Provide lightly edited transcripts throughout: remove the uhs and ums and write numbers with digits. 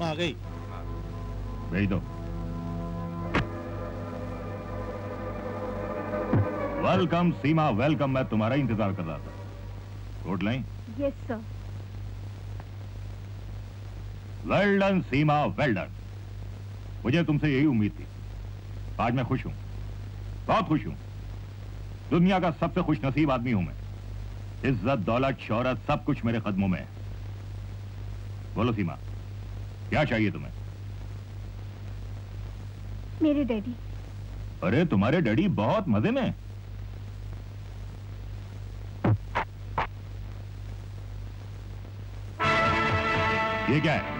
सीमा आ गई। भेज दो। Welcome Seema, welcome. मैं तुम्हारा इंतजार कर रहा था। Coat line? Yes sir. Well done Seema, well done. मुझे तुमसे यही उम्मीद थी। आज मैं खुश हूं, बहुत खुश हूं। दुनिया का सबसे खुश नसीब आदमी हूं मैं। इज्जत, दौलत, शोहरत सब कुछ मेरे कदमों में है। बोलो सीमा, क्या चाहिए तुम्हें? मेरे डैडी। अरे तुम्हारे डैडी बहुत मजे में। ये क्या है?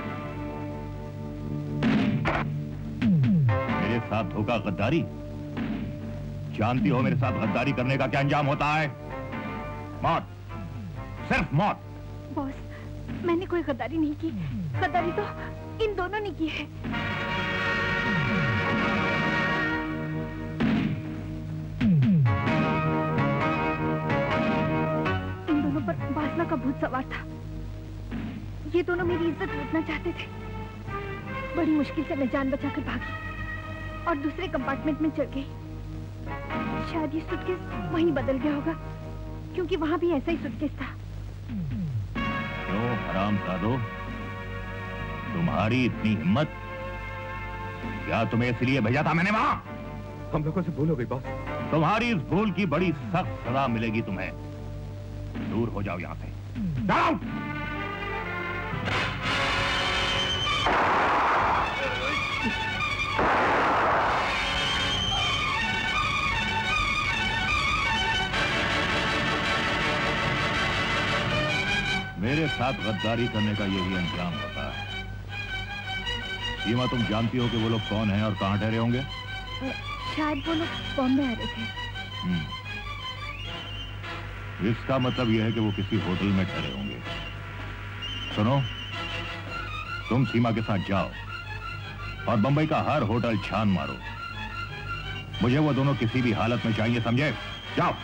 मेरे साथ धोखा, गद्दारी? जानती हो मेरे साथ गद्दारी करने का क्या अंजाम होता है? मौत, सिर्फ मौत। बॉस, मैंने कोई गद्दारी नहीं की। गद्दारी तो इन दोनों ने की है। इन दोनों पर वासना का भूत सवार था। ये दोनों मेरी इज्जत लूटना चाहते थे। बड़ी मुश्किल से मैं जान बचाकर भागी और दूसरे कंपार्टमेंट में चढ़ गई। शायद ये सूटकेस वहीं बदल गया होगा, क्योंकि वहां भी ऐसा ही सूटकेस था। क्यों हरामजादो, तुम्हारी इतनी हिम्मत? क्या तुम्हें इसलिए भेजा था मैंने वहां? हम लोगों से भूल हो गई बॉस। तुम्हारी इस भूल की बड़ी सख्त सजा मिलेगी तुम्हें। दूर हो जाओ यहां से। जाओ। मेरे साथ गद्दारी करने का यही अंजाम होता है। सीमा, तुम जानती हो कि वो लोग कौन हैं और कहां ठहरे होंगे? शायद वो लोग बॉम्बे आ रहे थे। इसका मतलब यह है कि वो किसी होटल में ठहरे होंगे। सुनो, तुम सीमा के साथ जाओ और बंबई का हर होटल छान मारो। मुझे वो दोनों किसी भी हालत में चाहिए, समझे? जाओ।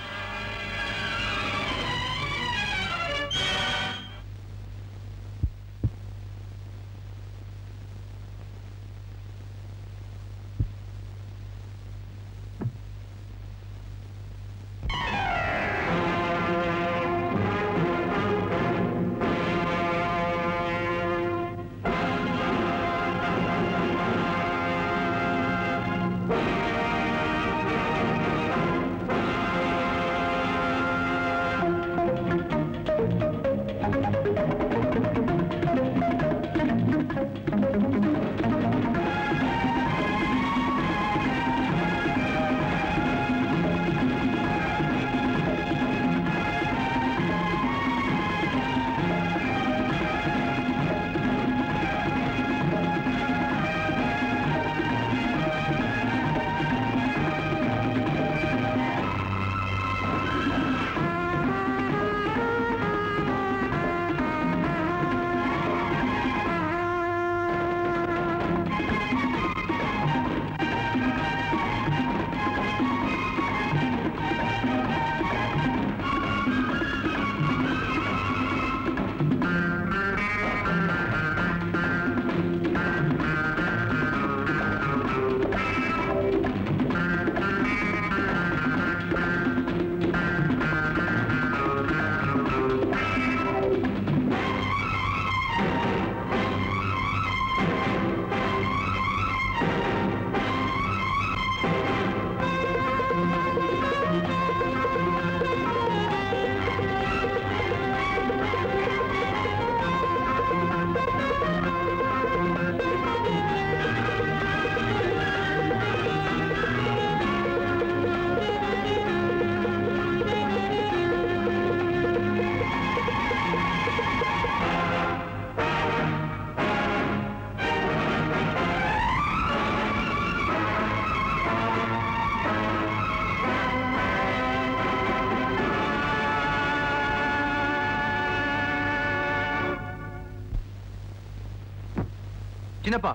चिनप्पा,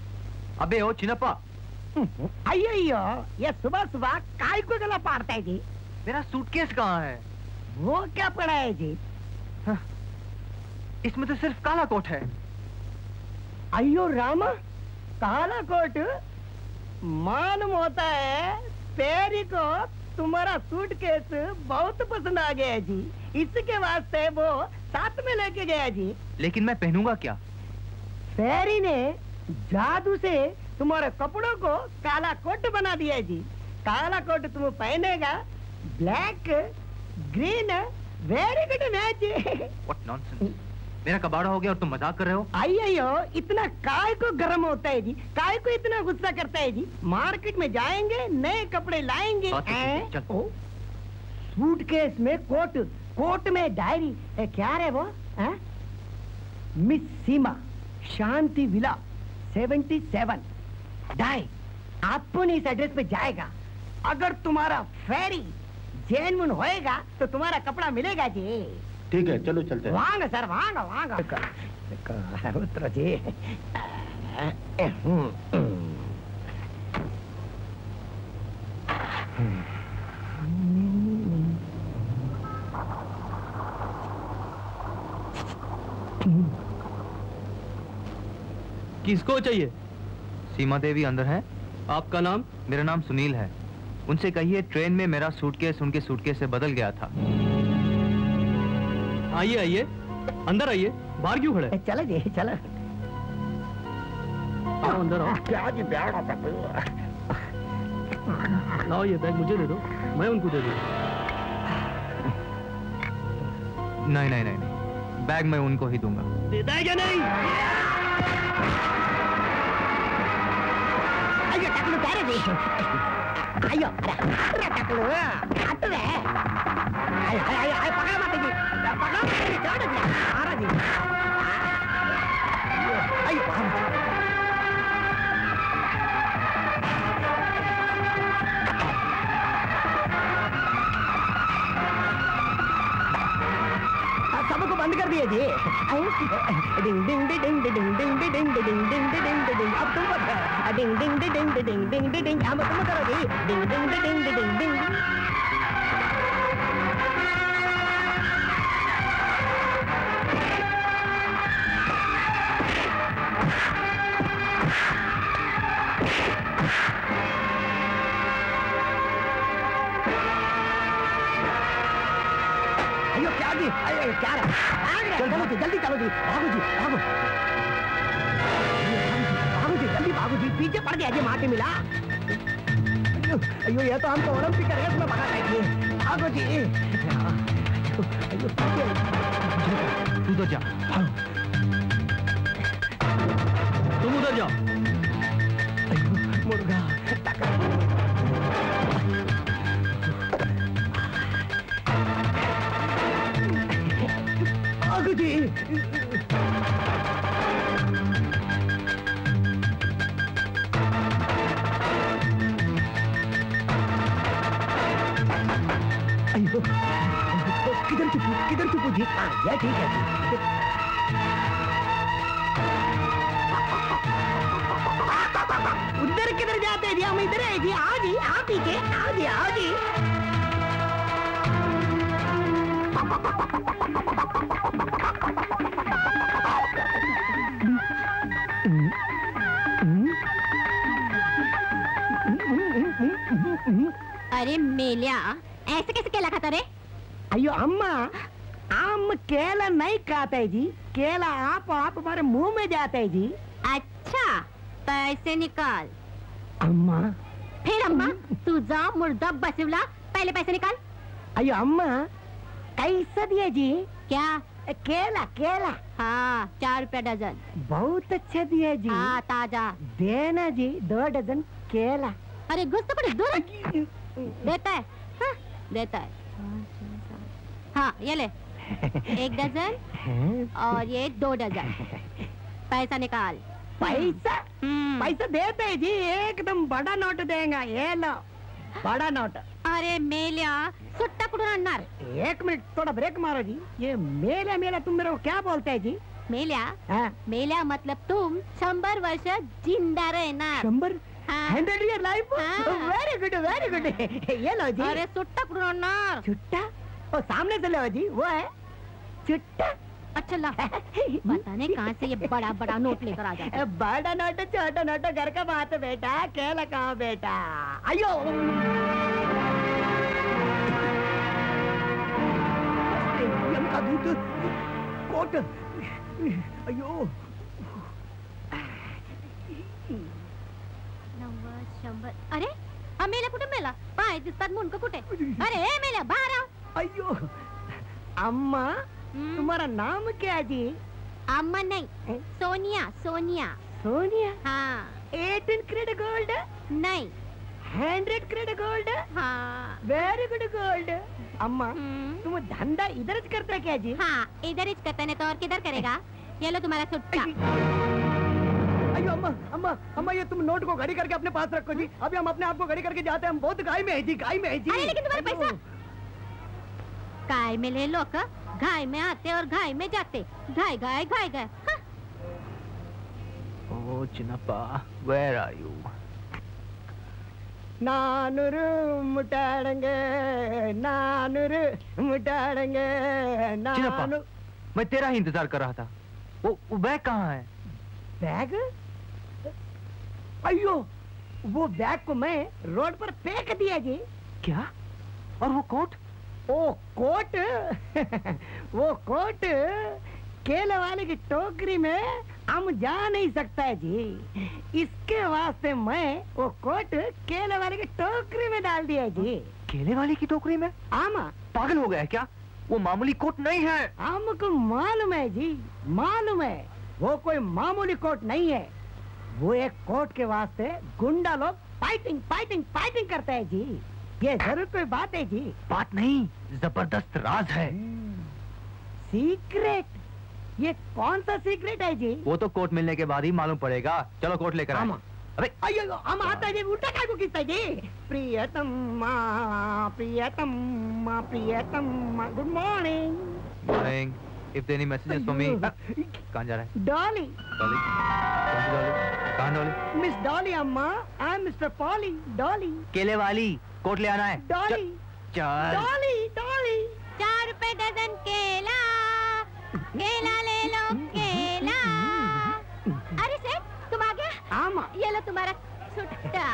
अबे ओ चिनप्पा। अಯ್ಯಯ್ಯೋ, ये सुबह सुबह काय को गला पाड़ता है जी? मेरा सूटकेस कहाँ है? वो क्या पड़ा है जी? हाँ, इसमें तो सिर्फ काला कोट है। अयो रामा, काला कोट। मालूम होता है पेरी को तुम्हारा सूटकेस बहुत पसंद आ गया जी, इसके वास्ते वो साथ में लेके गया जी। लेकिन मैं पहनूंगा क्या? फेरी ने जादू से तुम्हारे कपड़ों को काला कोट बना दिया जी। काला कोट तुम पहनेगा, black green, very good match. What nonsense! मेरा कबाड़ा हो गया और तुम मजाक कर रहे हो? आइयो, इतना काय को गर्म होता है जी, काय को इतना गुस्सा करता है जी। मार्केट में जाएंगे, नए कपड़े लाएंगे। सूटकेस में कोट, कोट में डायरी, क्या है वो? Miss Seema, Shanti villa 77 die. आपको इस एड्रेस पे जाएगा। अगर तुम्हारा फेरी जेन्युइन होएगा तो तुम्हारा कपड़ा मिलेगा जी। ठीक है, चलो चलते हैं। वांग सर, वांग वांग उतरो जी। किसको चाहिए? सीमा देवी अंदर है। आपका नाम? मेरा नाम सुनील है। उनसे कहिए ट्रेन में मेरा सूटकेस उनके सूटकेस से बदल गया था। आइए आइए, अंदर आइए, बाहर क्यों खड़े? चलो जी, चलो। आओ अंदर आओ। क्या जी बैग आता है? लाओ ये बैग मुझे दे दो, मैं उनको दे दूँ। नहीं नहीं नहीं नहीं, बैग मैं उनको ही दूंगा। देता है क्या नहीं? आइयो टकलू कह रहे थे। आइयो, अरे टकलू, हट रे। आइयो, पकड़ मत जी, पकड़ मत जी, छोड़ दे। आ रहा जी। आइयो, सबको बंद कर दिया जी। डिंग डिंग डिंग डिंग डिंग डिंग डिंग डिंग डिंग डिंग डिंग। अब तुम डिंग डिंग डिंग डिंग डिंग डिंग। अब तुम करो जी। डिंग डिंग डिंग डिंग डिंग। अयो क्या जी, अयो क्या रहा? चलो जी, जल्दी चलो जी, भागो जी, भागो। भागो जी, जल्दी भागो जी, पीछे पड़ गया जी, माटी मिला। अयो ये तो हमको ओलंपिक का रेस में भगा रहे थे। भागो जी। अयो तू उधर जा। तुम उधर जाओ। अयो मुर्गा। भागो जी। अयो किधर चुपू जी? हाँ ये ठीक है जी। उधर किधर जाते हैं जी? हम इधर है जी। आओ जी, आओ पीछे, आओ जी, आओ जी। अरे मेलिया, ऐसे कैसे केला खाता रे? अयो अम्मा, आम केला नहीं खाता है जी, केला आप हमारे मुंह में जाता है जी। अच्छा, पैसे निकाल। अम्मा। फिर अम्मा, तू जा मुर्दा बसिवला, पहले पैसे निकाल। अयो अम्मा, कैसा दिया जी? क्या? केला, केला। हाँ, 4 रुपया डजन। बहुत अच्छा दिया जी। हाँ, ताजा। देना जी 2 डजन केला। अरे गुस्सा पड़े, दूर देता है। हाँ, देता है। हाँ, ये ले 1 डजन और ये 2 डजन। पैसा निकाल। पैसा? पैसा देते हैं जी, एकदम बड़ा नोट देंगे। ये लो, बड़ा नोट। अरे मेलिया, सुट्टा कुड़ून अन्नार। 1 मिनट, थोड़ा ब्रेक मारो जी। ये मेला मेला तुम मेरे को क्या बोलते हैं जी? मेलिया? हाँ? मेलिया मतलब तुम 100 वर्ष जिंदा रहना। 100? हाँ। 100 year life? हाँ। Very good, very good. ये लो जी। अरे सुट्टा कुड़ून अन्नार। चुट्टा? वो सामने से लो जी, वो है चुट्टा। अच्छा ला पता नहीं कहाँ से ये बड़ा बड़ा नोट लेकर आ जाता है। बड़ा नोट छोटा नोट घर का बात है बेटा, केला कहाँ बेटा। अयो एटीएम का दूध कोट, अयो 90 100। अरे मेला कुठे मेला पाय दिसतात मुंडक कुठे? अरे मेला बाहर आओ। अयो अम्मा तुम्हारा नाम क्या जी? अम्मा नहीं सोनिया सोनिया। सोनिया? हाँ। 18 कैरेट गोल्ड? नहीं 100 कैरेट गोल्ड? हाँ। Very good gold. अम्मा तुम धंधा इधर ज करता है क्या जी? हाँ इधर ही करते नहीं तो और किधर करेगा? ये लो तुम्हारा सुट्टा। अयो अम्मा अम्मा अम्मा ये तुम नोट को घड़ी करके अपने पास रखो जी। अभी हम अपने आप को घड़ी करके जाते हैं, हम बहुत गाय में है जी, गाय में है जी। अरे लेकिन तुम्हारा पैसा गाय में ले लो का, घाय में आते और घाय में जाते, घाय घाय घाय घाय। Oh, Chinappa, where are you? नानुरु मुटाड़ेंगे, नानुरु मुटाड़ेंगे, Chinnappa, नानु। मैं तेरा ही इंतजार कर रहा था। वो बैग कहाँ है? बैग? अयो, वो बैग को मैं रोड पर फेंक दिया जी। क्या? और वो कोट? ओ कोट वो कोट केले वाले की टोकरी में हम जा नहीं सकता है जी, इसके वास्ते मैं वो कोट केले वाले की टोकरी में डाल दिया जी। केले वाले की टोकरी में? आमा पागल हो गया है क्या? वो मामूली कोट नहीं है। हमको मालूम है जी, मालूम है वो कोई मामूली कोट नहीं है। वो एक कोट के वास्ते गुंडा लोग फाइटिंग फाइटिंग फाइटिंग करते हैं जी। ये जरूर कोई बात है जी। बात नहीं, जबरदस्त राज है। सीक्रेट? ये कौन सा सीक्रेट है जी? वो तो कोट मिलने के बाद ही मालूम पड़ेगा। चलो कोट लेकर आए। अबे अयो हम आता है जी, उल्टा काय को खींचता है जी। प्रियतमा प्रियतमा प्रियतमा, good morning. Morning. If there any messages for me, कहाँ जा रहा है? डॉली। डॉली? कौन सी डॉली? कहाँ डॉली? मिस डॉली अम्मा, I am mister Polly. Dolly. केले वाली कोट ले आना है। डॉली। चल। डॉली डॉली। 4 रुपए डजन केला, केला ले लो केला। अरे सेठ तुम आ गया? आमा। ये लो तुम्हारा सुट्टा।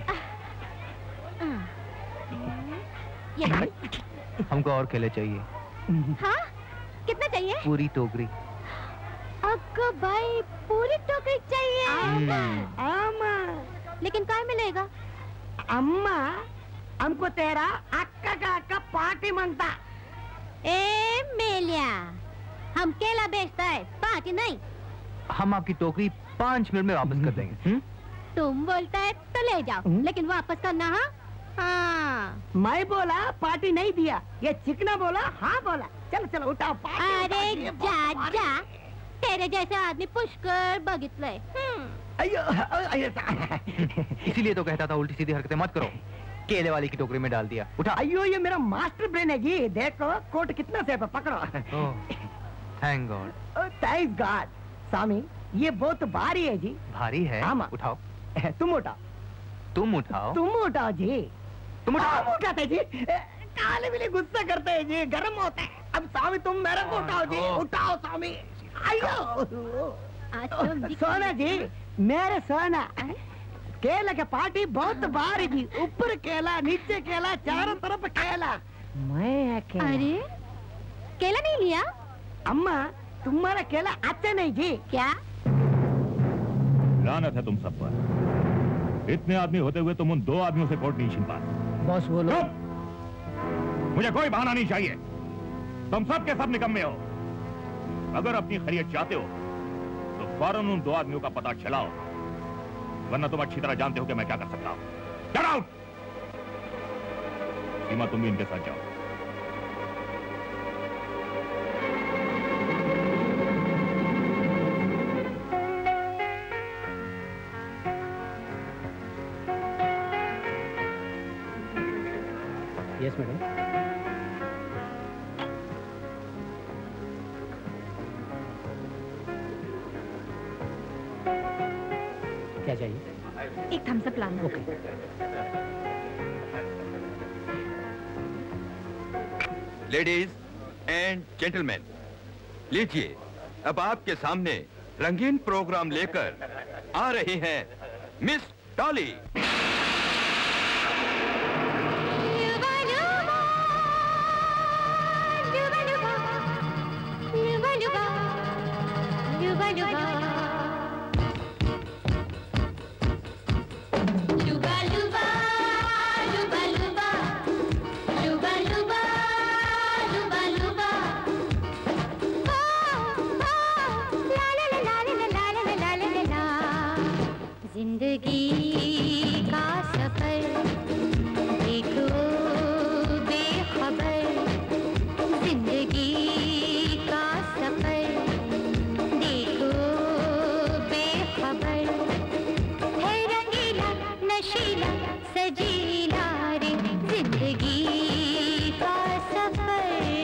ये लो। हमको और केले चाहिए। हाँ कितना चाहिए? पूरी टोकरी। अक्का भाई पूरी टोकरी चाहिए? आमा। लेकिन कहाँ मिलेगा? अम्मा हमको तेरा अक्का का अक्का पार्टी मांगता। ए मेलिया, हम केला बेचता है, पार्टी नहीं। हम आपकी टोकरी 5 मिनट में वापस कर देंगे। तुम बोलता है तो ले जाओ, लेकिन वापस करना। हाँ हाँ। मैं बोला पार्टी नहीं दिया, ये चिकना बोला हाँ बोला। चलो चलो उठाओ पार्टी। अरे जा जा, तेरे जैसे आदमी पुष्कर बगितले। अयो इसीलिए तो कहता था उल्टी सीधी हरकतें मत करो। केले वाली की टोकरी में डाल दिया। उठा। अयो ये मेरा मास्टर ब्रेन है जी। देखो कोट कितना सेफ है, पकड़ो। Thank God. Thank God. Swami ये बहुत भारी है जी। भारी है? आमा। उठाओ। तुम उठाओ। तुम उठाओ। तुम उठाओ जी। तुम उठाओ। हम उठाते जी। काले बिल्ली गुस्सा करते हैं जी, गर्म होते हैं। अब स्वामी तुम मेरे को उठाओ जी। उठाओ स्वामी। आयो सोना जी, मेरे सोना। केला का पार्टी बहुत भारी जी। ऊपर केला, नीचे केला, चारों तरफ केला। मैं अकेला। अरे केला नहीं लिया? अम्मा तुम्हारा केला अच्छा नहीं जी। क्या? लानत है तुम सब पर। इतने आदमी होते हुए तुम उन 2 आदमियों से कोट नहीं छीन पाए। बॉस बोलो। मुझे कोई बहाना नहीं चाहिए। तुम सब के सब निकम्मे हो। अगर अपनी खैरियत चाहते हो तो फौरन उन 2 आदमियों का पता चलाओ, वरना तुम अच्छी तरह जानते हो कि मैं क्या कर सकता हूं। Get out. सीमा तुम भी इनके साथ जाओ। Yes madam. क्या चाहिए? एक थम्स अप लाना। ओके। लेडीज एंड जेंटलमैन, लीजिए, अब आपके सामने रंगीन प्रोग्राम लेकर आ रही हैं मिस डॉली। जिंदगी का सफर देखो बेखबर, जिंदगी का सफर देखो बेखबर, है रंगीला नशीला सजीला रे जिंदगी का सफर।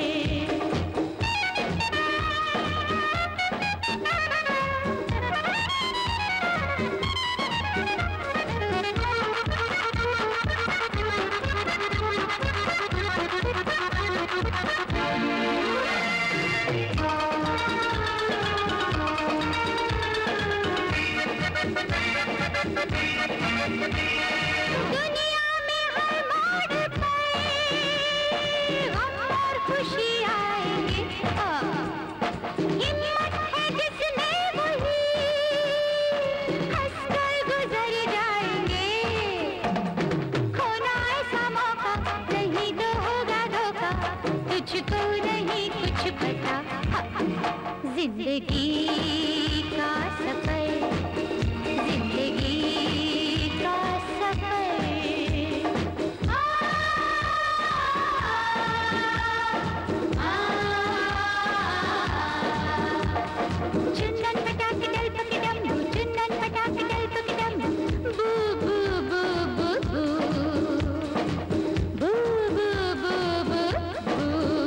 जिंदगी का सफर, जिंदगी का सफर। चुन्नन पटाके डल पकड़म, चुन्नन पटाके डल पकड़म, बू बू बू बू बू, बू बू बू बू बू।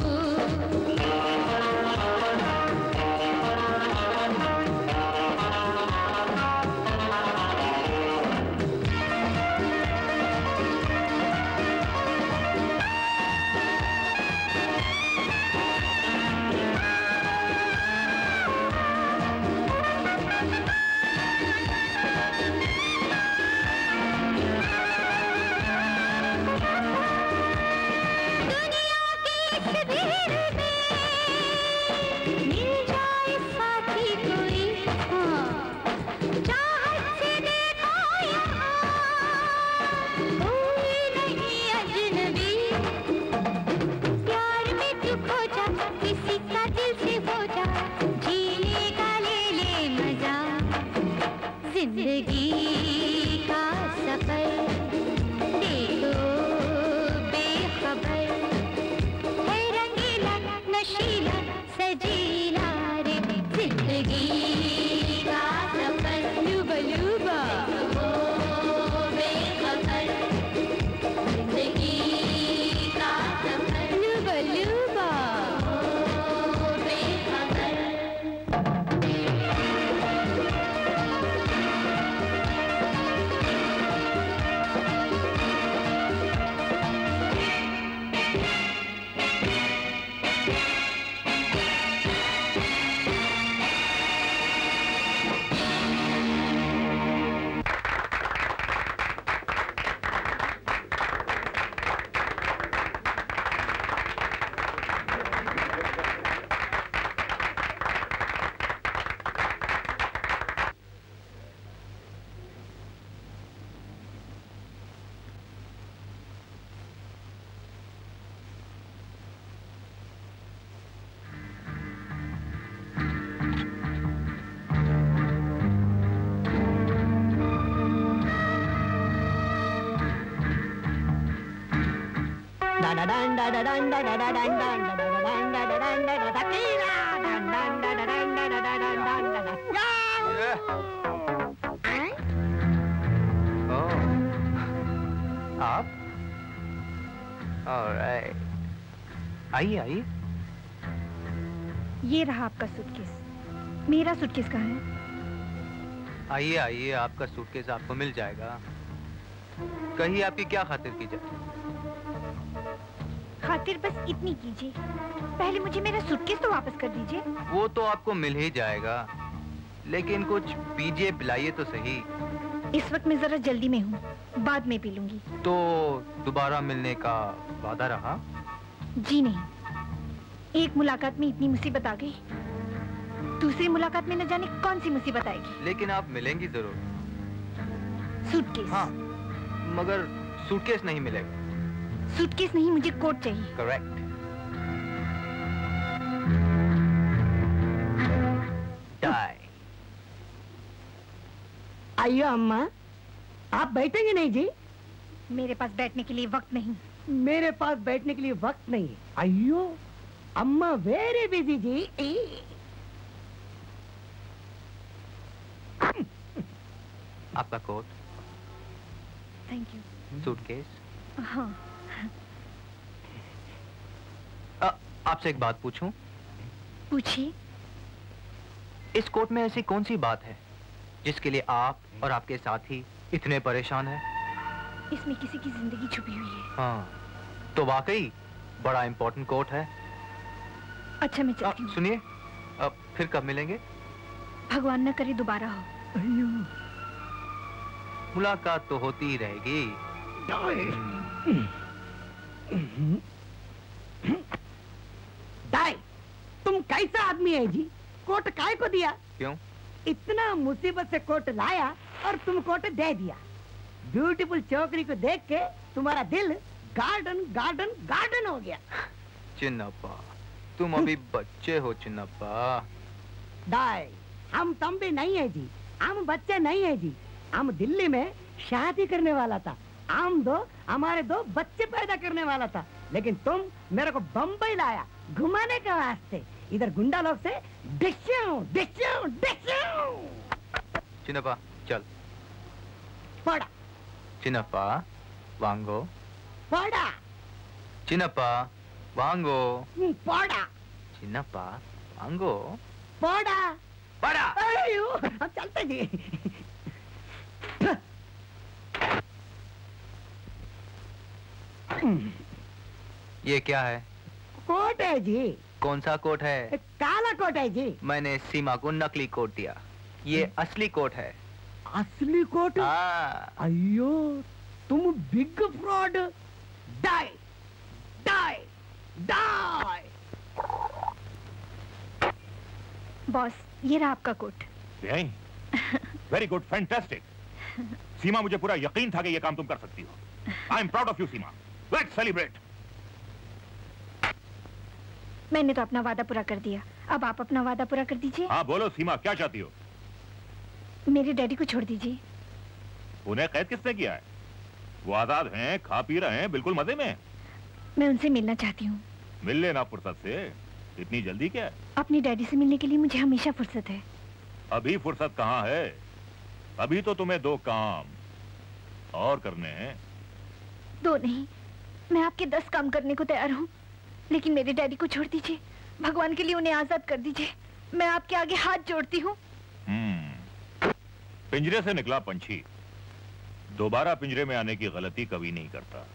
जिंदगी का सफर देखो बेखबर, है रंगीला नशीला सजीला रे जिंदगी का सफर। लूबा लूबा हो बेखबर, जिंदगी का सफर। लूबा लूबा हो बेखबर। आप? ऑलराइट, आइए आइए। ये रहा आपका सूटकेस। मेरा सूटकेस कहाँ है? आइए आइए, आपका सूटकेस आपको मिल जाएगा। कहिए आपकी क्या खातिर की जाए? खातिर बस इतनी कीजिए, पहले मुझे मेरा सूटकेस तो वापस कर दीजिए। वो तो आपको मिल ही जाएगा, लेकिन कुछ पीजिए, पिलाइए तो सही। इस वक्त मैं जरा जल्दी में हूँ, बाद में पी लूंगी। तो दोबारा मिलने का वादा रहा? जी नहीं, एक मुलाकात में इतनी मुसीबत आ गई, दूसरी मुलाकात में न जाने कौन सी मुसीबत आएगी। लेकिन आप मिलेंगी जरूर। सूटकेस? हाँ, मगर सूटकेस नहीं मिलेगा। सूटकेस नहीं, मुझे कोट चाहिए। करेक्ट। टाई। आइए अम्मा, आप बैठेंगे नहीं जी? मेरे पास बैठने के लिए वक्त नहीं। मेरे पास बैठने के लिए वक्त नहीं है। आइयो अम्मा वेरी बिजी जी। आपका कोट, थैंक यू। सूटकेस। हाँ। आपसे एक बात पूछूं? पूछिए। इस कोट में ऐसी कौन सी बात है जिसके लिए आप और आपके साथी इतने परेशान हैं? इसमें किसी की जिंदगी छुपी हुई है। हाँ, तो वाकई बड़ा इम्पोर्टेंट कोट है। अच्छा मैं चलती हूँ। सुनिए, अब फिर कब मिलेंगे? भगवान न करे दोबारा हो। मुलाकात तो होती ही रहेगी। दाई, तुम कैसा आदमी है जी? कोट काय को दिया? क्यों? इतना मुसीबत से कोट लाया और तुम कोट दे दिया। ब्यूटीफुल छोकरी को देख के तुम्हारा दिल गार्डन गार्डन गार्डन हो गया। चिन्नप्पा, तुम अभी बच्चे हो चिन्नप्पा। दाई, हम तम भी नहीं है जी, हम बच्चे नहीं है जी। हम दिल्ली में शादी करने वाला था, हमारे दो बच्चे पैदा करने वाला था, लेकिन तुम मेरे को बम्बई लाया घुमाने के वास्ते। इधर गुंडा लोग से डिश्यूं डिश्यूं डिश्यूं। चिन्नप्पा चल। पड़ा चिन्नप्पा वांगो। पड़ा चिन्नप्पा वांगो। पड़ा चिन्नप्पा वांगो। पड़ा पड़ा। हम चलते जी। ये क्या है? कोट है जी। कौन सा कोट है? काला कोट है जी। मैंने सीमा को नकली कोट दिया, ये असली कोट है। असली कोट? हाँ। अयो, तुम big fraud. Die die die. Boss, ये रहा आपका coat. Very good, fantastic. Seema, मुझे पूरा यकीन था कि ये काम तुम कर सकती हो। I am proud of you Seema. Let's celebrate. मैंने तो अपना वादा पूरा कर दिया, अब आप अपना वादा पूरा कर दीजिए। हाँ बोलो सीमा, क्या चाहती हो? मेरे डैडी को छोड़ दीजिए। उन्हें कैद किसने किया है? वो आजाद हैं, खा पी रहे हैं, बिल्कुल मजे में। मैं उनसे मिलना चाहती हूँ। मिल लेना फुर्सत से, इतनी जल्दी क्या है? अपने डैडी से मिलने के लिए मुझे हमेशा फुर्सत है। अभी फुर्सत कहाँ है? अभी तो तुम्हें 2 काम और करने हैं। 2 नहीं, मैं आपके 10 काम करने को तैयार हूँ, लेकिन मेरे डैडी को छोड़ दीजिए। भगवान के लिए उन्हें आजाद कर दीजिए। मैं आपके आगे हाथ जोड़ती हूँ। पिंजरे से निकला पंछी दोबारा पिंजरे में आने की गलती कभी नहीं करता।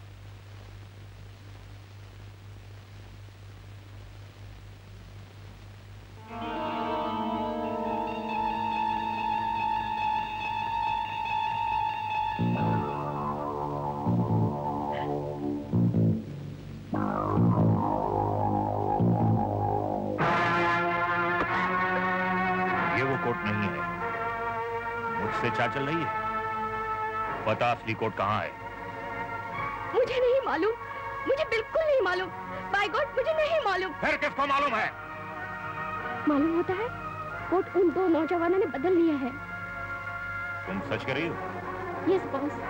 से चाल चल रही है। पता असली कोट कहाँ है? मुझे नहीं मालूम, मुझे बिल्कुल नहीं मालूम। बाय गॉड, मुझे नहीं मालूम। फिर किसको मालूम है? मालूम होता है, कोट उन 2 नौजवानों ने बदल लिया है। तुम सच कर रही हो? Yes boss.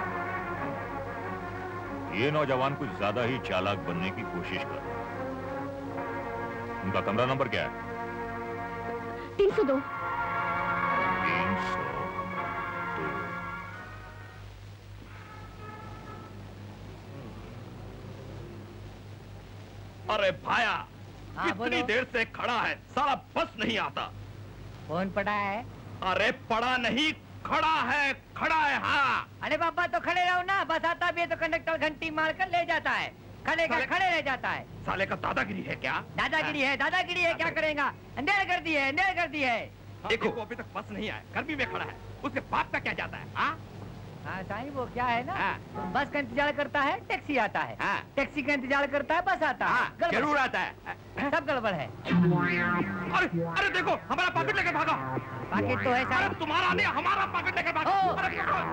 ये नौजवान कुछ ज्यादा ही चालाक बनने की कोशिश कर रहा है। उनका कमरा नंबर क्या है? 302। 302। अरे भाया, कितनी देर से खड़ा है, साला बस नहीं आता। कौन पड़ा है? अरे पड़ा नहीं, खड़ा है, खड़ा है। हाँ अरे बाबा तो खड़े रहो ना, बस आता भी है तो कंडक्टर घंटी मार कर ले जाता है। खड़े का खड़े रह जाता है। साले का दादागिरी है क्या? दादागिरी है, दादागिरी है, क्या करेगा? अंधेर कर दी है, अंधेर कर दी है। देखो वो अभी तक बस नहीं आया, गर्मी में खड़ा है, उसके बाप का क्या जाता है? हाँ साईं वो क्या है ना, हाँ। बस का इंतजार करता है, टैक्सी आता है, हाँ। टैक्सी का इंतजार करता है, बस आता है। हाँ, गड़बड़ जरूर आता है। सब गड़बड़ है। अरे अरे देखो हमारा पॉकेट लेके भागा। पॉकेट तो है अरे साईं। तुम्हारा नहीं, हमारा पॉकेट लेके भागा। ओ। अरे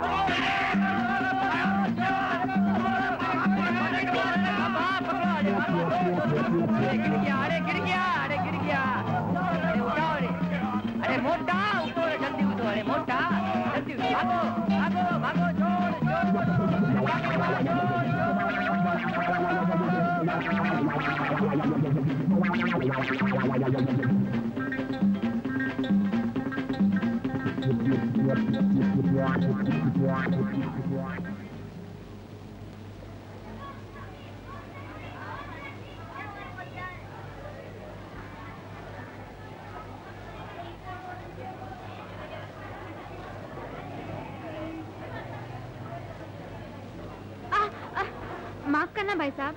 गिर गया, अरे गिर गया, अरे गिर गया। अरे उठाओ रे, अरे मोटा उठो रे, जल्दी उठो, अरे मोटा जल्दी भागो भागो भागो, छोड़ माफ करना भाई साहब।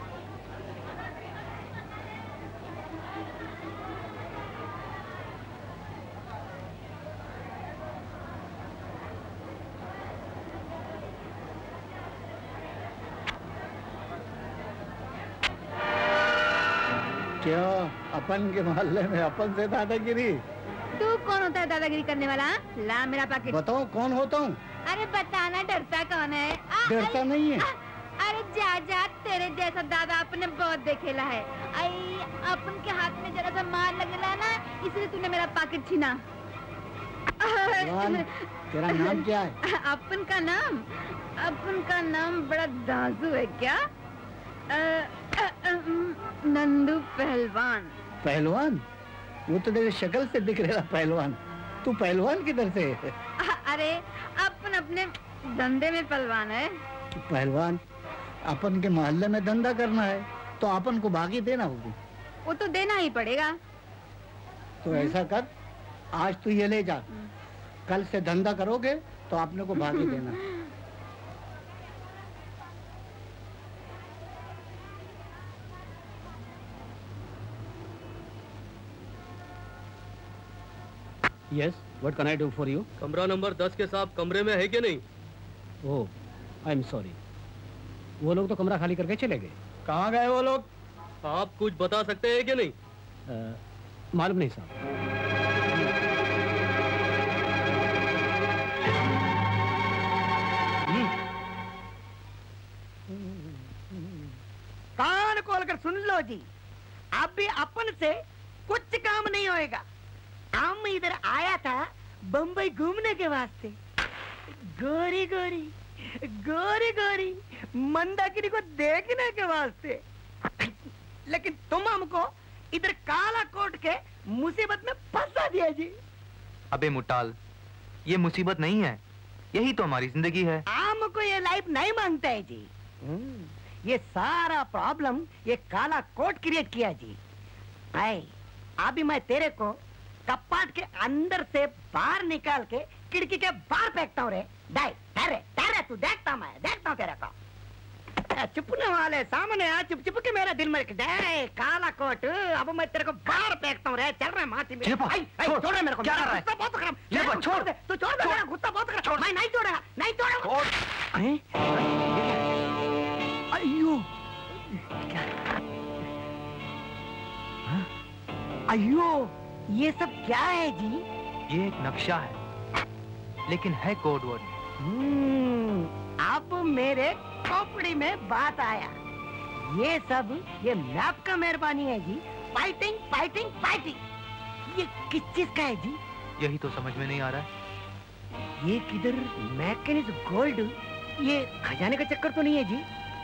क्या अपन के मोहल्ले में अपन से दादागिरी? तू कौन होता है दादागिरी करने वाला? ला मेरा पैकेट। बताओ कौन होता हूँ? अरे बताना, डरता कौन है? डरता नहीं है। अरे जा जा, तेरे जैसा दादा अपने बहुत देखेला है। आई अपन के हाथ में जरा सा मार लगेला ना, इसलिए तूने मेरा पैकेट छीना। तेरा नाम क्या है? अपन का नाम बड़ा दांजू है क्या? नंदू पहलवान। पहलवान? वो तो तेरे शक्ल से दिख रहा पहलवान। तू पहलवान किधर से? अरे अपन अपने धंधे में पहलवान है। पहलवान? अपन के मोहल्ले में धंधा करना है तो अपन को भागी देना होगी। वो तो देना ही पड़ेगा। तो ऐसा कर, आज तू ये ले जा, कल से धंधा करोगे तो आपने को भागी देना। Yes, what can I do for you? कमरा नंबर 10 के साहब कमरे में है कि नहीं? Oh, I'm sorry. वो लोग तो कमरा खाली करके चले गए। कहाँ गए वो लोग? आप कुछ बता सकते हैं कि नहीं? मालूम नहीं साहब। कान खोलकर सुन लो जी, अभी अपन से कुछ काम नहीं होएगा। हम इधर आया था बम्बई घूमने के वास्ते। गोरी गोरी गोरी गोरी मंदाकिनी को देखने के वास्ते, लेकिन तुम हमको इधर काला कोट के मुसीबत में फंसा दिया जी। अबे मुटाल, ये मुसीबत नहीं है, यही तो हमारी जिंदगी है। हमको ये लाइफ नहीं मांगता है जी। ये सारा प्रॉब्लम ये काला कोट क्रिएट किया जी। आए, अभी मैं तेरे को कपाट के अंदर से बाहर निकाल के खिड़की के बाहर फेंकता हूँ रे। ठहरे तू, देखता हूँ तेरे को। चुपने वाले सामने आ, चुप चुप के मेरा दिल में जाए काला कोट। अब मैं तेरे को बाहर फेंकता हूँ रे। चल रहे माटी में। छोड़ रहे मेरे को। क्या कर रहा है? गुस्सा बहुत खराब। छोड़ दे, तू छोड़ दे, मेरा गुस्सा बहुत खराब। मैं नहीं छोड़ेगा, नहीं छोड़ेगा। अयो अयो, ये सब क्या है जी? ये एक नक्शा है, लेकिन है कोड वर्ड। अब मेरे खोपड़ी में बात आया। ये सब ये मैप का मेहरबानी है जी। Fighting fighting fighting. ये किस चीज का है जी? यही तो समझ में नहीं आ रहा है। ये किधर मैकेनिज गोल्ड, ये खजाने का चक्कर तो नहीं है जी?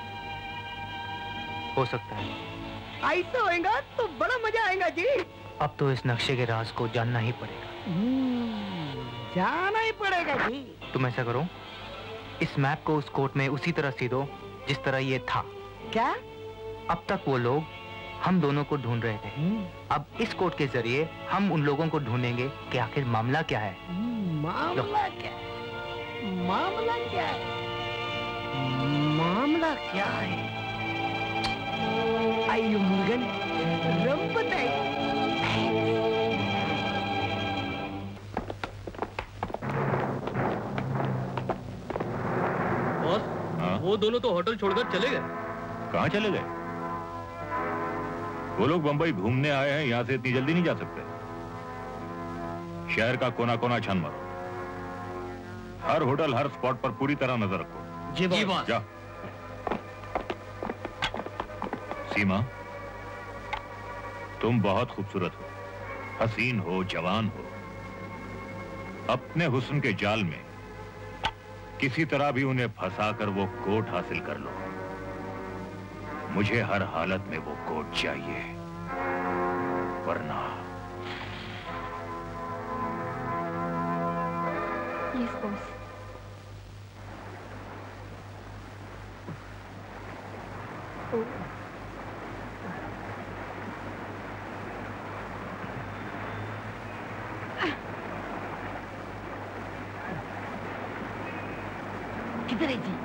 हो सकता है। ऐसा होएगा तो बड़ा मजा आएगा जी। अब तो इस नक्शे के राज को जानना ही पड़ेगा। जाना ही पड़ेगा जी। तुम ऐसा करो, इस मैप को उस कोर्ट में उसी तरह सीधो जिस तरह ये था। क्या? अब तक वो लोग हम दोनों को ढूंढ रहे थे। अब इस कोर्ट के जरिए हम उन लोगों को ढूंढेंगे कि आखिर मामला क्या है। मामला क्या है? मामला क्या है? मामला क्या है? अयो मुर्गन रंपत है। बॉस, वो दोनों तो होटल छोड़कर चले गए। कहाँ चले गए? वो लोग बंबई घूमने आए हैं, यहाँ से इतनी जल्दी नहीं जा सकते। शहर का कोना कोना छान मारो, हर होटल हर स्पॉट पर पूरी तरह नजर रखो। जी बॉस। जा। सीमा, तुम बहुत खूबसूरत हो, हसीन हो, जवान हो। अपने हुस्न के जाल में किसी तरह भी उन्हें फंसाकर वो कोट हासिल कर लो। मुझे हर हालत में वो कोट चाहिए, वरना। Yes boss. किधर है जी?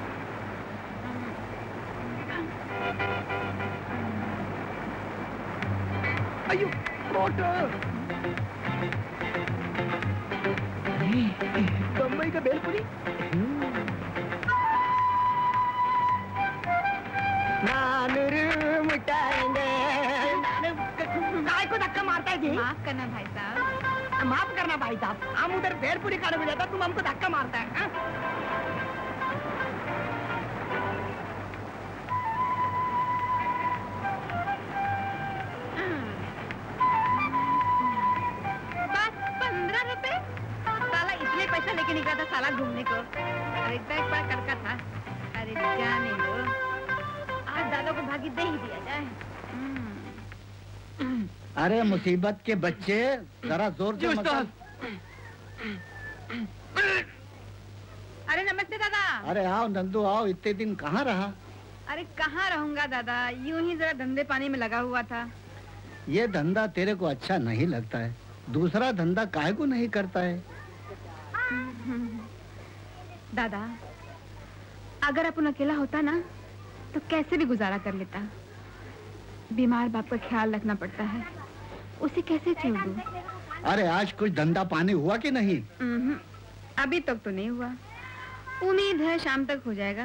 अयो कोट! बम्बई का भेलपुरी? काय को धक्का मारता है जी? माफ करना भाई साहब। माफ करना भाई साहब, हम उधर भेलपुरी खाने में जाता, तुम हमको धक्का मारता है। हाँ? बस 15 रुपए? साला इतने पैसा लेके निकला था साला घूमने को। अरे बैग बड़ा करका था। अरे जाने दो, आज दादा को भागी दे ही दिया जाए। अरे मुसीबत के बच्चे, जरा जोर से मत। अरे नमस्ते दादा। अरे आओ नंदू आओ, इतने दिन कहाँ रहा? अरे कहाँ रहूंगा दादा, यूं ही जरा धंधे पानी में लगा हुआ था। ये धंधा तेरे को अच्छा नहीं लगता है, दूसरा धंधा काहे को नहीं करता है? दादा, अगर अपन अकेला होता ना तो कैसे भी गुजारा कर लेता। बीमार बाप का ख्याल रखना पड़ता है, उसे कैसे छोड़ दूं? अरे आज कुछ धंधा पानी हुआ कि नहीं? अभी तक तो नहीं हुआ, उम्मीद है शाम तक हो जाएगा।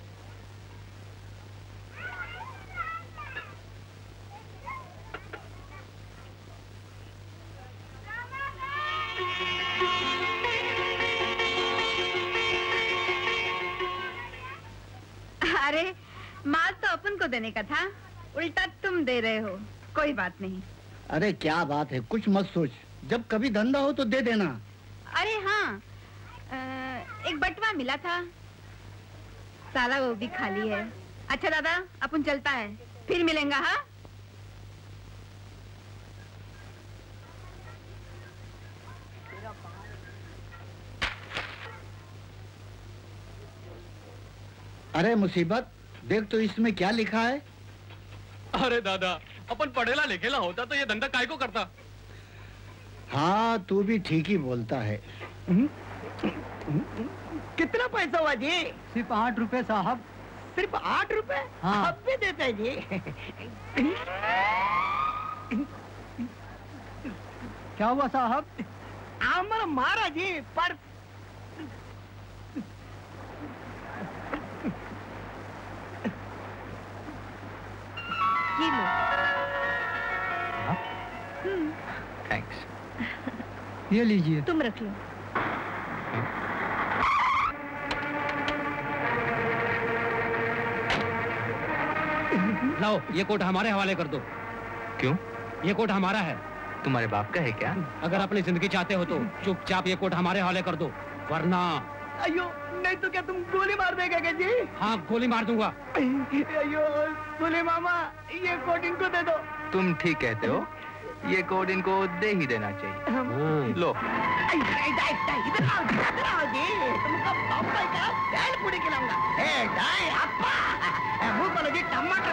अरे माल तो अपन को देने का था, उल्टा तुम दे रहे हो। कोई बात नहीं। अरे क्या बात है, कुछ मत सोच, जब कभी धंधा हो तो दे देना। अरे हाँ, एक बटवा मिला था, साला वो भी खाली है। अच्छा दादा, अपन चलता है, फिर मिलेंगा। हाँ अरे मुसीबत, देख तो इसमें क्या लिखा है। अरे दादा, अपन पढ़ेला लिखेला होता तो ये धंधा काय को करता। हाँ तू भी ठीक ही बोलता है। कितना पैसा हुआ जी? सिर्फ 8 रुपए साहब। सिर्फ 8 रुपए? हाँ। अब भी देते हैं जी। क्या हुआ साहब? आमर मारा जी, पर ये लो। थैंक्स। ये लीजिए। तुम रख लो। लाओ, ये कोट हमारे हवाले कर दो। क्यों? ये कोट हमारा है। तुम्हारे बाप का है क्या? अगर अपनी जिंदगी चाहते हो तो चुपचाप ये कोट हमारे हवाले कर दो, वरना। अयो, नहीं तो क्या तुम गोली मार देगा क्या जी? हाँ, गोली मार दूंगा। अयो सुले मामा, ये कोट इनको दे दो। तुम ठीक कहते हो, ये कोट इनको दे ही देना चाहिए। लो। इधर आओ जी, तुमको बम्बई का भेल पूरी खिलाऊंगा। मुंह बोलो जी, टमाटर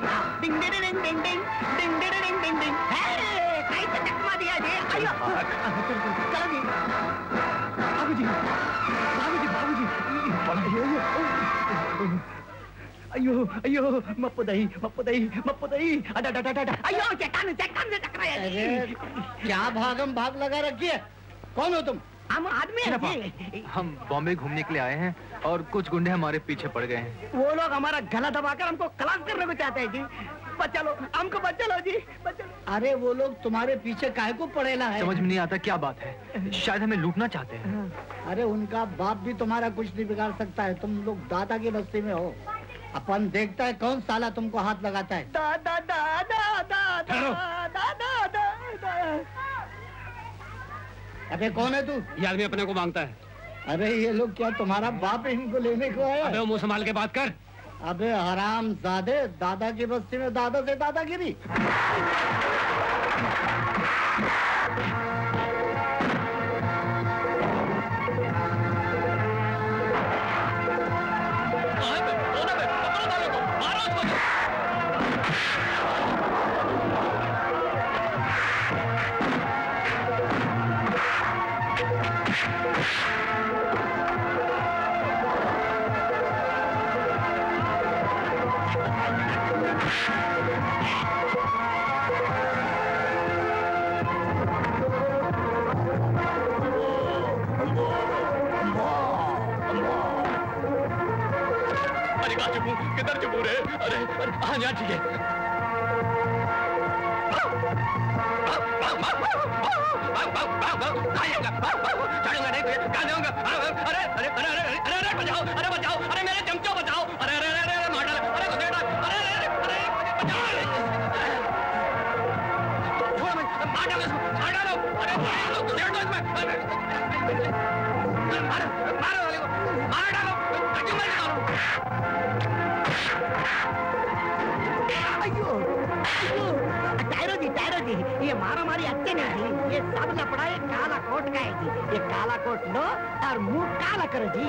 डिंग डिंग डिंग डिंग डिंग डिंग डिंग डिंग डिंग डिंग कहीं से चकमा दिया जी। अयो चलो जी बाबूजी बाबूजी बाबूजी अयो अयो मप्पुदई मप्पुदई मप्पुदई अडा अडा अडा अयो चट्टान चट्टान से टकराया जी। क्या भागम भाग लगा रखी है? कौन हो तुम? हम आदमी हैं जी। हम बॉम्बे घूमने के लिए आए हैं और कुछ गुंडे हमारे पीछे पड़ गए हैं। वो लोग हमारा गला दबाकर हमको खलास करने को चाहते हैं जी। बचा लो हमको, बचा लो जी, बचा लो। अरे वो लोग तुम्हारे पीछे काहे को पड़ेला है? समझ में नहीं आता क्या बात है। शायद हमें लूटना चाहते हैं। अरे उनका बाप भी तुम्हारा कुछ नहीं बिगाड़ सकता है। तुम लोग दादा की बस्ती में हो। अपन देखता है कौन साला तुमको हाथ लगाता है। दादा दादा दादा दादा दादा। अबे कौन है तू? ये आदमी अपने को मांगता है। अरे ये लोग क्या तुम्हारा बाप इनको लेने को आया? अबे मुंह संभाल के बात कर। अबे हराम जादे, दादा की बस्ती में दादा से दादागिरी। किधर चुप रहे? अरे हाँ यहाँ ठीक है। अरे अरे अरे अरे अरे बचाओ, अरे बचाओ, अरे मेरे चमचो बचाओ, अरे अरे अरे अरे मार डालो, अरे अरे अरे अरे बचाओ, मार डालो, मार डालो, अरे गुदेड़ दो इसमें, मारो मारो वाले को, मार डालो, क्यों मार डालो? अयो टायरो जी ये मारा मारी अच्छे नहीं जी। ये सब लपड़ा ये काला कोट का है जी। ये काला कोट लो और मुंह काला करो जी।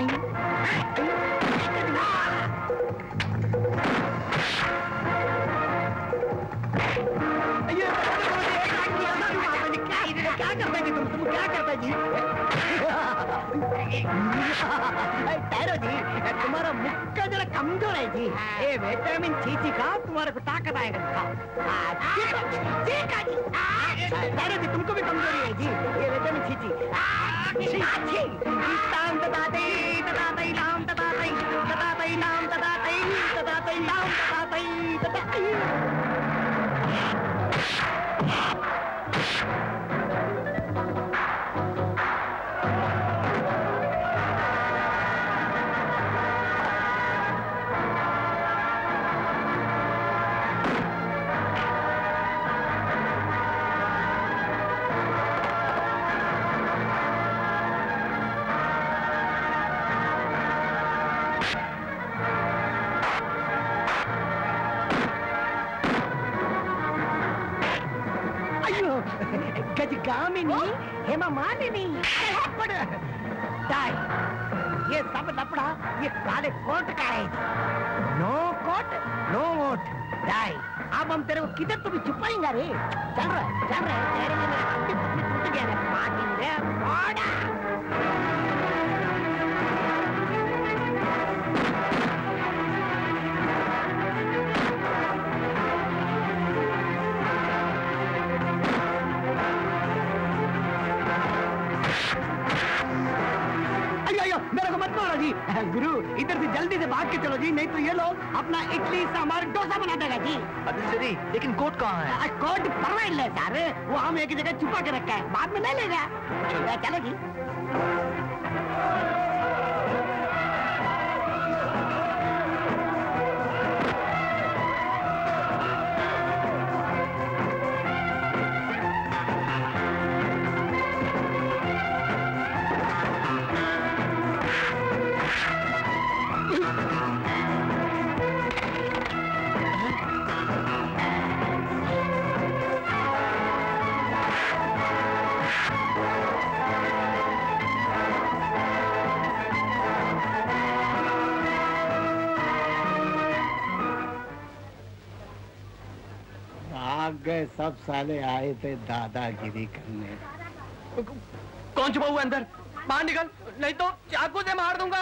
क्या करता जी तुम क्या करता जी? टायरो जी तुम्हारा मुक्का जरा कमजोर है जी। ये विटामिन सी खाओ, तुम्हारे को ताकत आएगा। खाओ टायरो जी तुमको भी कमजोरी है जी। ये विटामिन सी गजगामिनी हेमा मालिनी ये सब लपड़ा ये काले कोट का है। No coat no vote die. अब हम तेरे को किधर तो भी छुपाएंगे रे। चल रहा है तेरे में मेरा हड्डी टूट गया है। मारेंगे फोड़ा। मेरे को मत मारो जी। गुरु इधर से जल्दी से भाग के चलो जी, नहीं तो ये लोग अपना इडली सांभर डोसा बना देगा जी। अभी लेकिन कोट कहाँ है? कोट परवाइल है सारे, वो हम एक जगह छुपा के रखा है, बाद में ले लेगा। चलो जी। भाग गए, सब साले आए थे दादागिरी करने। कौन छुपा हुआ अंदर? बाहर निकल, नहीं तो चाकू से मार दूंगा।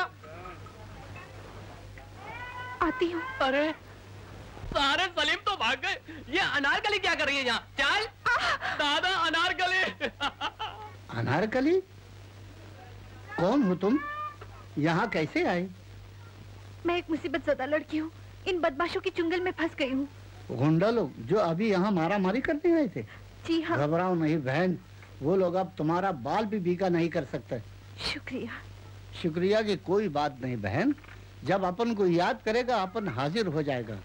आती हूँ। अरे सारे सलीम तो भाग गए, ये अनारकली क्या कर रही है यहाँ? चल दादा, अनारकली। अनारकली? कौन हो तुम? यहाँ कैसे आए? मैं एक मुसीबत ज़दा लड़की हूँ, इन बदमाशों की चुंगल में फंस गई हूँ। गुंडा लोग जो अभी यहाँ मारा मारी करने आए थे? जी हाँ। घबराओ नहीं बहन, वो लोग अब तुम्हारा बाल भी बीका नहीं कर सकते। शुक्रिया। शुक्रिया की कोई बात नहीं बहन, जब अपन को याद करेगा अपन हाजिर हो जाएगा।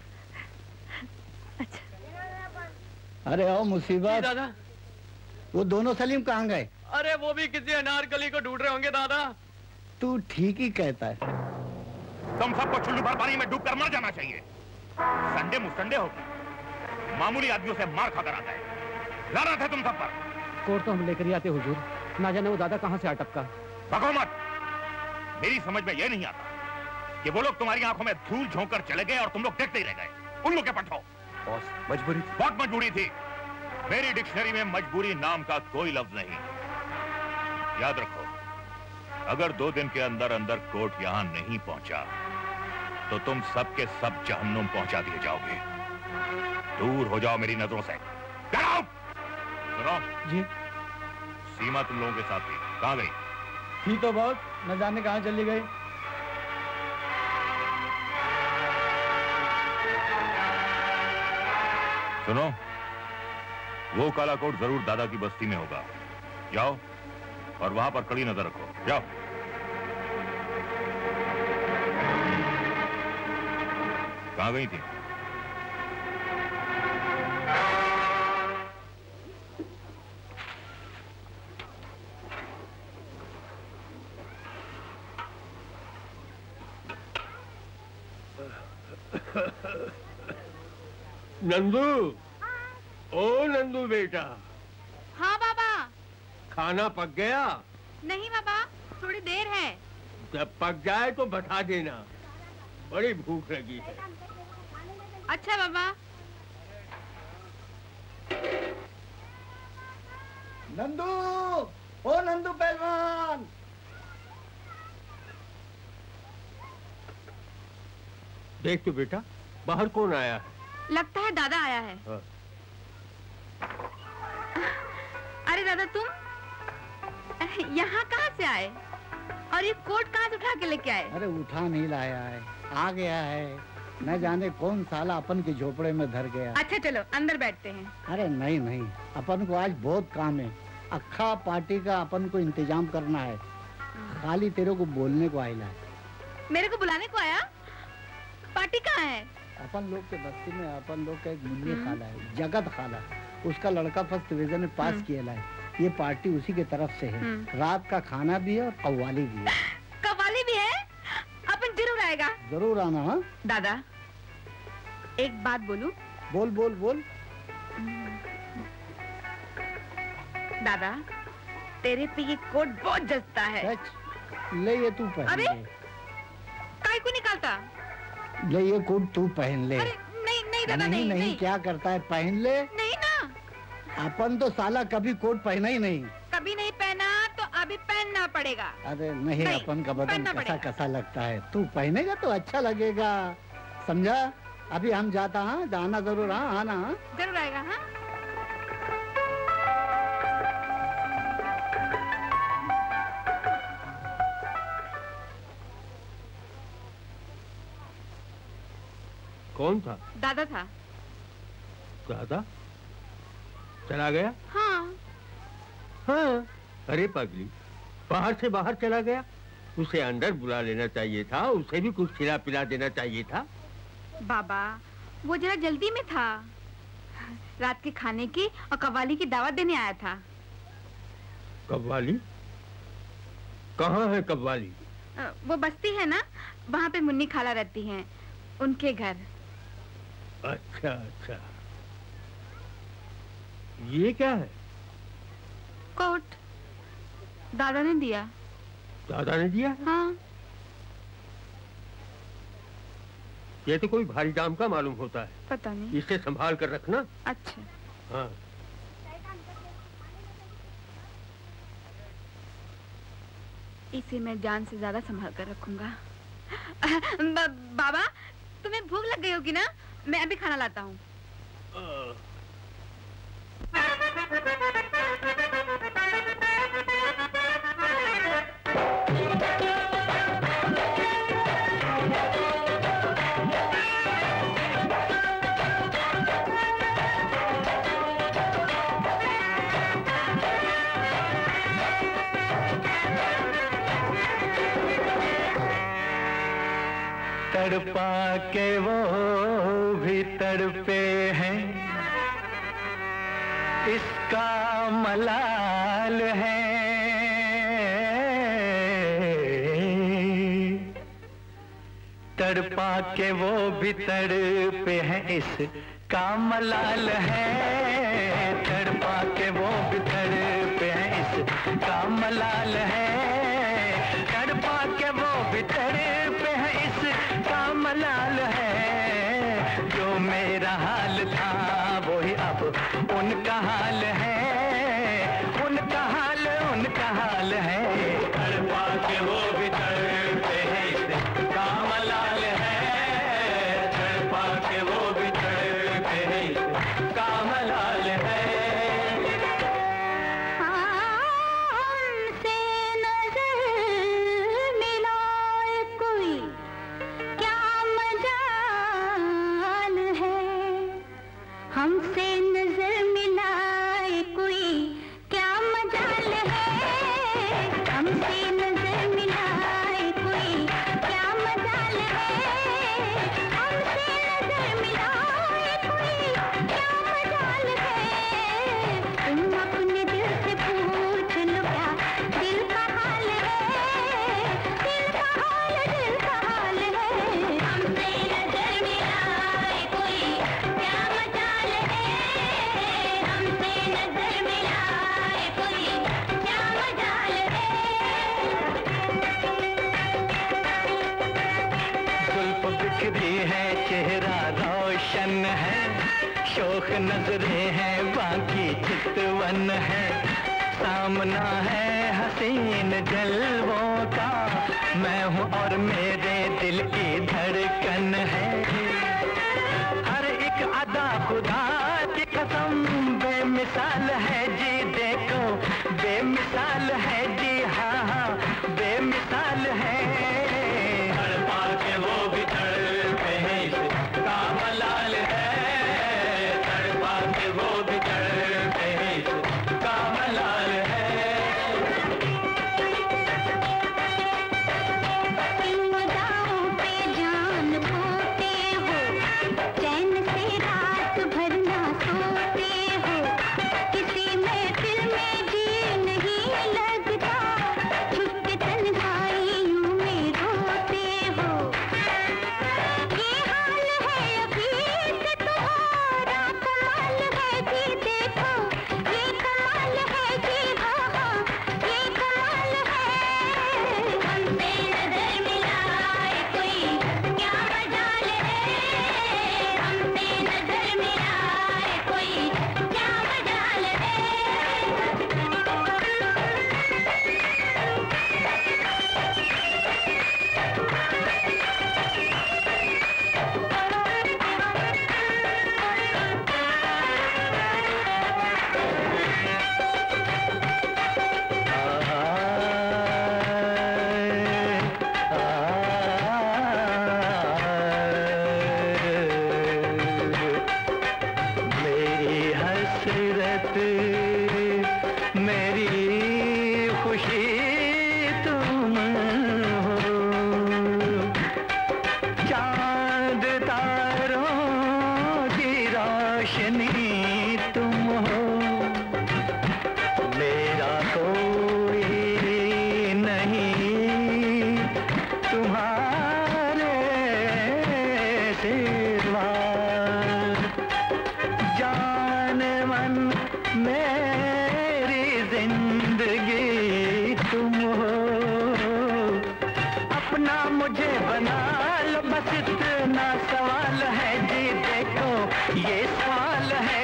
अच्छा। अरे ओ मुसीबत, दादा वो दोनों सलीम कहाँ गए? अरे वो भी किसी अनारकली को ढूंढ रहे होंगे दादा। तू ठीक ही कहता है। तुम सबको चुल्लू भर पानी में डूब कर मर जाना चाहिए। संडे मुस्टंडे होकर मामूली आदमियों से मार खाकर आता है। लानत है तुम सब पर। कोर्ट तो हम लेकर ही आते हुजूर, ना जाने वो दादा कहाँ से अटपका। भगो मत। मेरी समझ में यह नहीं आता कि वो लोग तुम्हारी आंखों में धूल झोंक कर चले गए और तुम लोग देखते ही रह गए। उन लोग के पठाओ। बॉस मजबूरी थी। बहुत मजबूरी थी। मेरी डिक्शनरी में मजबूरी नाम का कोई लफ्ज नहीं। याद रखो, अगर 2 दिन के अंदर अंदर कोर्ट यहां नहीं पहुंचा तो तुम सबके सब जहन्नुम पहुंचा दिए जाओगे। दूर हो जाओ मेरी नजरों से। सुनो जी। सीमा तुम लोगों के साथ थी, कहां गई? थी तो बहुत, न जाने कहां चली गई। सुनो, वो काला कोट जरूर दादा की बस्ती में होगा। जाओ और वहां पर कड़ी नजर रखो। जाओ। कहां गई थी? नंदू, ओ नंदू बेटा। हाँ बाबा। खाना पक गया? नहीं बाबा, थोड़ी देर है। जब पक जाए तो बता देना, बड़ी भूख लगी है। अच्छा बाबा। नंदू, ओ नंदू पहलवान। देख तो बेटा, बाहर कौन आया है? लगता है दादा आया है। हाँ। अरे दादा तुम यहाँ कहाँ से आए? और ये कोट कहाँ से उठा के लेके आए? अरे उठा नहीं लाया है, आ गया है। न जाने कौन साला अपन के झोपड़े में धर गया। अच्छा चलो अंदर बैठते हैं। अरे नहीं नहीं, अपन को आज बहुत काम है। अक्खा पार्टी का अपन को इंतजाम करना है। खाली तेरे को बोलने को आयला है। मेरे को बुलाने को आया? पार्टी कहाँ है? अपन लोग के बस्ती में अपन लोग का एक मुन्नी खाला है, जगत खाला। उसका लड़का फर्स्ट डिवीजन में पास किया है। ये पार्टी उसी के तरफ से है। रात का खाना भी है और कव्वाली भी है। कव्वाली भी है? अपन जरूर आएगा। जरूर आना। हाँ दादा, एक बात बोलूं? बोल बोल बोल। दादा, तेरे पे ये कोट बहुत जचता है। ले ये तू पहन। अरे काय को निकालता? ले ये कोट तू पहन ले। अरे नहीं नहीं दादा, नहीं नहीं। क्या करता है, पहन ले। नहीं ना, अपन तो साला कभी कोट पहना ही नहीं। कभी नहीं पहना तो अभी पहनना पड़ेगा। अरे नहीं, अपन का बदन कसा कसा लगता है। तू पहनेगा तो अच्छा लगेगा, समझा? अभी हम जाता। हाँ जाना जरूर। हाँ आना। हाँ जरूर आएगा। हाँ कौन था? दादा था। दादा चला गया? हाँ। हाँ। अरे पगली, बाहर से बाहर चला गया, उसे अंदर बुला लेना चाहिए था। उसे भी कुछ खिला पिला देना चाहिए था। बाबा वो जरा जल्दी में था। रात के खाने की और कव्वाली की दावत देने आया था। कव्वाली? कहाँ है कव्वाली? वो बस्ती है ना, वहाँ पे मुन्नी खाला रहती हैं, उनके घर। अच्छा अच्छा, ये क्या है? कोट दादा ने दिया। दादा ने दिया? हाँ। ये तो कोई भारी दाम का मालूम होता है। पता नहीं। इसे संभाल कर रखना। अच्छा। हाँ। इसे मैं जान से ज्यादा संभाल कर रखूंगा। बाबा, तुम्हें भूख लग गई होगी ना? मैं अभी खाना लाता हूँ। तड़पा के वो भी तड़पे हैं, इसका मलाल है। तड़पा के वो भी तड़पे हैं, इसका मलाल है। तड़पा के वो भी तड़पे हैं, इसका मलाल है। तड़पा के वो भी तड़पे हैं, इसका मलाल है। जो मेरा हाल था वही अब उनका हाल है। उनका हाल है। तड़पा के वो भी तड़पे हैं, इसका मलाल है। तड़पा के वो भी तड़पे हैं, इसका मलाल है। हमसे नजर मिलाए कोई क्या मजाल है। हमसे नजर मिलाए कोई क्या मजाल है। हमसे नजर मिलाए कोई क्या मजाल है। तुम अपने दिल से पूछ लो क्या दिल का हाल है। दिल का हाल है। हमसे नजर मिलाए कोई क्या मजाल है। हमसे नजर मिलाए कोई क्या मजाल है। जुल्फ बिखरी है, चेहरा रोशन है। शोख नजरें हैं, बाकी चितवन है। सामना है हसीन जलवों का, मैं हूँ और मेरे दिल की धड़कन है। हर एक अदा खुदा की कसम बेमिसाल है जी। देखो बेमिसाल है जी, हाँ हाँ बेमिसाल है। तड़पा के वो भी तड़पे हैं, इसका मलाल है। तड़पा के वो भी तड़पे हैं, इसका मलाल है। इन अदाओं पे जान खोते हो, चैन से रात भर ना सोते हो। किसी महफिल में जी नहीं लगता, छुप के तन्हाइयों में रोते हो। ये हाल है अभी से तुम्हारा, कमाल है जी। देखो ये कमाल है जी, हाँ हाँ ये कमाल है। हमसे नजर मिलाए कोई क्या मजाल है। हमसे नजर मिलाए कोई क्या मजाल है। मेरी हसरत, मेरी खुशी तुम हो। चांद तारों की रोशनी तुम हो। मेरा कोई नहीं तुम्हारे सिवा। जान मन मेरी जिंदगी तुम हो। अपना मुझे बना लो बस इतना सवाल है जी। देखो ये सवाल है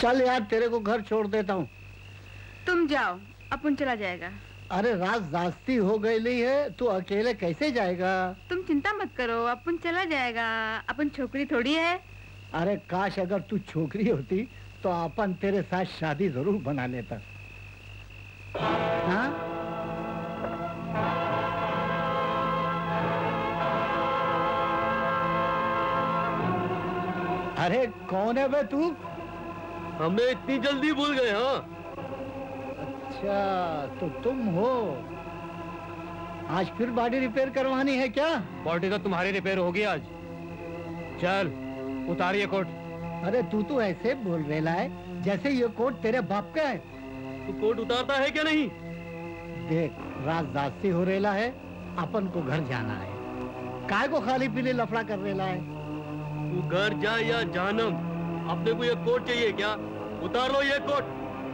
चल यार, तेरे को घर छोड़ देता हूँ। तुम जाओ, अपन चला जाएगा। अरे रात जास्ती हो गई है, तू अकेले कैसे जाएगा? तुम चिंता मत करो, अपन चला जाएगा। अपन छोकरी थोड़ी है। अरे काश अगर तू छोकरी होती तो अपन तेरे साथ शादी जरूर बना लेता। हाँ? अरे कौन है बे तू? हमें इतनी जल्दी भूल गए? हाँ। अच्छा तो तुम हो। आज फिर बॉडी रिपेयर करवानी है क्या? बॉडी तो तुम्हारी रिपेयर होगी आज। चल उतारिए कोट। अरे तू तो ऐसे बोल रहा है जैसे ये कोट तेरे बाप का है। तू कोट उतारता है क्या नहीं? देख रात जास्ती हो रेला है, अपन को घर जाना है। काय को खाली पीले लफड़ा कर रेला है? तू घर जा या जानम, अपने को ये कोट चाहिए क्या? उतार लो ये कोट।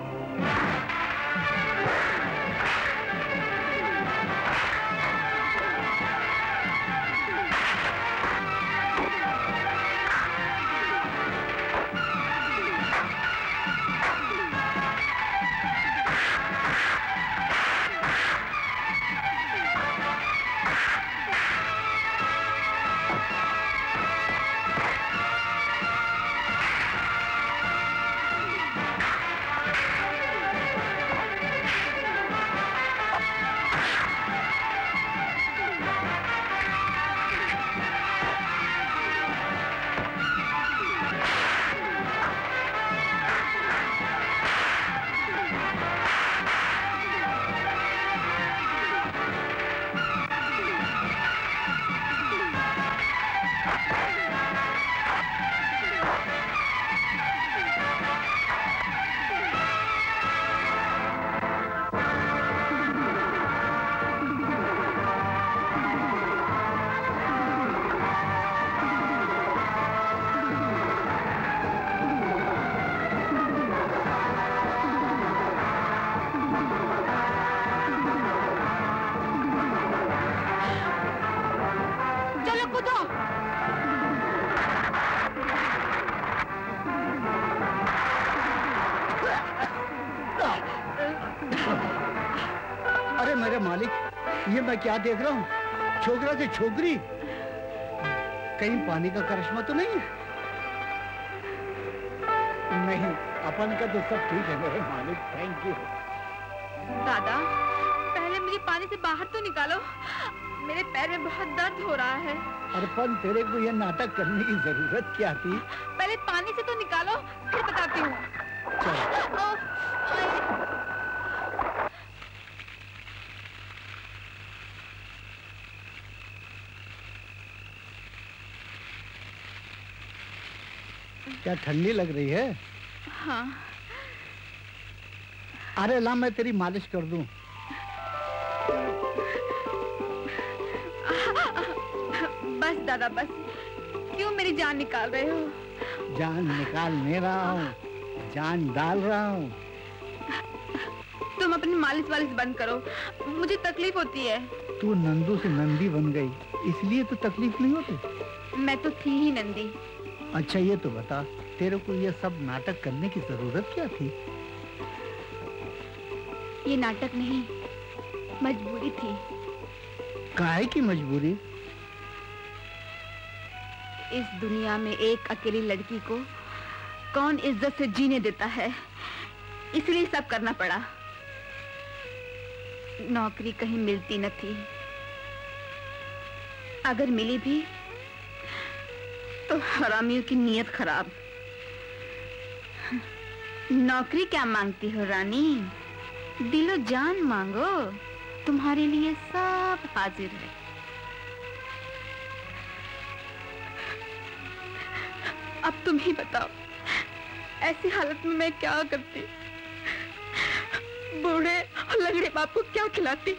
ये मैं क्या देख रहा हूँ? छोकरा से छोकरी, कहीं पानी का करिश्मा तो नहीं? नहीं, अपन का तो सब ठीक है मेरे मालिक, थैंक यू। दादा पहले मुझे पानी से बाहर तो निकालो, मेरे पैर में बहुत दर्द हो रहा है। अर्पण तेरे को ये नाटक करने की जरूरत क्या थी? पहले पानी से तो निकालो, फिर बताती हूँ। क्या ठंडी लग रही है? हाँ। अरे ला मैं तेरी मालिश कर दूं। बस दादा बस, क्यों मेरी जान निकाल रहे हो? जान निकाल नहीं रहा हूँ, जान डाल रहा हूँ। तुम अपनी मालिश वालिश बंद करो, मुझे तकलीफ होती है। तू नंदू से नंदी बन गई, इसलिए तो तकलीफ नहीं होती। मैं तो थी ही नंदी। अच्छा ये तो बता, तेरे को ये सब नाटक करने की जरूरत क्या थी? ये नाटक नहीं, मजबूरी थी। काहे की मजबूरी? इस दुनिया में एक अकेली लड़की को कौन इज्जत से जीने देता है, इसलिए सब करना पड़ा। नौकरी कहीं मिलती न थी, अगर मिली भी तो हरामियों की नीयत खराब। नौकरी क्या मांगती हो रानी, दिलो जान मांगो, तुम्हारे लिए सब हाजिर है। अब तुम ही बताओ, ऐसी हालत में मैं क्या करती? बूढ़े और लंगड़े बाप को क्या खिलाती?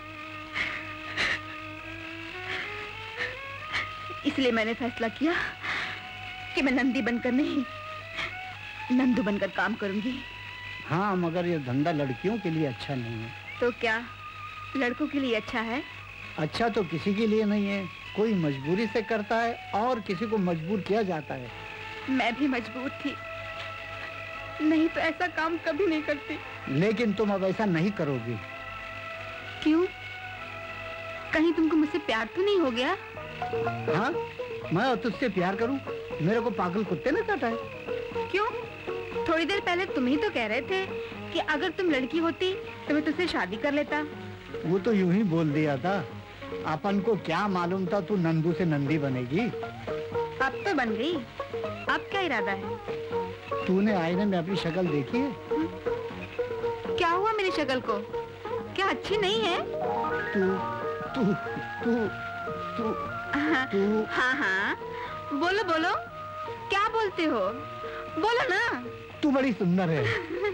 इसलिए मैंने फैसला किया कि मैं नंदी बनकर नहीं, नंदू बनकर काम करूंगी। हाँ, मगर ये धंधा लड़कियों के लिए अच्छा नहीं है। तो क्या लड़कों के लिए अच्छा है? अच्छा तो किसी के लिए नहीं है, कोई मजबूरी से करता है और किसी को मजबूर किया जाता है। मैं भी मजबूर थी, नहीं तो ऐसा काम कभी नहीं करती। लेकिन तुम अब ऐसा नहीं करोगी। क्यों? कहीं तुमको मुझसे प्यार तो नहीं हो गया? हाँ, मैं तुझसे प्यार करूं? मेरे को पागल कुत्ते ने काटा है। क्यों? थोड़ी देर पहले तुम ही तो कह रहे थे कि अगर तुम लड़की होती तो मैं तुझसे शादी कर लेता। वो तो यूं ही बोल दिया था। अपन को क्या मालूम था तू नंदू से नंदी बनेगी। अब तो बन गई। अब क्या इरादा है? तूने आईने में अपनी शक्ल देखी है? क्या हुआ मेरी शक्ल को? क्या अच्छी नहीं है? तू तू तू तू तू हाँ हाँ, बोलो बोलो, क्या बोलते हो? बोलो ना। तू बड़ी सुंदर है।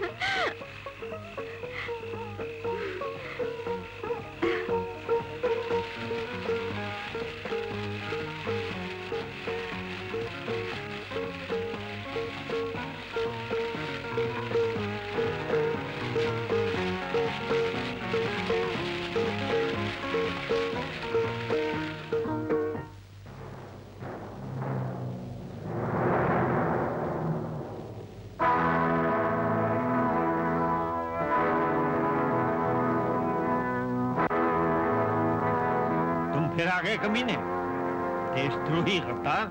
फिर आगे कमीने, देशद्रोही गद्दार।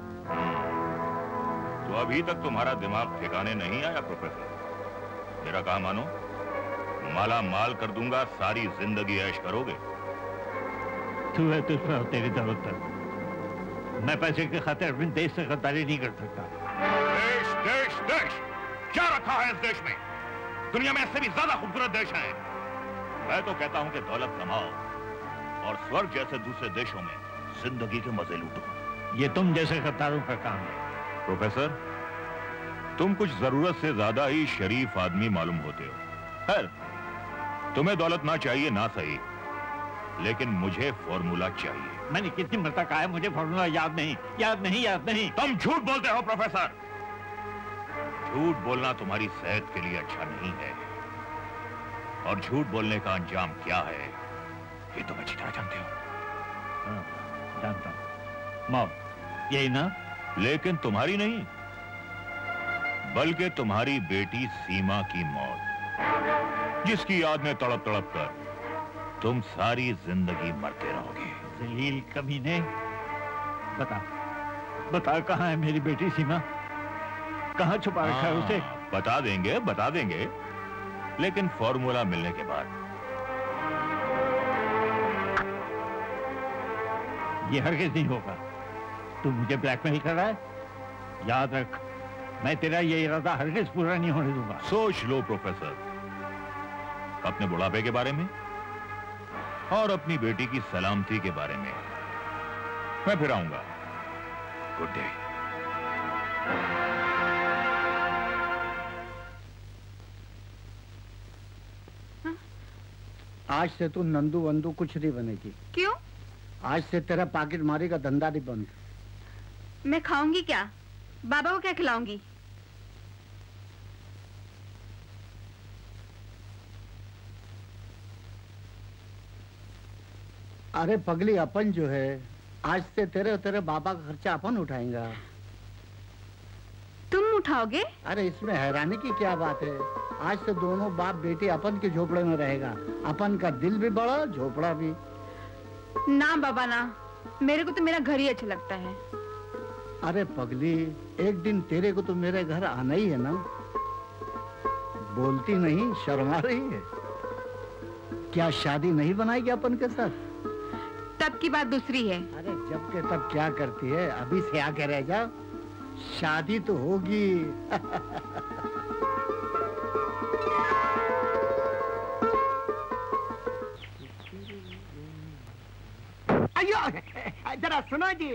तो अभी तक तुम्हारा दिमाग ठिकाने नहीं आया प्रोफेसर? मेरा कहा मानो, माला माल कर दूंगा, सारी जिंदगी ऐश करोगे। तू है तुझ पर तेरी दौलत पर। मैं पैसे के खातिर अपने देश से गद्दारी नहीं कर सकता। देश देश देश क्या रखा है इस देश में? दुनिया में इससे भी ज्यादा खूबसूरत देश है। मैं तो कहता हूं कि दौलत कमाओ और स्वर्ग जैसे दूसरे देशों में जिंदगी के मजे लूटो। ये तुम जैसे गद्दारों का काम है। प्रोफेसर, तुम कुछ जरूरत से ज्यादा ही शरीफ आदमी मालूम होते हो। खैर, तुम्हें दौलत ना चाहिए ना सही, लेकिन मुझे फॉर्मूला चाहिए। मैंने कितनी मरतबा कहा है, मुझे फॉर्मूला याद नहीं, याद नहीं, याद नहीं। तुम झूठ बोलते हो प्रोफेसर। झूठ बोलना तुम्हारी सेहत के लिए अच्छा नहीं है, और झूठ बोलने का अंजाम क्या है ये तुम अच्छी तरह जानते हो। जानता हूं। मौत, यही ना? लेकिन तुम्हारी नहीं, बल्कि तुम्हारी बेटी सीमा की मौत, जिसकी याद में तड़प तड़प कर तुम सारी जिंदगी मरते रहोगे। जलील कमीने, बता बता कहाँ है मेरी बेटी सीमा? कहाँ छुपा रखा है उसे? बता देंगे, लेकिन फॉर्मूला मिलने के बाद। ये हरगिज़ नहीं होगा। तू मुझे ब्लैकमेल कर रहा है? याद रख, मैं तेरा ये इरादा हरगिज़ पूरा नहीं होने दूंगा। सोच लो प्रोफेसर, अपने बुढ़ापे के बारे में और अपनी बेटी की सलामती के बारे में। मैं फिर आऊंगा। Good day. आज से तू नंदू वंदू कुछ नहीं बनेगी। क्यों? आज से तेरा पाकिट मारी का धंधा नहीं बंद। मैं खाऊंगी क्या? बाबा को क्या खिलाऊंगी? अरे पगली, अपन जो है आज से तेरे बाबा का खर्चा अपन उठाएंगा। तुम उठाओगे? अरे इसमें हैरानी की क्या बात है? आज से दोनों बाप बेटी अपन के झोपड़े में रहेगा। अपन का दिल भी बड़ा, झोपड़ा भी। ना बाबा ना, मेरे को तो मेरा घर ही अच्छा लगता है। अरे पगली, एक दिन तेरे को तो मेरे घर आना ही है ना। बोलती नहीं, शर्मा रही है। क्या शादी नहीं बनाएगी अपन के साथ? तब की बात दूसरी है। अरे जब के तब क्या करती है? अभी से आके रह जा, शादी तो होगी। अयो जरा सुनो जी।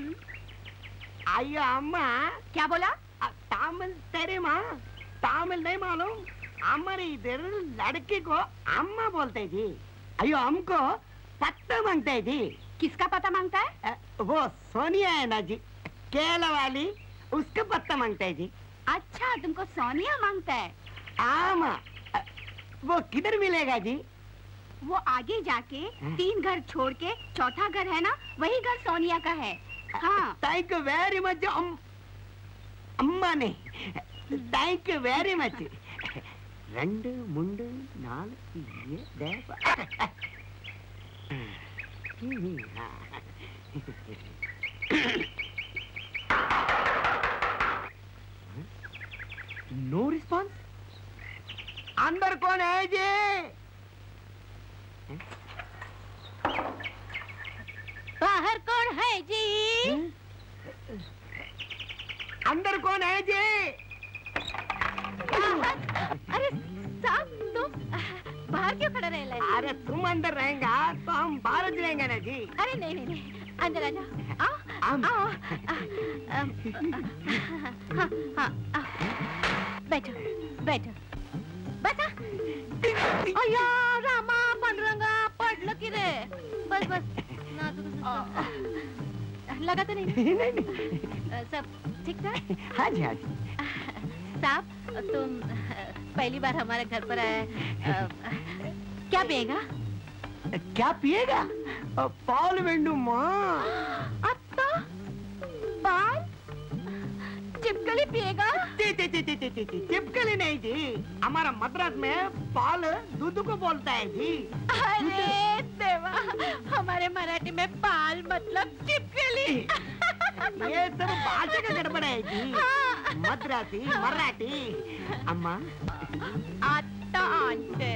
अयो अम्मा। क्या बोला? तामिल तेरी माँ, तामिल नहीं मालूम? हमारे इधर लड़की को अम्मा बोलते जी। अयो हमको पत्ता मांगते है जी। किसका पता मांगता है? वो सोनिया है ना जी, केला वाली, उसका पत्ता मांगता है जी। अच्छा, तुमको सोनिया मांगता है? आमा, वो किधर मिलेगा जी? वो आगे जाके 3 घर छोड़ के चौथा घर है ना, वही घर सोनिया का है। हाँ। थैंक यू वेरी मच अम्मा ने। थैंक यू वेरी मच ரெண்டு முண்டு நாலு नो रिस्पॉन्स अंदर कौन है जी बाहर कौन है जी अंदर कौन है जी अरे साहब तुम बाहर क्यों खड़ा रहे? अरे तुम अंदर रहेगा तो हम बाहर रहेंगे ना जी। अरे नहीं नहीं नहीं अंदर आ जाओ। आओ आओ बैठो बैठो बसा। अय्या रामा पांडुरंगा पडलं की रे। बस बस लगा तो नहीं? सब ठीक था? हाँ जी हाँ जी। साहब तुम पहली बार हमारे घर पर आए, क्या पिएगा? क्या पिएगा? पाल वेंडू माँ। अत्ता पाल चिपकली पिएगा? चिपकली नहीं जी, हमारा मद्रास में पाल दूध को बोलता है जी। अरे देवा, हमारे मराठी में पाल मतलब चिपकली। ये सब भाषा का गड़बड़ है जी। मद्रासी मराठी अम्मा आता आंटे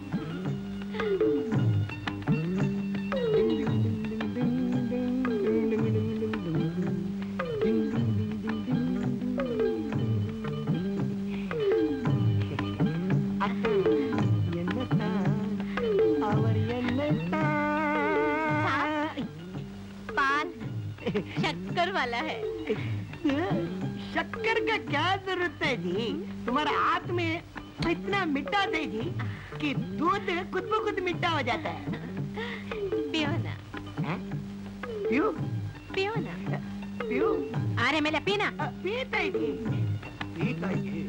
पान शक्कर वाला है। शक्कर का क्या जरूरत है जी? तुम्हारे हाथ में इतना मीठा है जी कि दूध खुद ब खुद मीठा हो जाता है। पियो ना। पियो पियो ना। पियो अरे मेला पीना। पीता है जी पीता है जी।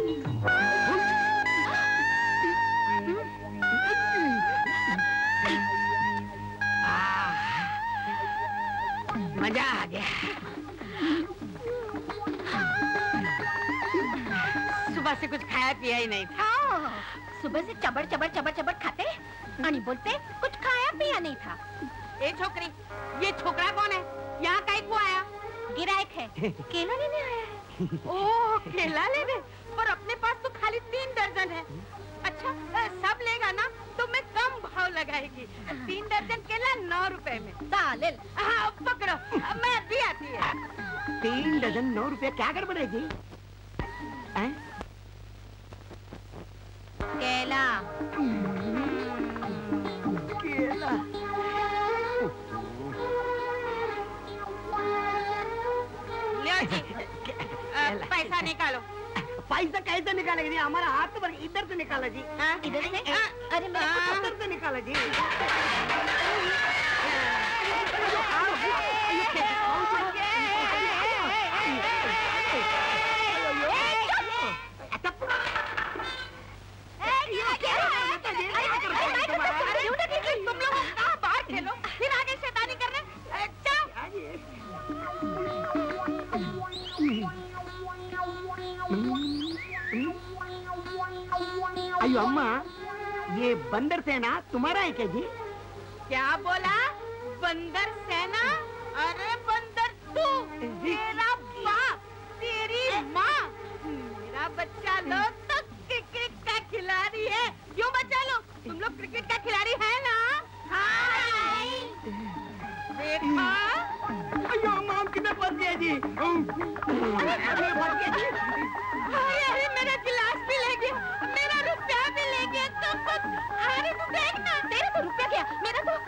मजा आ गया। सुबह से कुछ खाया पिया ही नहीं था। सुबह से चबड़ चबड़ चबड़ चबड़ खाते आणि बोलते कुछ खाया पिया नहीं था। ए छोकरी, ये छोकरा कौन है? यहाँ काहे को आया? गिरायक है, केला लेने आया है। ओह केला लेने, पर अपने पास तो खाली 3 दर्जन है। अच्छा सब लेगा ना तो मैं कम भाव लगाएगी। 3 दर्जन केला 9 रुपए में। सालेल हाँ पकड़ो, मैं अभी आती है। 3 दर्जन 9 रुपया क्या गड़बड़ है जी? केला केला पैसा निकालो। पैसा कैसे निकालेंगे जी? हमारा हाथ पर इधर से निकाला जी। इधर से? अरे मैं उधर से निकाला जी। तुम लोग कहाँ बाहर खेलो, फिर आगे शैतानी कर रहे? अयो अम्मा, ये बंदर सेना तुम्हारा है क्या जी? क्या बोला? बंदर सेना? अरे बंदर तू, तेरा बाप, तेरी माँ, मेरा बच्चा लोग तो क्रिकेट का खिलाड़ी है। क्यों बच्चा लोग, तुम लोग क्रिकेट का खिलाड़ी है ना? हाँ। देखा? अयो अम्मा, हम किधर फंस गए जी? अरे मेरा गिलास भी ले गया, मेरा रुपया भी ले गया। तो कुछ अरे तू देख ना, तेरा तो रुपया गया, मेरा तो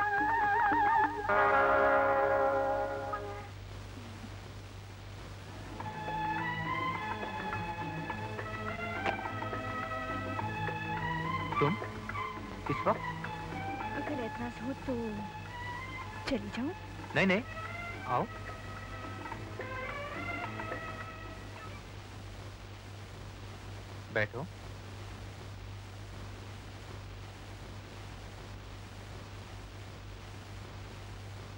तुम इस वक्त? अगर एतराज हो तो चली जाऊं? नहीं नहीं आओ। बैठो।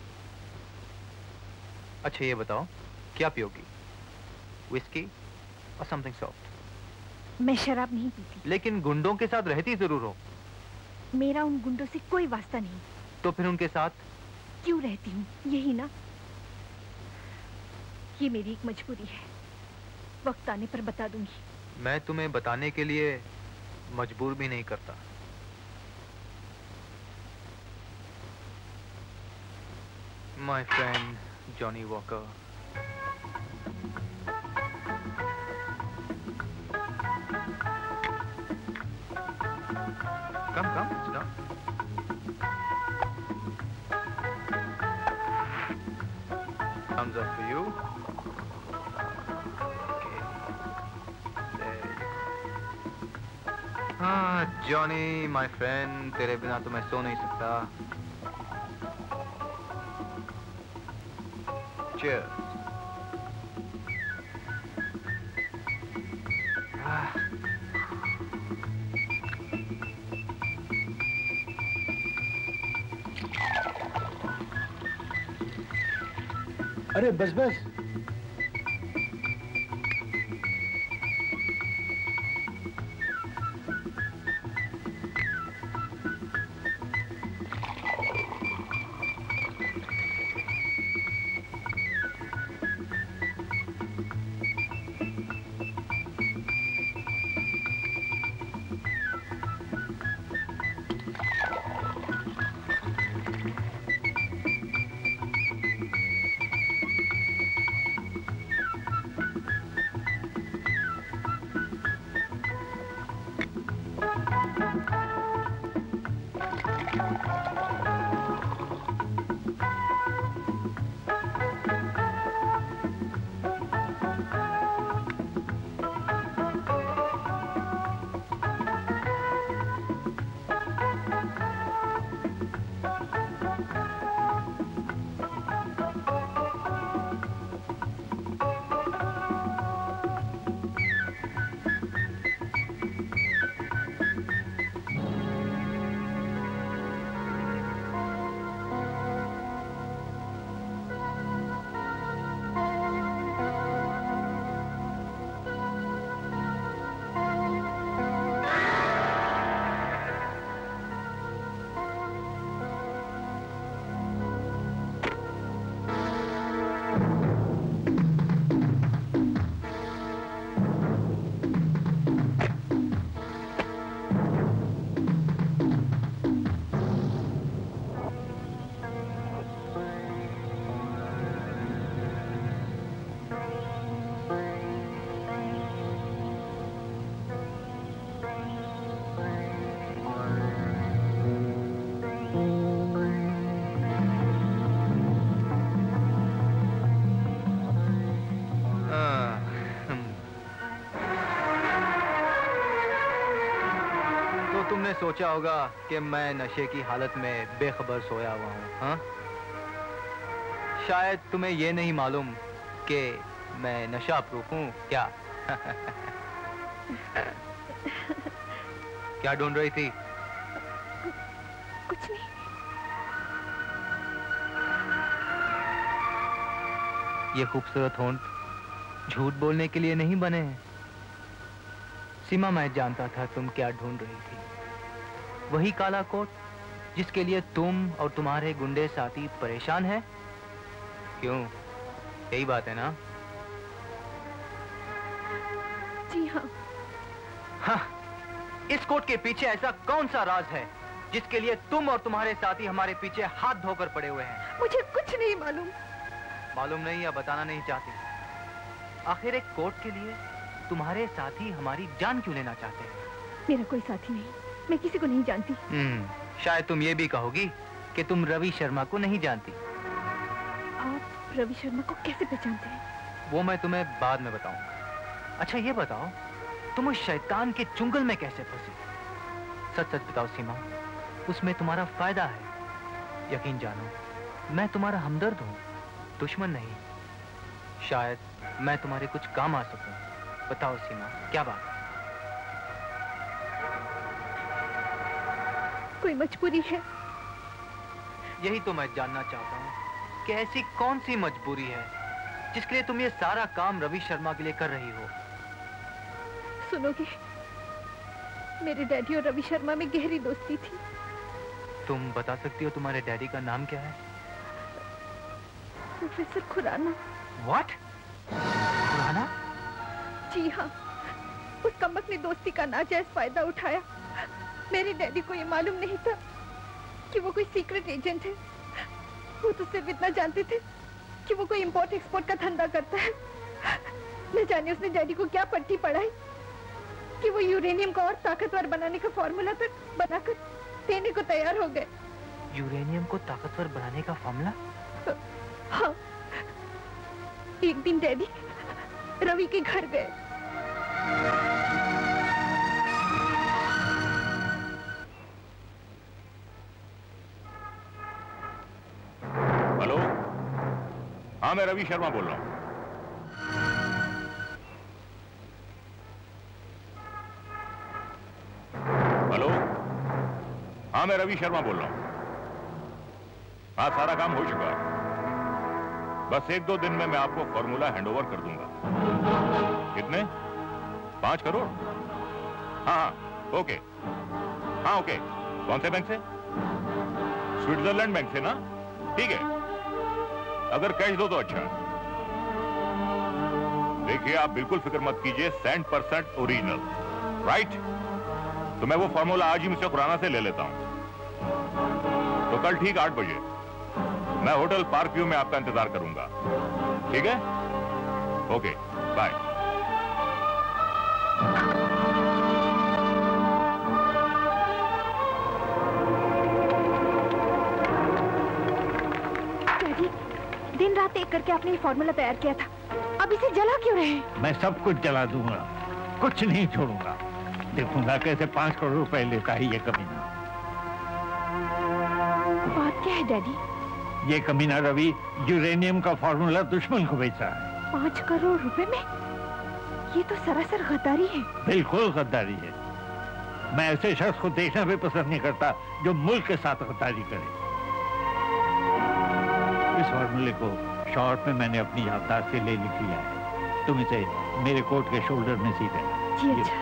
अच्छा ये बताओ क्या पियोगी? विस्की, और समथिंग सॉफ्ट। मैं शराब नहीं पीती। लेकिन गुंडों के साथ रहती जरूर हो। मेरा उन गुंडों से कोई वास्ता नहीं। तो फिर उनके साथ क्यों रहती हूँ? यही ना, ये मेरी एक मजबूरी है। वक्त आने पर बता दूंगी। मैं तुम्हें बताने के लिए मजबूर भी नहीं करता। My friend Johnny Walker. Come, sit down. Thumbs up for you. Okay. There you go. हाँ, Johnny, my friend, तेरे बिना तो मैं सो नहीं सकता। Cheers. अरे बस बस। तुमने सोचा होगा कि मैं नशे की हालत में बेखबर सोया हुआ हूँ, हाँ? शायद तुम्हें ये नहीं मालूम कि मैं नशा प्रूफ हूँ क्या? क्या ढूंढ रही थी? कुछ नहीं। ये खूबसूरत होंठ झूठ बोलने के लिए नहीं बने हैं। सीमा, मैं जानता था तुम क्या ढूंढ रही थी। वही काला कोट जिसके लिए तुम और तुम्हारे गुंडे साथी परेशान हैं? क्यों, यही बात है ना? जी हाँ। हाँ, इस कोट के पीछे ऐसा कौन सा राज है जिसके लिए तुम और तुम्हारे साथी हमारे पीछे हाथ धोकर पड़े हुए हैं? मुझे कुछ नहीं मालूम। मालूम नहीं या बताना नहीं चाहती? आखिर एक कोट के लिए तुम्हारे साथी हमारी जान क्यों लेना चाहते हैं? मेरा कोई साथी नहीं, मैं किसी को नहीं जानती। शायद तुम ये भी कहोगी कि तुम रवि शर्मा को नहीं जानती। आप रवि शर्मा को कैसे पहचानते हैं? वो मैं तुम्हें बाद में बताऊंगा। अच्छा ये बताओ, तुम उस शैतान के चुंगल में कैसे फंसी? सच सच बताओ सीमा, उसमें तुम्हारा फायदा है। यकीन जानो, मैं तुम्हारा हमदर्द हूँ, दुश्मन नहीं। शायद मैं तुम्हारे कुछ काम आ सकूं। बताओ सीमा, क्या बात? कोई मजबूरी है? यही तो मैं जानना चाहता हूँ कि ऐसी कौन सी मजबूरी है जिसके लिए तुम ये सारा काम रवि शर्मा के लिए कर रही हो। सुनोगे, मेरे डैडी और रवि शर्मा में गहरी दोस्ती थी। तुम बता सकती हो तुम्हारे डैडी का नाम क्या है? प्रोफेसर खुराना। What? खुराना? जी हाँ, उस कमबख्त ने दोस्ती का नाजायज फायदा उठाया। मेरे डैडी को ये मालूम नहीं था कि वो कोई सीक्रेट एजेंट है। वो तो सिर्फ इतना जानते थे कि वो कोई इंपोर्ट एक्सपोर्ट का धंधा करता है। न जाने उसने डैडी को क्या पट्टी पढ़ाई कि वो यूरेनियम को और ताकतवर बनाने का फॉर्मूला तक बनाकर देने को तैयार हो गए। यूरेनियम को ताकतवर बनाने का फॉर्मूला? हाँ, एक दिन डैडी रवि के घर गए। हेलो, हाँ मैं रवि शर्मा बोल रहा हूँ। हेलो, हाँ मैं रवि शर्मा बोल रहा हूँ। हाँ सारा काम हो चुका है, बस 1-2 दिन में मैं आपको फॉर्मूला हैंडओवर कर दूंगा। कितने? 5 करोड़? हाँ ओके, हाँ ओके। कौन से बैंक से? स्विट्जरलैंड बैंक से ना? ठीक है, अगर कैश दो तो अच्छा। देखिए आप बिल्कुल फिक्र मत कीजिए, 100% ओरिजिनल, राइट? तो मैं वो फॉर्मूला आज ही मिस्टर खुराना से ले लेता हूं। तो कल ठीक 8 बजे मैं होटल पार्क व्यू में आपका इंतजार करूंगा, ठीक है? Okay, bye. डैडी, दिन रात एक करके आपने ये फॉर्मूला तैयार किया था, अब इसे जला क्यों रहे हैं? मैं सब कुछ जला दूंगा, कुछ नहीं छोड़ूंगा। देखूंगा कैसे 5 करोड़ रुपए लेता है ये कमीना। बात क्या है डैडी? ये कमीना रवि यूरेनियम का फॉर्मूला दुश्मन को बेचा है। 5 करोड़ रुपए में? ये तो सरासर गद्दारी है। बिल्कुल गद्दारी है। मैं ऐसे शख्स को देखना भी पसंद नहीं करता जो मुल्क के साथ गद्दारी करे। इस फॉर्मूले को शॉर्ट में मैंने अपनी याददाश्त से ले लिख लिया है। तुम इसे मेरे कोट के शोल्डर में सी देना। जी अच्छा।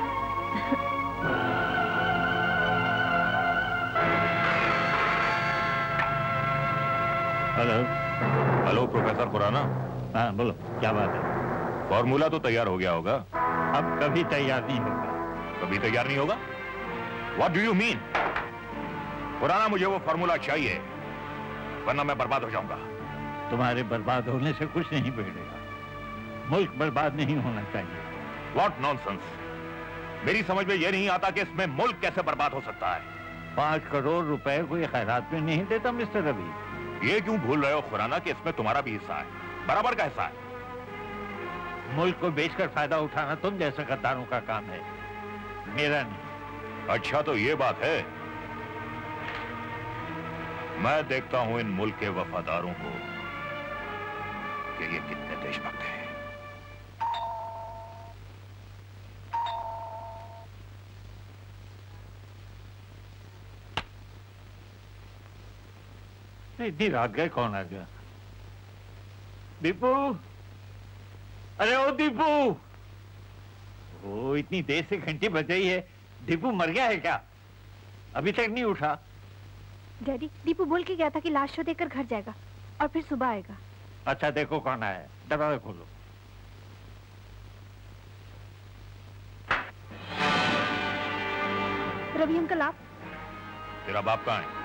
Hello, hello professor Khurana. हाँ बोलो, क्या बात है? फॉर्मूला तो तैयार हो गया होगा? अब कभी तैयार नहीं होगा। कभी तैयार नहीं होगा? What do you mean? Khurana मुझे वो फॉर्मूला चाहिए, वरना मैं बर्बाद हो जाऊंगा। तुम्हारे बर्बाद होने से कुछ नहीं बिगड़ेगा। मुल्क बर्बाद नहीं होना चाहिए। What nonsense! मेरी समझ में यह नहीं आता कि इसमें मुल्क कैसे बर्बाद हो सकता है। 5 करोड़ रुपए कोई खैरात में नहीं देता मिस्टर रवि। ये क्यों भूल रहे हो खुराना कि इसमें तुम्हारा भी हिस्सा है, बराबर का हिस्सा है। मुल्क को बेचकर फायदा उठाना तुम जैसे गद्दारों का काम है, मेरा नहीं। अच्छा तो ये बात है। मैं देखता हूं इन मुल्क के वफादारों को कि ये कितने देशभक्त हैं। इतनी रात गए, कौन आ गया? दीपू, अरे ओ दीपू! ओ इतनी देर से घंटी बज रही है, दीपू मर गया है क्या? अभी तक नहीं उठा। डैडी, दीपू बोल के गया था कि लाश शो देकर घर जाएगा और फिर सुबह आएगा। अच्छा देखो कौन आया है, दरवाजा खोलो। रवि अंकल आप? तेरा बाप कहाँ है?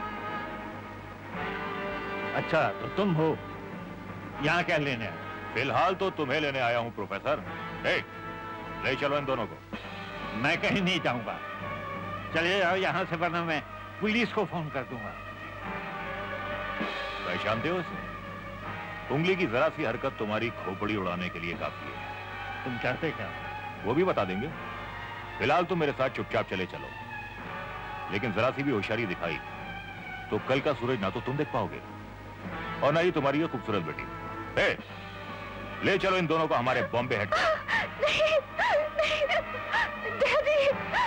अच्छा तो तुम हो, यहाँ क्या लेने आए? फिलहाल तो तुम्हें लेने आया हूँ प्रोफेसर। ले चलो इन दोनों को। मैं कहीं नहीं जाऊंगा, चले जाओ यहाँ से, वरना मैं पुलिस को फोन कर दूंगा। पहचानते हो उसे? उंगली की जरा सी हरकत तुम्हारी खोपड़ी उड़ाने के लिए काफी है। तुम चाहते क्या? वो भी बता देंगे। फिलहाल तुम मेरे साथ चुपचाप चले चलो, लेकिन जरा सी भी होशियारी दिखाई तो कल का सूरज ना तो तुम देख पाओगे और ना ही तुम्हारी ये खूबसूरत बेटी। ले चलो इन दोनों को हमारे बॉम्बे हेड। नहीं, डैडी।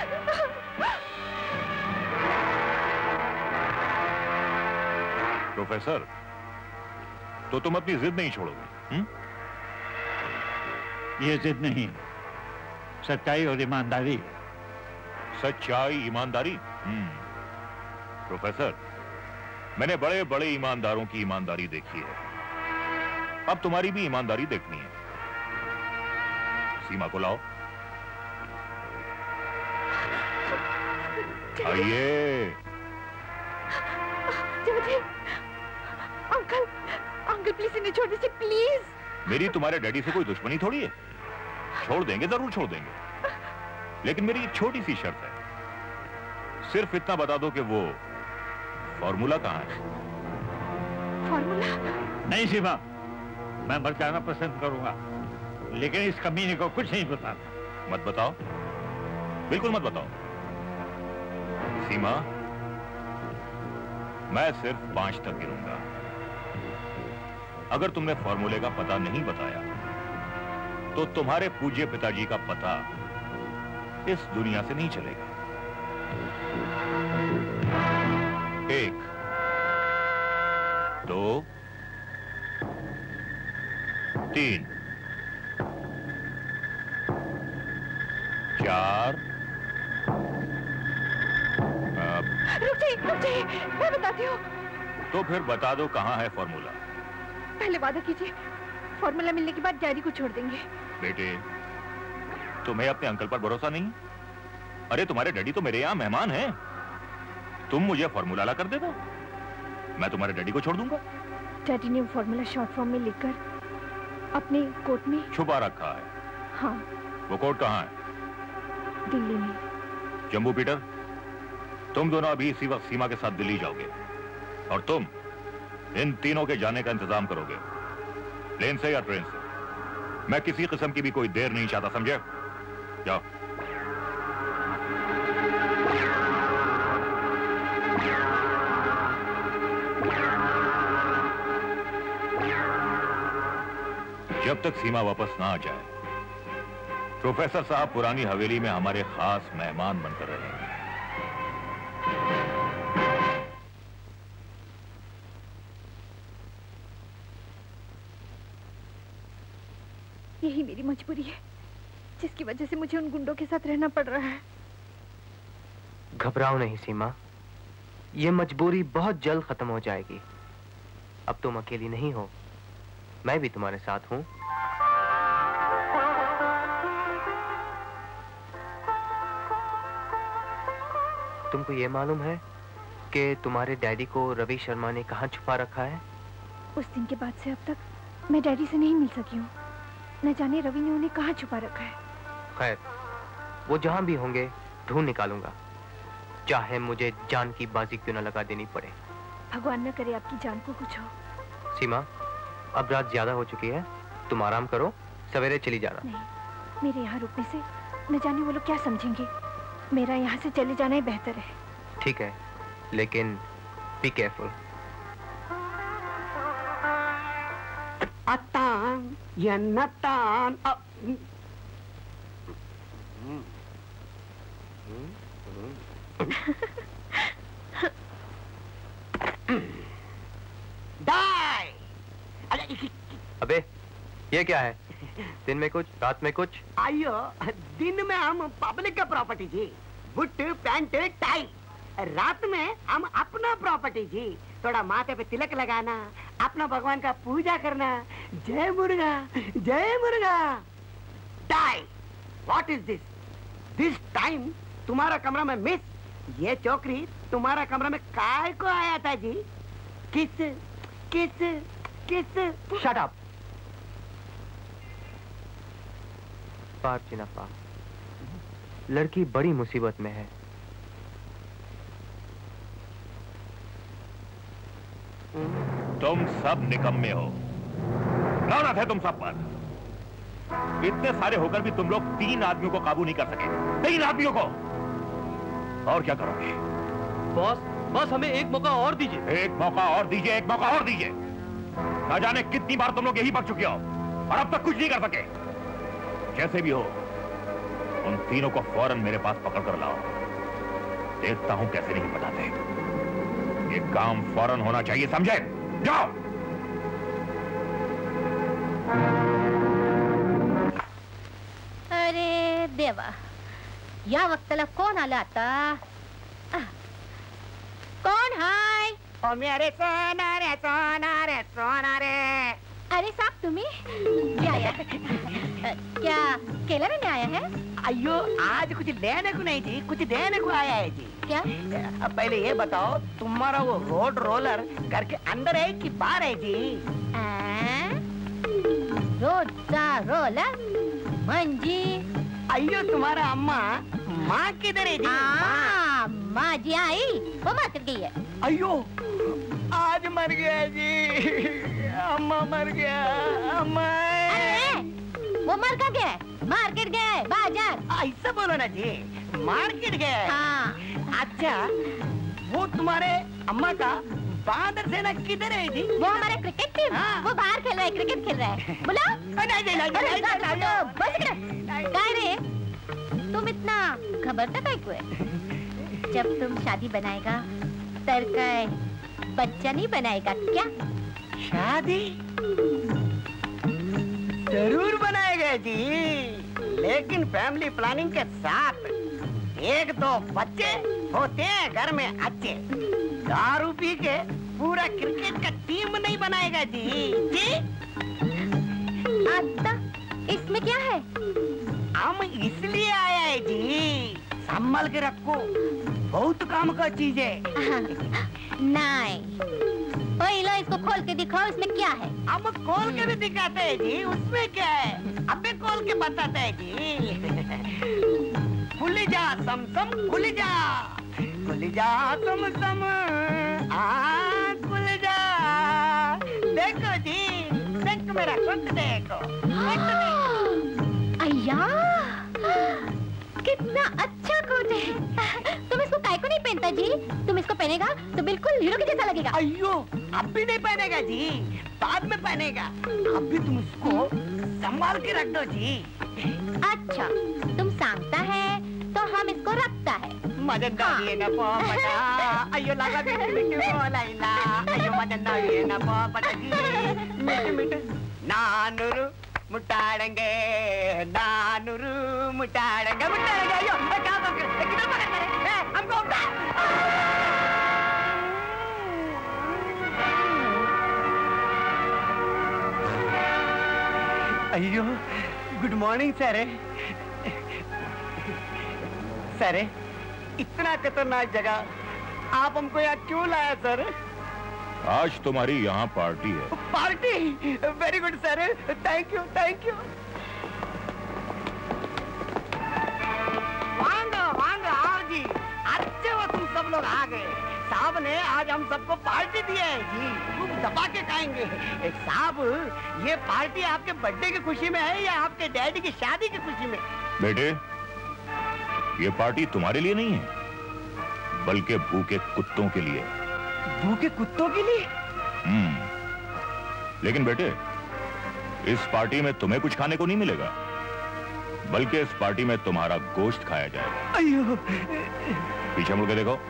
प्रोफेसर, तो तुम अपनी जिद नहीं छोड़ोगे? ये जिद नहीं, सच्चाई और ईमानदारी। सच्चाई, ईमानदारी। प्रोफेसर, मैंने बड़े बड़े ईमानदारों की ईमानदारी देखी है, अब तुम्हारी भी ईमानदारी देखनी है। सीमा को लाओ। आइए। अंकल, अंकल प्लीज इन्हें छोड़ दीजिए प्लीज। मेरी तुम्हारे डैडी से कोई दुश्मनी थोड़ी है, छोड़ देंगे, जरूर छोड़ देंगे, लेकिन मेरी एक छोटी सी शर्त है। सिर्फ इतना बता दो कि वो फॉर्मूला कहाँ है। फॉर्मूला? नहीं सीमा, मैं मर जाना पसंद करूंगा, लेकिन इस कमीने को कुछ नहीं बताना। मत बताओ, बिल्कुल मत बताओ। सीमा, मैं सिर्फ 5 तक गिनूंगा। अगर तुमने फॉर्मूले का पता नहीं बताया तो तुम्हारे पूज्य पिताजी का पता इस दुनिया से नहीं चलेगा। 1, 2, 3, 4। रुक जाइए, मैं बताती हूँ। तो फिर बता दो कहाँ है फॉर्मूला। पहले वादा कीजिए, फॉर्मूला मिलने के बाद डैडी को छोड़ देंगे। बेटे, तुम्हें अपने अंकल पर भरोसा नहीं? अरे तुम्हारे डैडी तो मेरे यहाँ मेहमान हैं। तुम मुझे फॉर्मूला ला कर दे दो, मैं तुम्हारे डैडी को छोड़ दूंगा। डैडी ने फॉर्मूला शॉर्ट फॉर्म में लिखकर अपने कोट में छुपा रखा है। हाँ। वो कोट कहाँ है? दिल्ली में। जम्बू पीटर, तुम दोनों अभी इसी वक्त सीमा के साथ दिल्ली जाओगे और तुम इन तीनों के जाने का इंतजाम करोगे, प्लेन से या ट्रेन से। मैं किसी किस्म की भी कोई देर नहीं चाहता, समझे? जाओ। जब तक सीमा वापस ना आ जाए, प्रोफेसर साहब पुरानी हवेली में हमारे खास मेहमान बनकर रहेंगे। यही मेरी मजबूरी है, जिसकी वजह से मुझे उन गुंडों के साथ रहना पड़ रहा है। घबराओ नहीं सीमा, ये मजबूरी बहुत जल्द खत्म हो जाएगी। अब तुम अकेली नहीं हो, मैं भी तुम्हारे साथ हूं। तुमको ये मालूम है कि तुम्हारे डैडी को रवि शर्मा ने कहाँ छुपा रखा है? उस दिन के बाद से अब तक मैं डैडी से नहीं मिल सकी हूँ। न जाने रवि ने उन्हें कहाँ छुपा रखा है। खैर, वो जहां भी होंगे ढूंढ निकालूंगा, चाहे मुझे जान की बाजी क्यों न लगा देनी पड़े। भगवान न करे आपकी जान को कुछ हो। सीमा, अब रात ज्यादा हो चुकी है, तुम आराम करो, सवेरे चली जाना। नहीं, मेरे यहाँ रुकने से न जाने वो लोग क्या समझेंगे। मेरा यहाँ से चले जाना ही बेहतर है। ठीक है, लेकिन बी केयरफुल। अतान या नतान डाई। अबे, ये क्या है? दिन में कुछ, रात में कुछ? आइयो, दिन में हम पब्लिक का प्रॉपर्टी जी, बुट पैंट टाई। रात में हम अपना प्रॉपर्टी जी, थोड़ा माथे पे तिलक लगाना, अपना भगवान का पूजा करना। जय मुर्गा, जय मुर्गा। Tie, what is this? This time तुम्हारा कमरा में मिस, ये चौकरी तुम्हारा कमरा में काय को आया था जी? किस किस किस? Shut up. पार चिन्नप्पा, लड़की बड़ी मुसीबत में है। तुम सब निकम्मे हो, लानत है तुम सब पर। इतने सारे होकर भी तुम लोग 3 आदमियों को काबू नहीं कर सके। 3 आदमियों को। और क्या करोगे? बॉस हमें एक मौका और दीजिए। एक मौका और दीजिए, एक मौका और दीजिए। न जाने कितनी बार तुम लोग यही पक चुके हो और अब तक कुछ नहीं कर सके। जैसे भी हो, उन तीनों को फौरन मेरे पास पकड़ कर लाओ। देखता हूं कैसे नहीं बताते। ये काम फौरन होना चाहिए, समझे? जाओ। अरे देवा, या वक्तला कोण आलं आता? कोण हाय? ओ मेरे सोना रे सोना रे सोना रे। अरे साहब तुम्ही या। क्या केला में आया है? अयो आज कुछ लेने को नहीं जी, कुछ देने को आया है जी। क्या? अब पहले ये बताओ तुम्हारा वो रोड रोलर घर के अंदर है कि बाहर है जी? रोड का रोलर मंजी। अयो तुम्हारा अम्मा माँ किधर है जी? माँ जी आई, वो मर गई है। अयो आज मर गया जी, अम्मा मर गया। अम्मा वो मर का गया? मार्केट गया है, बाजार। ऐसा बोलो ना जी, मार्केट गया है। हाँ। अच्छा वो तुम्हारे अम्मा का बहादुर सेना किधर है जी? वो हमारे क्रिकेट टीम। वो बाहर खेल रहा है, क्रिकेट खेल रहा है। बुलाओ। नहीं रे, तुम इतना घबरता काहे को है? जब तुम शादी बनाएगा तरकाय बच्चा नहीं बनाएगा क्या? शादी जरूर बनाएगा जी, लेकिन फैमिली प्लानिंग के साथ। 1-2 बच्चे होते हैं घर में अच्छे, दारू पी के पूरा क्रिकेट का टीम नहीं बनाएगा जी। जी आता इसमें क्या है? हम इसलिए आया है जी, संभल के रखो, बहुत काम का चीज है। नहीं, लो इसको खोल के दिखाओ, इसमें क्या है? हम खोल के भी दिखाते हैं जी, उसमें क्या है? अबे खोल के बताते हैं जी। खुल जा समसम, खुल जा, खुल जा समसम, खुल जा। देखो जी, देखो मेरा कोट देखो। अय्या, कितना अच्छा कोट है। तुम इसको काहे को नहीं पहनता जी? तुम इसको पहनेगा तो बिल्कुल हीरो के जैसा लगेगा। अयो अब भी नहीं पहनेगा जी, बाद में पहनेगा। अब भी तुम इसको संभाल के रख दो जी। अच्छा तुम सांगता है तो हम इसको रखता है। मदन दाई ना पोपटा, अयो लगा मिठी मिठी बोलाइला, अयो मदन दाई ना पोपटा जी, मिठी मिठी नानुरु मुटाड़ेंगे, नानुरु मुटाड़ेंगे, मुटाड़ेंगे। अयो क्या किधर पकड़ रहे? हमको उठा। अयो गुड मॉर्निंग सर। सर इतना खतरनाक जगह आप हमको यहाँ क्यों लाया सर? आज तुम्हारी यहाँ पार्टी है। Party? Very good sir, thank you thank you. वांगा वांगा आओ जी, अच्छे हो तुम सब लोग आ गए। साहब ने आज हम सबको पार्टी दिया है जी, खूब दबा के खाएंगे। साहब ये पार्टी आपके बर्थडे की खुशी में है या आपके डैडी की शादी की खुशी में? बेटे ये पार्टी तुम्हारे लिए नहीं है, बल्कि भूखे कुत्तों के लिए। भूखे कुत्तों के लिए? लेकिन बेटे इस पार्टी में तुम्हें कुछ खाने को नहीं मिलेगा, बल्कि इस पार्टी में तुम्हारा गोश्त खाया जाएगा। अयो पीछे मुड़ के देखो।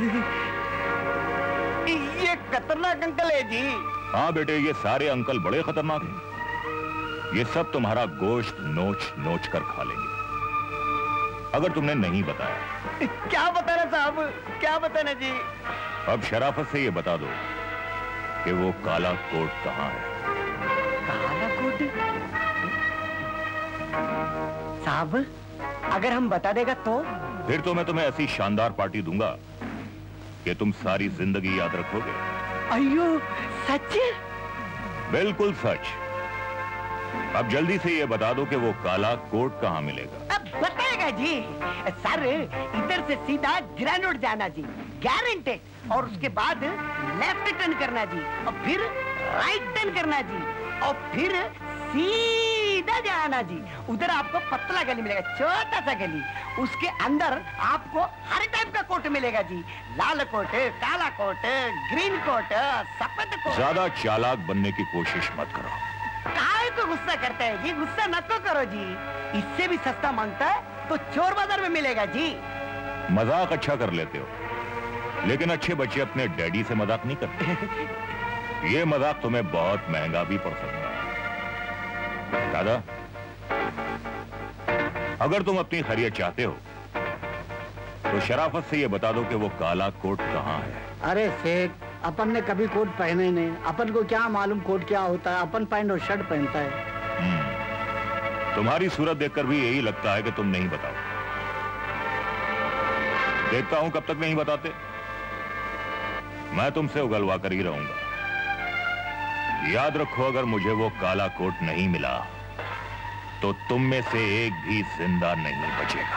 ये खतरनाक अंकल है जी। हाँ बेटे ये सारे अंकल बड़े खतरनाक हैं। ये सब तुम्हारा गोश्त नोच नोच कर खा लेंगे अगर तुमने नहीं बताया। क्या बताना साहब, क्या बताना जी? अब शराफत से ये बता दो कि वो काला कोट कहाँ है? काला कोट? साहब अगर हम बता देगा तो? फिर तो मैं तुम्हें ऐसी शानदार पार्टी दूंगा कि तुम सारी जिंदगी याद रखोगे। अयो सच? बिल्कुल सच। अब जल्दी से ये बता दो कि वो काला कोट कहाँ मिलेगा? अब बताएगा जी। सर इधर से सीधा ग्रैंड रोड जाना जी, गारंटेड। और उसके बाद लेफ्ट टर्न करना जी, और फिर राइट टर्न करना जी, और फिर सीधा जाना जी। उधर आपको पतला गली मिलेगा, छोटा सा गली। उसके अंदर आपको हर टाइप का कोट मिलेगा जी, लाल कोट, काला कोट, ग्रीन कोट, सफेद कोट। ज्यादा चालाक बनने की कोशिश मत करो। काहे को गुस्सा करता है जी? गुस्सा न तो करो जी, इससे भी सस्ता मांगता है तो चोर बाजार में मिलेगा जी। मजाक अच्छा कर लेते हो, लेकिन अच्छे बच्चे अपने डैडी से मजाक नहीं करते। ये मजाक तुम्हें बहुत महंगा भी पड़ सकता है। दादा अगर तुम अपनी खैरियत चाहते हो तो शराफत से ये बता दो कि वो काला कोट कहाँ है। अरे सेठ, अपन ने कभी कोट पहने ही नहीं, अपन को क्या मालूम कोट क्या होता है। अपन पैंट और शर्ट पहनता है। तुम्हारी सूरत देखकर भी यही लगता है कि तुम नहीं बताओ। देखता हूं कब तक नहीं बताते। मैं तुमसे उगलवा कर ही रहूंगा। याद रखो, अगर मुझे वो काला कोट नहीं मिला तो तुम में से एक भी जिंदा नहीं बचेगा।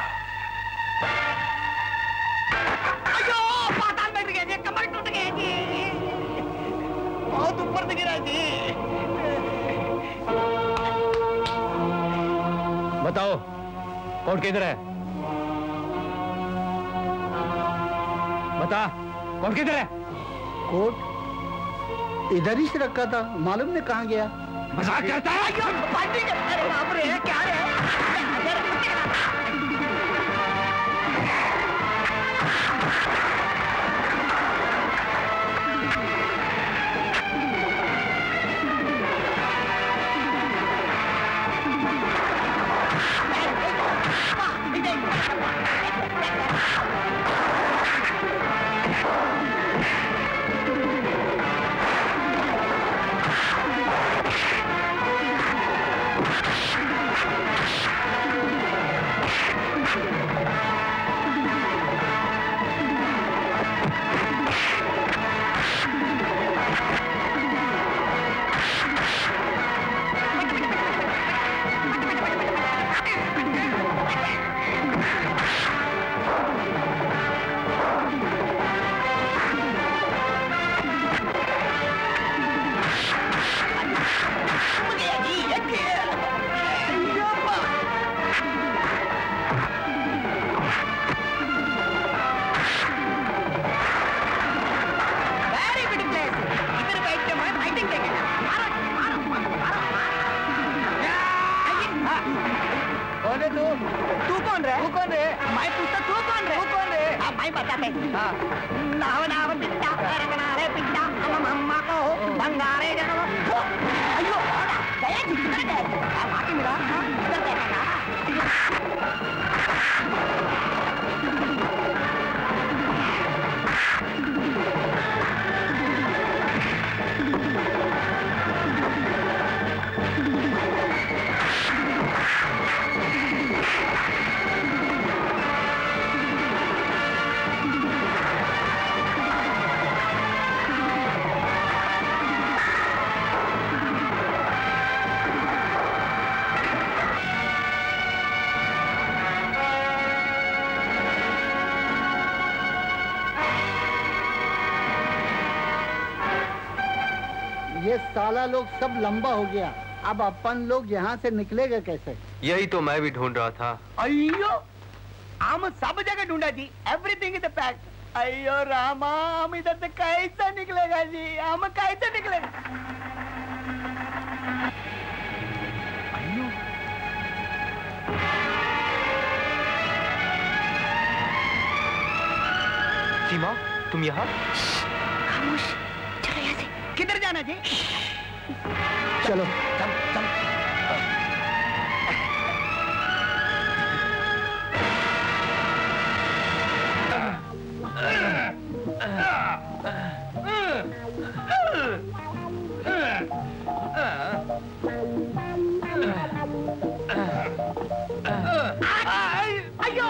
पाताल में गिर गए, कमर टूट गई जी, बहुत ऊपर से गिरा जी। बताओ कोट किधर है? बता, कोट किधर है? कोट इधर ही से रखा था, मालूम नहीं कहाँ गया। मजाक करता है? अरे बाप रे, क्या है? साला लोग सब लंबा हो गया, अब अपन लोग यहाँ से निकलेगा कैसे? यही तो मैं भी ढूंढ रहा था। अयो, हम सब जगह ढूंढा जी, एवरीथिंग इज पैक्ड। अयो रामा, हम इधर से कैसे निकलेगा जी, हम कैसे निकलेगा? सीमा, तुम यहाँ? खामोश, चलो यहाँ से। किधर जाना जी? चलो चल चल। अयो,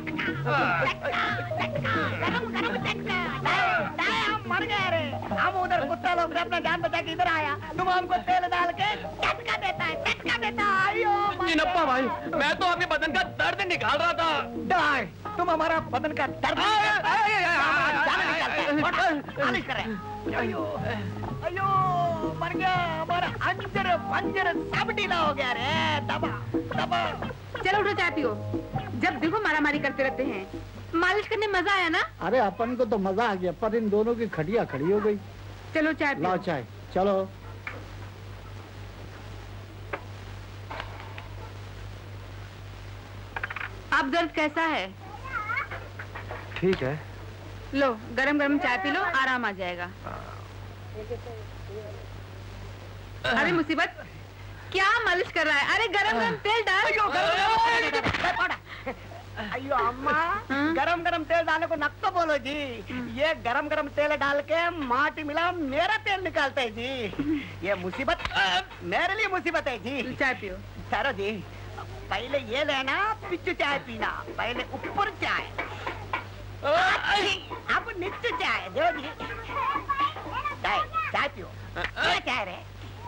मर गए रे। हम उधर कुत्ता लोग अपना जान बचा के इधर आया, तुम हमको तेल डाल के झटका देता है, झटका देता है। अयो चिनप्पा भाई, मैं तो अपने बदन का दर्द निकाल रहा था। डाय, तुम हमारा बदन का दर्द मालिश कर रहे। अयो अयो, मर गया हमारा अंजर पंजर सब ढीला हो गया रे। दबा दबा। चलो उठो, चाय पियो। जब देखो मारामारी करते रहते हैं। मालिश करने मजा आया ना? अरे अपन को तो मजा आ गया, पर इन दोनों की खटिया खड़ी हो गई। चलो चाय पियो। लाओ चाय, चलो। अब दर्द कैसा है? ठीक है। लो, गरम गरम चाय पी लो, आराम आ जाएगा। अरे मुसीबत, क्या मालिश कर रहा है? अरे गरम गरम तेल डाल। अयो अम्मा, गरम गरम तेल डालने को नक तो बोलो जी। ये गरम गरम तेल डाल के माटी मिला मेरा तेल निकालते है जी। ये मुसीबत मेरे लिए मुसीबत है जी। चाय पियो। सरो जी, पहले ये लेना, पिच्चू चाय पीना। पहले ऊपर चाय, अब नीचे चाय दो जी। चाय पियो। क्या चाय रे?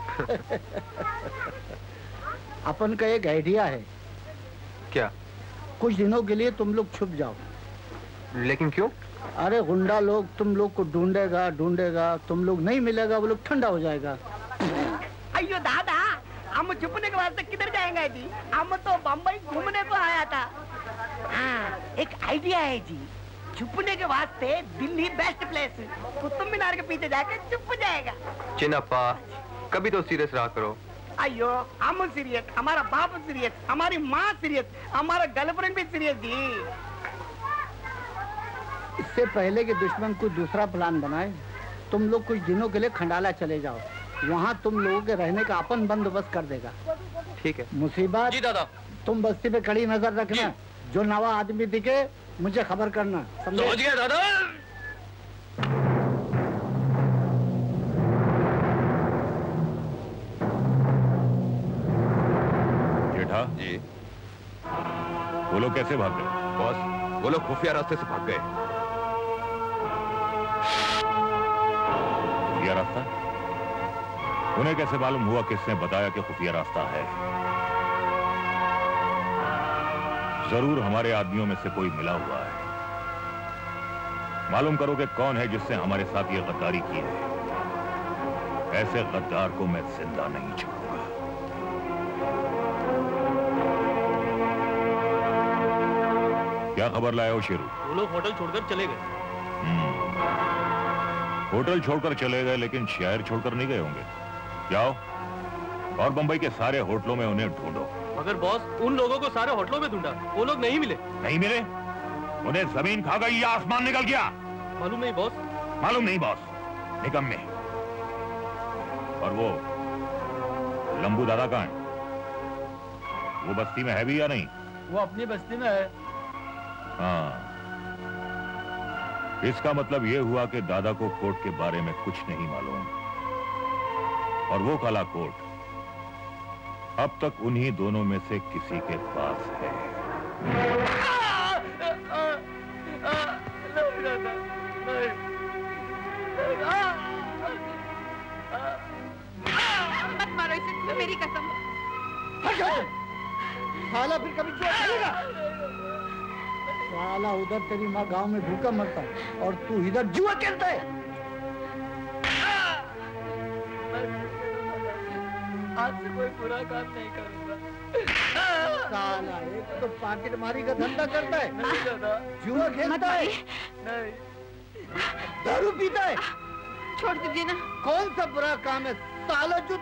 अपन का एक आइडिया है। क्या? कुछ दिनों के लिए तुम लोग छुप जाओ। लेकिन क्यों? अरे गुंडा लोग तुम लोग को ढूंढेगा ढूंढेगा, तुम लोग नहीं मिलेगा, वो लोग ठंडा हो जाएगा। अयो दादा, हम छुपने के वास्ते किधर जाएंगे जी? हम तो बम्बई घूमने को आया था। हाँ, एक आइडिया है जी। छुपने के वास्ते दिल्ली बेस्ट प्लेस। कुतुब मीनार के पीछे जाके छुप जाएगा। चिन्नप्पा, कभी तो सीरियस रहा करो। अयो हम सीरियस, हमारा बाप सीरियस, हमारी माँ सीरियस, हमारा गर्लफ्रेंड भी सीरियस जी। इससे पहले कि दुश्मन कोई दूसरा प्लान बनाए, तुम लोग कुछ दिनों के लिए खंडाला चले जाओ। वहाँ तुम लोगों के रहने का अपन बंदोबस्त कर देगा। ठीक है। मुसीबत जी दादा। तुम बस्ती पे कड़ी नजर रखना। जो नवा आदमी दिखे मुझे खबर करना। समझ गया दादा। जेठा जी, वो लोग कैसे भाग गए? बॉस, वो लोग खुफिया रास्ते से भाग गए। खुफिया रास्ता? उन्हें कैसे मालूम हुआ? किसने बताया कि खुफिया रास्ता है? जरूर हमारे आदमियों में से कोई मिला हुआ है। मालूम करो कि कौन है जिससे हमारे साथ ये गद्दारी की है। ऐसे गद्दार को मैं जिंदा नहीं छोड़ूंगा। क्या खबर लाए हो शेरू? वो लोग होटल छोड़कर चले गए। होटल छोड़कर चले गए, लेकिन शहर छोड़कर नहीं गए होंगे। जाओ और बंबई के सारे होटलों में उन्हें ढूंढो। मगर बॉस, उन लोगों को सारे होटलों में ढूंढा, वो लोग नहीं मिले। नहीं मिले? उन्हें जमीन खा गई या आसमान निकल गया? मालूम नहीं बॉस। मालूम नहीं बॉस, निकम्मे। और वो लंबू दादा कहाँ है? वो बस्ती में है भी या नहीं? वो अपनी बस्ती में है। हाँ, इसका मतलब ये हुआ कि दादा को कोर्ट के बारे में कुछ नहीं मालूम। और वो काला कोट अब तक उन्हीं दोनों में से किसी के पास है। मत मारो इसे, मेरी कसम। साला फिर कभी जुआ खेलेगा? साला उधर तेरी माँ गांव में भूखा मरता है और तू इधर जुआ खेलता है। आज से कोई बुरा काम नहीं करूंगा। साला एक तो पाकिट मारी का धंधा करता है, नहीं दादा। जुआ खेलता है, नहीं, दारू पीता है। छोड़ दीजिए ना। कौन सा बुरा काम है साला जो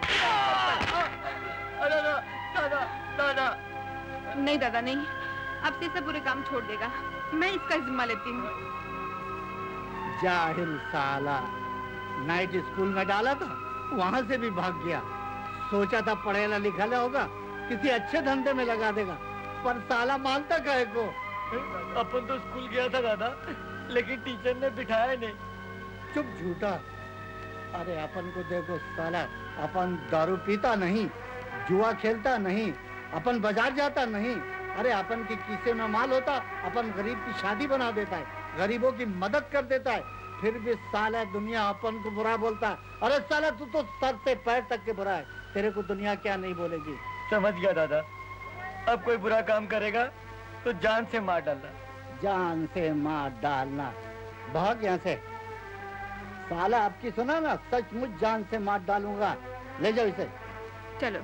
दादा दादा दादा। नहीं दादा नहीं, अब से सब बुरे काम छोड़ देगा। मैं इसका जिम्मा लेती हूँ। जाहिल साला, नाइट स्कूल में डाला था, वहाँ से भी भाग गया। सोचा था पढ़ेला लिखा होगा, किसी अच्छे धंधे में लगा देगा, पर साला मानता काहे को? अपन तो स्कूल गया था दादा, लेकिन टीचर ने बिठाया नहीं। चुप झूठा। अरे अपन को देखो साला, अपन दारू पीता नहीं, जुआ खेलता नहीं, अपन बाजार जाता नहीं। अरे अपन की किसे में माल होता, अपन गरीब की शादी बना देता है, गरीबों की मदद कर देता है, फिर भी साला दुनिया अपन को बुरा बोलता है। अरे साला तू तो सर से पैर तक के बुरा है, तेरे को दुनिया क्या नहीं बोलेगी। समझ गया दादा, अब कोई बुरा काम करेगा तो जान से मार डालना। जान से मार डालना? भाग यहाँ से साला। आपकी सुना ना, सचमुच जान से मार डालूंगा। ले जाओ इसे। चलो।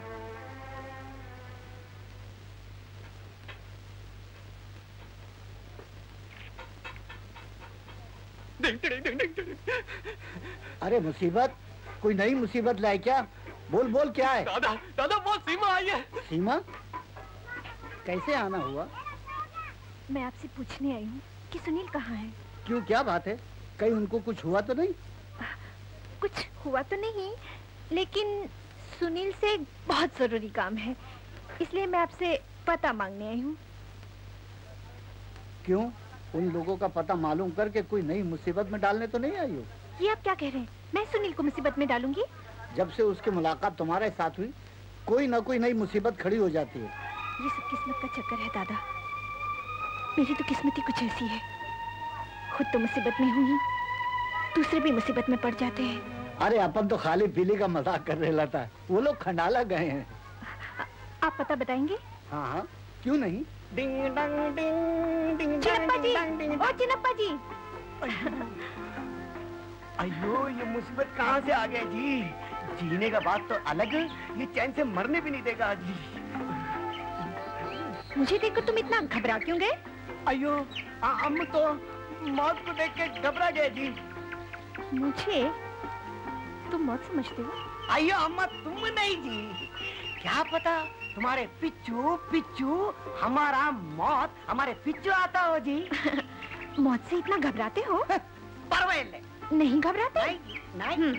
अरे मुसीबत, कोई नई मुसीबत लाए क्या? बोल बोल क्या है? दादा दादा वो सीमा आई है। सीमा? कैसे आना हुआ? मैं आपसे पूछने आई हूँ कि सुनील कहाँ है? क्यों, क्या बात है? कहीं उनको कुछ हुआ तो नहीं? कुछ हुआ तो नहीं, लेकिन सुनील से बहुत जरूरी काम है, इसलिए मैं आपसे पता मांगने आई हूँ। क्यों? उन लोगों का पता मालूम करके कोई नई मुसीबत में डालने तो नहीं आई हो? ये आप क्या कह रहे हैं? मैं सुनील को मुसीबत में डालूंगी? जब से उसकी मुलाकात तुम्हारे साथ हुई, कोई ना कोई नई मुसीबत खड़ी हो जाती है। ये सब किस्मत का चक्कर है दादा। मेरी तो किस्मत ही कुछ ऐसी है, खुद तो मुसीबत में हुई, दूसरे भी मुसीबत में पड़ जाते हैं। अरे अपन तो खाली पीली का मजाक कर रहे था, वो लोग खंडाला गए हैं। आप पता बताएंगे? हाँ हाँ, क्यों नहीं। चिनप्पा जी, ओ चिनप्पा जी। अयो, ये मुसीबत कहाँ से आ गया जी? जीने का बात तो अलग, ये चैन से मरने भी नहीं देगा जी। मुझे देखकर तुम इतना घबरा क्यों गए? अयो, हम तो मौत को देख के घबरा गए जी। मुझे तुम मौत समझते हो? अयो अम्मा, तुम नहीं जी, क्या पता तुम्हारे पिच्चू पिच्चू हमारा मौत हमारे पिच्चू आता हो जी। मौत से इतना घबराते हो? परवाइल्ले नहीं घबराते? नहीं।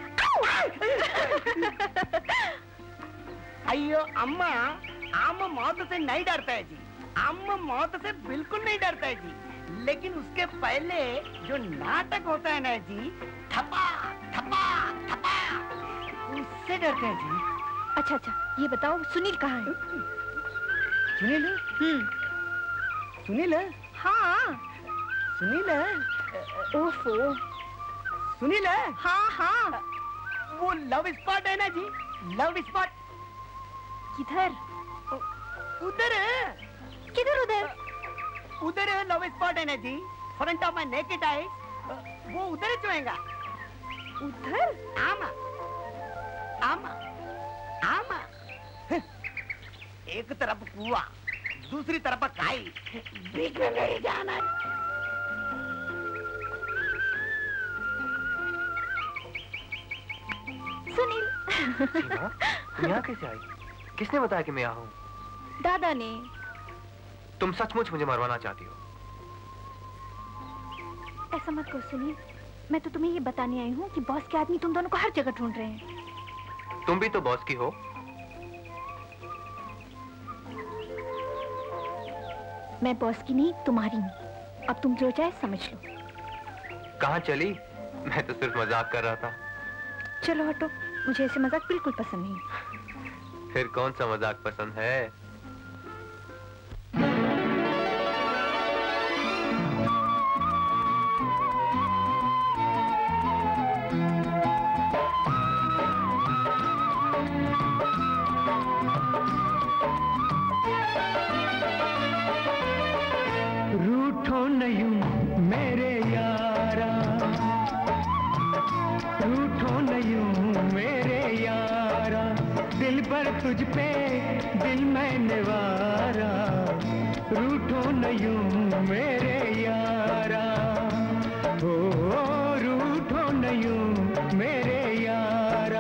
अयो अम्मा, हम मौत से नहीं डरते है जी, हम मौत से बिल्कुल नहीं डरते है जी, लेकिन उसके पहले जो नाटक होता है ना जी, थपा थपा थपा, उससे डरते हैं जी। अच्छा अच्छा, ये बताओ सुनील कहाँ है? सुनील? सुनील? हाँ। सुनील? ओफो। सुनील? हाँ हाँ। वो लव स्पॉट है ना जी, लव स्पॉट। किधर? उधर है। किधर उधर? उधर है लव स्पॉट है ना जी, front of my naked eyes, वो उधर चुएगा। उधर? आमा आमा आमा। एक तरफ कुआं, दूसरी तरफ खाई, बीच में मेरी जान है। सुनील। तुम यहाँ कैसे आई? किसने बताया कि मैं यहाँ हूँ? दादा ने। तुम सचमुच मुझे मरवाना चाहती हो? ऐसा मत करो सुनील, मैं तो तुम्हें ये बताने आई हूँ कि बॉस के आदमी तुम दोनों को हर जगह ढूंढ रहे हैं। तुम भी तो बॉस की हो। मैं बॉस की नहीं, तुम्हारी हूँ। अब तुम जो चाहे समझ लो। कहाँ चली? मैं तो सिर्फ मजाक कर रहा था। चलो हटो, मुझे ऐसे मजाक बिल्कुल पसंद नहीं। फिर कौन सा मजाक पसंद है? रूठो नहीं मेरे यारा, रूठो नहीं मेरे यारा, दिल पर तुझ पे दिल मैंने वारा, रूठो नहीं मेरे यारा, ओ रूठो नहीं मेरे यारा।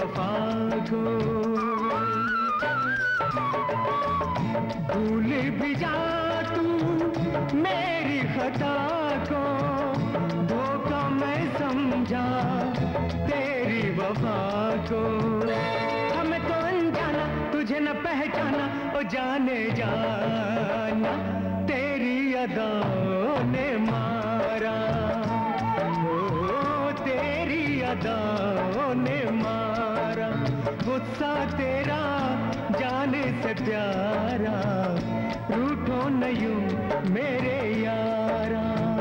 वफा को भूल भी जा तू मेरी खता को, धोखा मैं समझा तेरी वफा को। हमें तो अनजाना तुझे न पहचाना, ओ जाने जाना तेरी अदाओं ने मारा, ओ तेरी अदाओं ने मारा। गुस्सा तेरा जाने से प्यारा, रूठो न यूं मेरे यारा।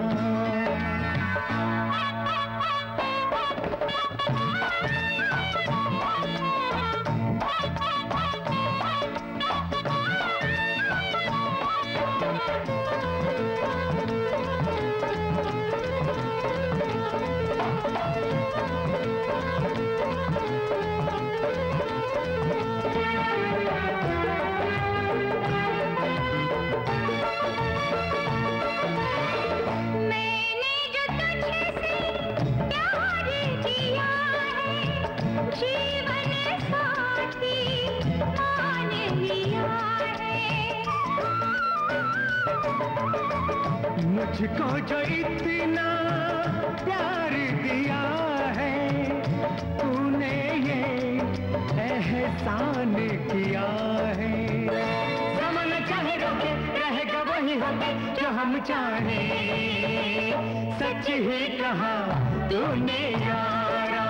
मुझको जो इतना प्यार दिया है, तूने ये एहसान किया है। ज़माना चाहे रोके रहेगा वही होके जो हम चाहे, सच ही कहा तूने यारा,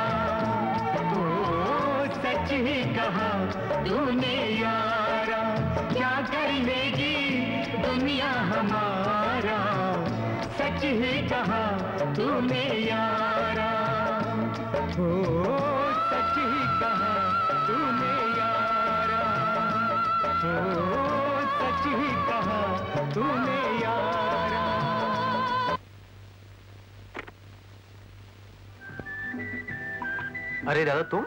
ओ सच ही कहा तूने यारा। क्या कर लेगी दुनिया हमारा, सच ही कहा तूने यारा, ओ सच ही कहा तूने यारा, ओ सच ही कहा तूने यारा। अरे दादा तुम?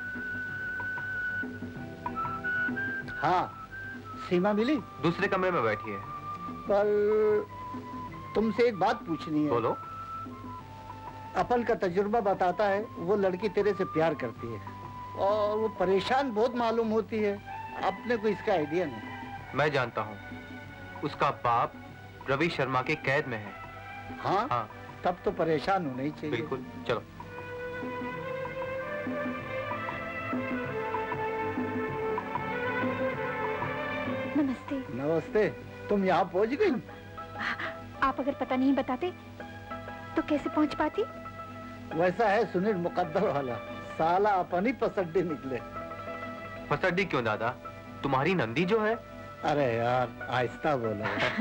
हाँ, सीमा मिली? दूसरे कमरे में बैठी है। पर तुमसे एक बात पूछनी है। बोलो। अपन का तजुर्बा बताता है वो लड़की तेरे से प्यार करती है और वो परेशान बहुत मालूम होती है। अपने को इसका आइडिया नहीं। मैं जानता हूँ, उसका बाप रवि शर्मा के कैद में है। हाँ? हाँ। तब तो परेशान होना ही चाहिए। बिल्कुल, चलो। नमस्ते। नमस्ते। तुम यहाँ पहुँच गई? आप अगर पता नहीं बताते तो कैसे पहुँच पाती? वैसा है सुनील मुकद्दर वाला, साला अपन ही पसड्डी निकले। पसड्डी क्यों दादा? तुम्हारी नंदी जो है। अरे यार आहिस्ता बोलो।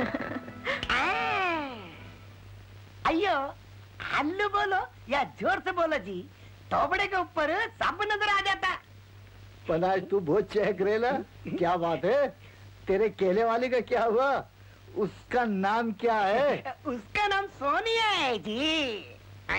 अयो हल्लू बोलो या जोर से बोलो जी, तोबड़े के ऊपर सब नजर आ जाता। पर आज तू बहुत चहक रेला, क्या बात है? तेरे केले वाली का क्या हुआ? उसका नाम क्या है? उसका नाम सोनिया है जी।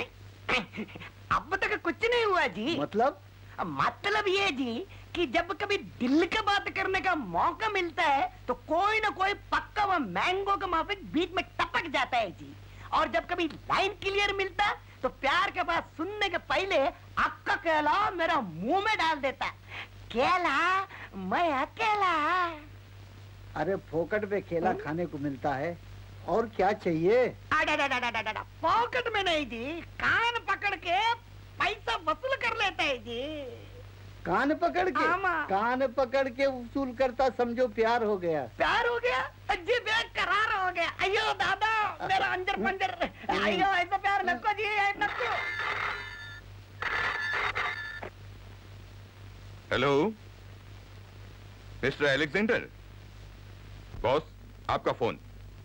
अब तक कुछ नहीं हुआ जी। मतलब ये जी कि जब कभी दिल की बात करने का मौका मिलता है तो कोई ना कोई पक्का वो मैंगो के माफिक बीच में टपक जाता है जी। और जब कभी लाइन क्लियर मिलता तो प्यार के बात सुनने के पहले आपका केला मेरा मुंह में डाल देता। केला मैं अकेला। अरे फोकट पे केला खाने को मिलता है, और क्या चाहिए? पॉकेट में नहीं जी, कान पकड़ के पैसा वसूल कर लेता है जी। कान पकड़ के? कान पकड़ के वसूल करता समझो प्यार हो गया। प्यार हो गया जी, बेकरार हो गया। अयो दादा मेरा अंजर पंजर। अयो ऐसा प्यार नको जी, नको। हेलो मिस्टर अलेक्जेंडर, बॉस आपका phone.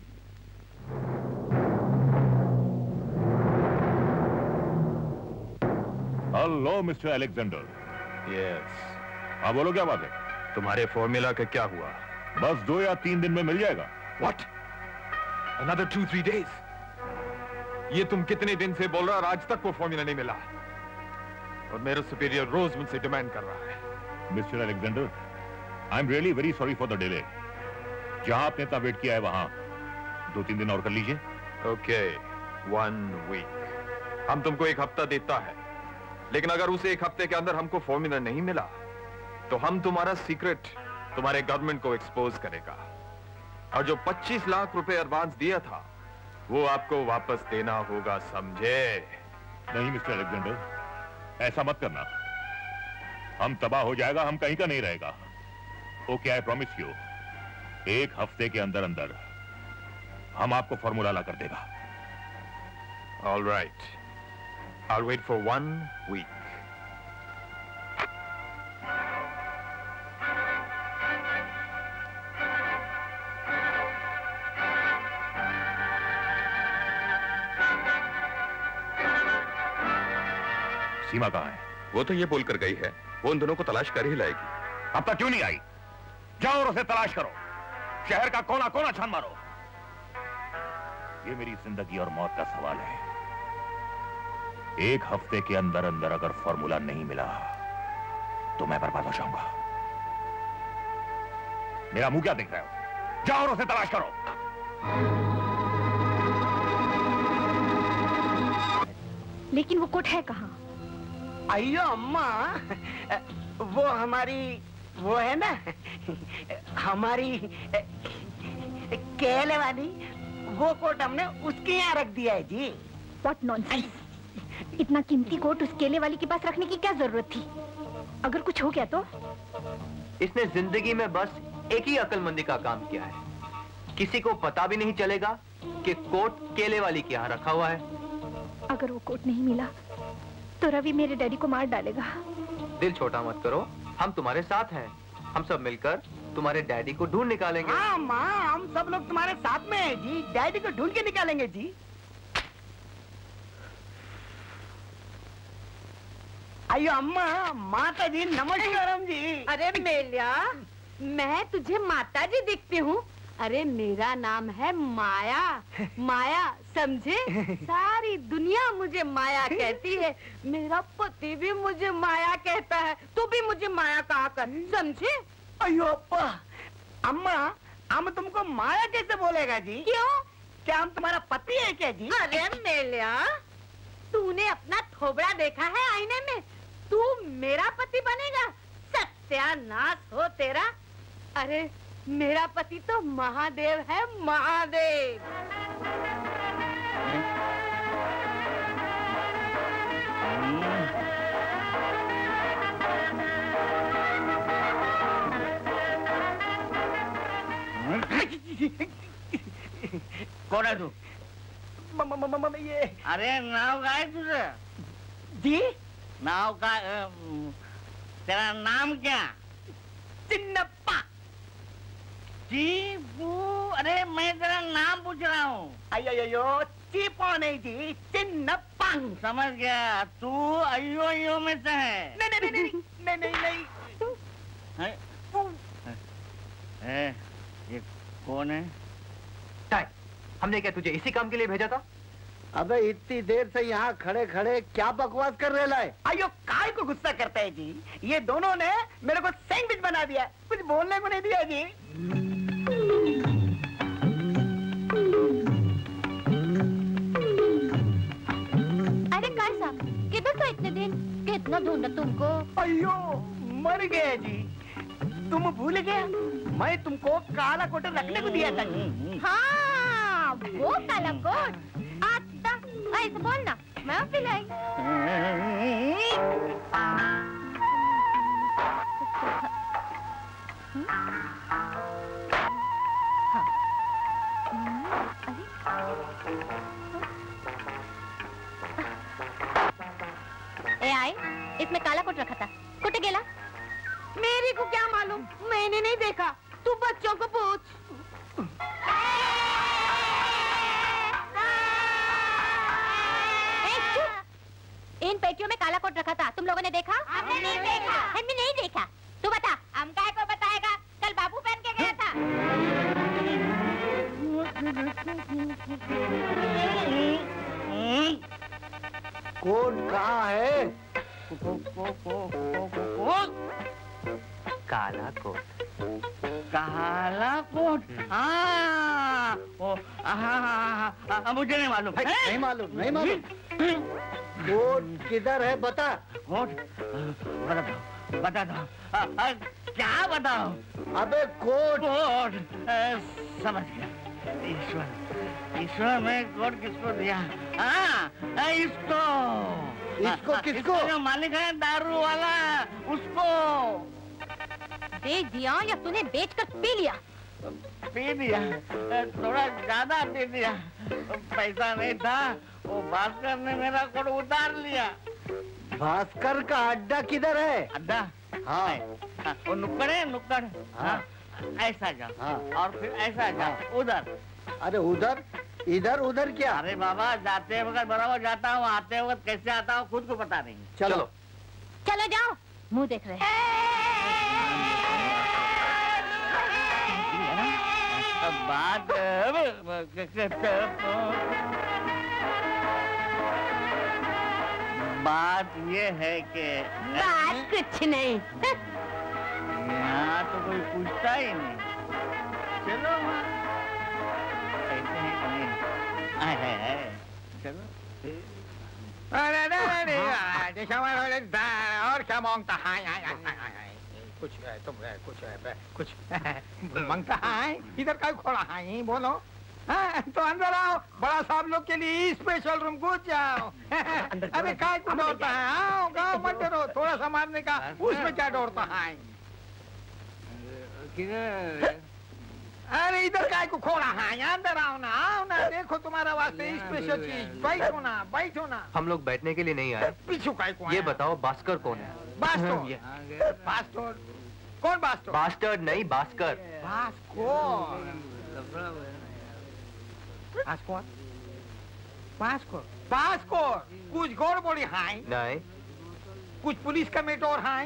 Hello mister Alexander. Yes. हाँ बोलो, क्या बात है? तुम्हारे फॉर्मूला का क्या हुआ? बस 2 या 3 दिन में मिल जाएगा। What? Another 2-3 days? ये तुम कितने दिन से बोल रहा और आज तक वो फॉर्मूला नहीं मिला, और मेरा सुपीरियर रोज मुझसे डिमांड कर रहा है। Mister Alexander, I am really very sorry for the delay. जहां आपने इतना वेट किया है वहां 2-3 दिन और कर लीजिए। Okay, 1 week. हम तुमको 1 हफ्ता देता है, लेकिन अगर उस एक हफ्ते के अंदर हमको फॉर्मूला नहीं मिला तो हम तुम्हारा सीक्रेट तुम्हारे गवर्नमेंट को एक्सपोज करेगा, और जो 25 लाख रुपए एडवांस दिया था वो आपको वापस देना होगा, समझे? नहीं मिस्टर अलेक्जेंडर, ऐसा मत करना। हम तबाह हो जाएगा, हम कहीं का नहीं रहेगा। ओके, आई प्रॉमिस यू, एक हफ्ते के अंदर अंदर हम आपको फॉर्मूला ला कर देगा। All right, I'll wait for 1 week. Seema कहाँ है? वो तो ये बोलकर गई है वो उन दोनों को तलाश कर ही लाएगी। अब तक क्यों नहीं आई? जाओ और उसे तलाश करो, शहर का कोना कोना छान मारो। ये मेरी जिंदगी और मौत का सवाल है। एक हफ्ते के अंदर अंदर अगर फॉर्मूला नहीं मिला तो मैं बर्बाद हो जाऊंगा। मेरा मुंह क्या देख रहे हो? जाओ और उसे तलाश करो। लेकिन वो कोट है कहाँ? अयो अम्मा, वो हमारी वो है ना हमारी केले वाली, वो कोट हमने उसके यहाँ रख दिया है जी। What nonsense! इतना कीमती कोट उस केले वाली के पास रखने की क्या जरूरत थी? अगर कुछ हो गया तो? इसने जिंदगी में बस एक ही अक्लमंदी का काम किया है, किसी को पता भी नहीं चलेगा कि कोट केले वाली के यहाँ रखा हुआ है। अगर वो कोट नहीं मिला तो रवि मेरे डैडी को मार डालेगा। दिल छोटा मत करो, हम तुम्हारे साथ हैं। हम सब मिलकर तुम्हारे डैडी को ढूंढ निकालेंगे। हाँ माँ, हम सब लोग तुम्हारे साथ में हैं जी, डैडी को ढूंढ के निकालेंगे जी। अयो अम्मा, माता जी नमस्कारम जी। अरे मेलिया, मैं तुझे माता जी दिखती हूँ। अरे मेरा नाम है माया, माया समझे? सारी दुनिया मुझे माया कहती है, मेरा पति भी मुझे माया कहता है, तू भी मुझे माया कहा कर, समझे? अयो अप्पा, अम्मा हम तुमको माया कैसे बोलेगा जी? क्यों? क्या हम तुम्हारा पति है क्या जी? अरे मेलिया, तूने अपना थोबड़ा देखा है आईने में? तू मेरा पति बनेगा? सत्यानाश हो तेरा। अरे मेरा पति तो महादेव है, महादेव। कौन है तू? ये अरे नाव का है तुझे? जी नाव का तेरा नाम क्या? चिन्नप्पा जी वो, अरे मैं तेरा नाम पूछ रहा हूँ। अयो चीपो नहीं जी, चिन्नप्पा। समझ गया, तू अयो अयो में से है। नहीं नहीं नहीं नहीं नहीं नहीं। ये कौन है? टाइ, हमने क्या तुझे इसी काम के लिए भेजा था? अबे इतनी देर से यहाँ खड़े खड़े क्या बकवास कर रहे लाए? अयो काय को गुस्सा करता है जी? ये दोनों ने मेरे को सैंडविच बना दिया, कुछ बोलने को नहीं दिया जी। अरे काय साहब, किधर था इतने दिन? कितना ढूंढा तुमको? अयो मर गए जी, तुम भूल गए मैं तुमको काला कोट रखने को दिया था। हाँ वो काला कोट, आता ऐसे बोलना, मैं पिलाई। ए आई, इसमें काला कोट रखा था, कुटे गेला? मेरे को क्या मालूम, मैंने नहीं देखा, तू बच्चों को पूछ। इन पेटियों में काला कोट रखा था, तुम लोगों ने देखा? हमने नहीं देखा। हमने नहीं देखा। तू बता, हम काय को बताएगा? कल बाबू पहन के गया था। कोट कहाँ है? काला कोट। काला कोट? हाँ, मुझे नहीं मालूम। नहीं मालूम, नहीं मालूम। कोट किधर है बता। कोट बता दो क्या बताओ। अबे कोट समझ गया। ईश्वर मैं कोट किसको दिया? हाँ इसको किसको? जो मालिक है दारू वाला उसको बेच दिया या तूने बेचकर पी लिया? पी दिया, थोड़ा ज्यादा पी दिया। पैसा नहीं था, वो भास्कर ने मेरा कोट उतार लिया। भास्कर का अड्डा किधर है? अड्डा? हाँ वो नुक्कड़ है, नुक्कड़। हाँ ऐसा जा। हाँ और फिर ऐसा जा उधर। अरे उधर इधर उधर क्या? अरे बाबा जाते वक्त बराबर जाता हूँ, आते वक्त कैसे आता हूँ खुद को पता नहीं। चलो चलो जाओ, मुंह देख रहे बात ये है कि बात कुछ नहीं। यहाँ तो कोई पूछता ही नहीं। चलो चलो। और क्या मांगता है? कुछ है तुम कुछ मांगता है? इधर का खोला है बोलो। तो अंदर आओ, बड़ा साहब लोग के लिए स्पेशल रूम घुस जाओ। अरे काय को डरता है? आओ गाँव मत डरो, थोड़ा सा मारने का उसमें क्या डरता है? अरे इधर काय को खोला है? अंदर आओ ना, देखो तुम्हारा वास्ते स्पेशल चीज। बैठो ना। हम लोग बैठने के लिए नहीं आए। पीछू काय को? ये बताओ भास्कर कौन है? बास्टर कौन? बास्टर्ड नहीं, भास्कर। भास्कर कुछ गड़बड़ी है? नहीं। कुछ पुलिस का मेटोर है?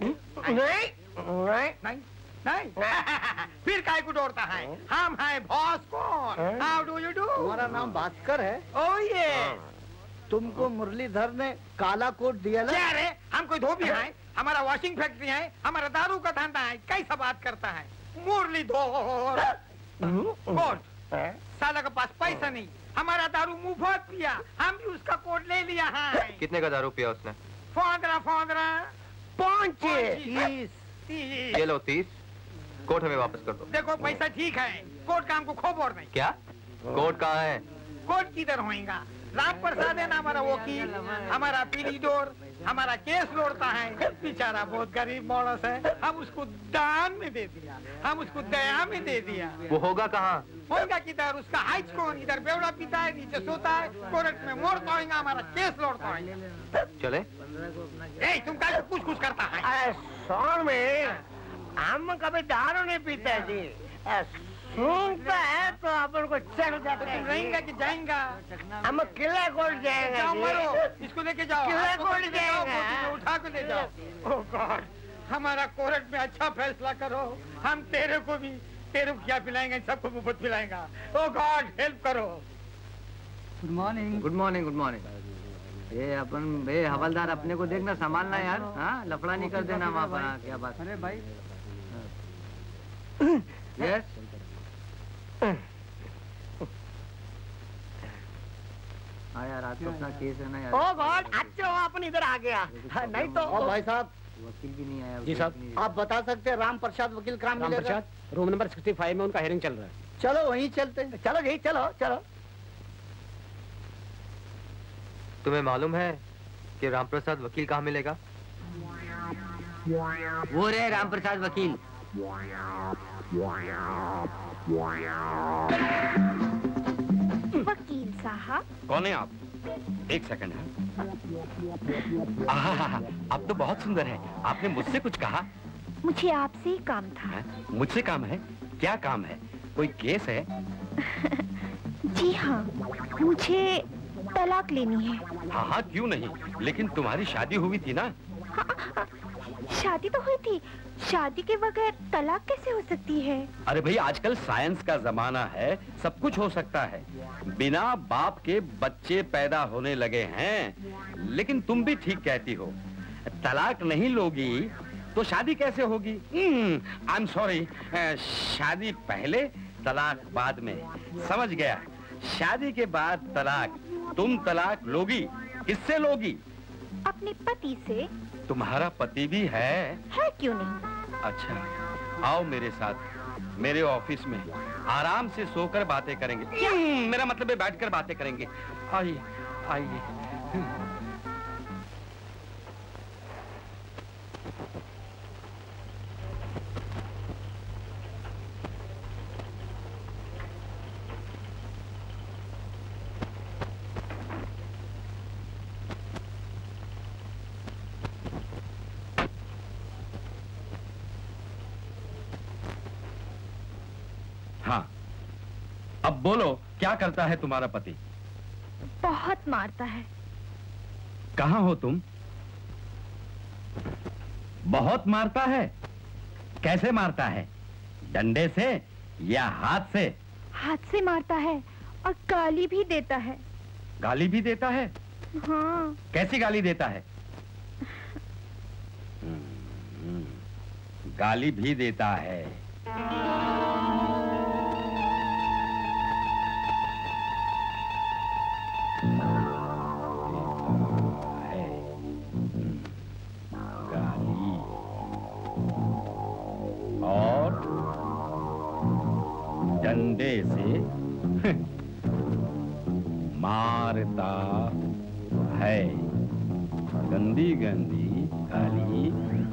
नहीं। फिर काय को डरता है? हम है Bhaskar. How do you do? तुम्हारा नाम भास्कर है? ओह ये तुमको मुरलीधर ने काला कोट दिया ना? क्या रे, हम कोई धोबी है? हमारा वॉशिंग फैक्ट्री है, हमारा दारू का धंधा है। कैसा बात करता है? मुरलीधर कोट, साला के पास पैसा नहीं, हमारा दारू मुफ्त पिया, हम भी उसका कोट ले लिया है। कितने का दारू पिया उसने? 15 ये लो 30। कोट हमें वापस कर दो। देखो पैसा ठीक है, कोट का हमको खोब और नहीं। क्या? कोट कहाँ है? कोट किधर होएगा? राम प्रसाद है ना हमारा वकील, हमारा पीली डोर, हमारा केस लड़ता है। बेचारा बहुत गरीब मौलस है, हम उसको दान में दे दिया, हम उसको दया में दे दिया। वो होगा कहाँ? होगा किधर? उसका हाइज कौन? इधर बेवड़ा पीता है, नीचे सोता है, कोर्ट में मोड़ता होगा, हमारा केस लड़ता है। चले? तुम क्या कुछ करता है? सौर में हम कभी दारू नहीं पीते जी, सुनता है तो अपन को चढ़ जाता है। रहेंगा कि जाएंगा? हम किला कोट जाएंगे। जाओ मरो, इसको लेके जाओ। किला कोट जाएंगे, उठा के ले जाओ। ओह गॉड, हमारा कोर्ट में अच्छा फैसला करो, हम तेरे को भी, तेरे को क्या पिलाएंगे, सबको मुफ्त पिलाएंगा। ओह गॉड हेल्प करो। Good morning. Good morning. Good morning. ये अपन हवलदार अपने को देखना, संभालना यार। हाँ, लफड़ा नहीं कर देना वहाँ पर। क्या बात? अरे भाई यस। हाँ यार, आज तो अपना केस है ना यार। ओह गॉड, अच्छा अपन इधर आ गया, नहीं तो। और भाई साहब, वकील भी नहीं आया। जी साहब। आप बता सकते हैं राम प्रसाद वकील कहाँ मिलेगा? राम प्रसाद रूम नंबर 65 में उनका हेयरिंग चल रहा है। चलो वहीं चलते हैं। चलो जी, चलो चलो। तुम्हें मालूम है कि राम प्रसाद वकील कहाँ मिलेगा? वो रे राम प्रसाद वकील। वकील साहब। कौन है आप? एक सेकंड है। आप तो बहुत सुंदर है। आपने मुझसे कुछ कहा? मुझे आपसे ही काम था। मुझसे काम है? क्या काम है? कोई केस है? जी हाँ, मुझे तलाक लेनी है। हाँ, क्यों नहीं, लेकिन तुम्हारी शादी हुई थी ना? शादी तो हुई थी, शादी के बगैर तलाक कैसे हो सकती है? अरे भाई, आजकल साइंस का जमाना है, सब कुछ हो सकता है। बिना बाप के बच्चे पैदा होने लगे हैं। लेकिन तुम भी ठीक कहती हो, तलाक नहीं लोगी तो शादी कैसे होगी? आई एम सॉरी, शादी पहले तलाक बाद में। समझ गया, शादी के बाद तलाक। तुम तलाक लोगी किससे लोगी? अपने पति से। तुम्हारा पति भी है? है क्यों नहीं? अच्छा, आओ मेरे साथ मेरे ऑफिस में, आराम से सोकर बातें करेंगे। मेरा मतलब है बैठकर बातें करेंगे। आइए आइए। हाँ, अब बोलो, क्या करता है तुम्हारा पति? बहुत मारता है। कहाँ हो तुम? बहुत मारता है? कैसे मारता है? डंडे से या हाथ से? हाथ से मारता है और गाली भी देता है। गाली भी देता है? हाँ। कैसी गाली देता है? गाली भी देता है। और डंडे से मारता है। गंदी गंदी गाली,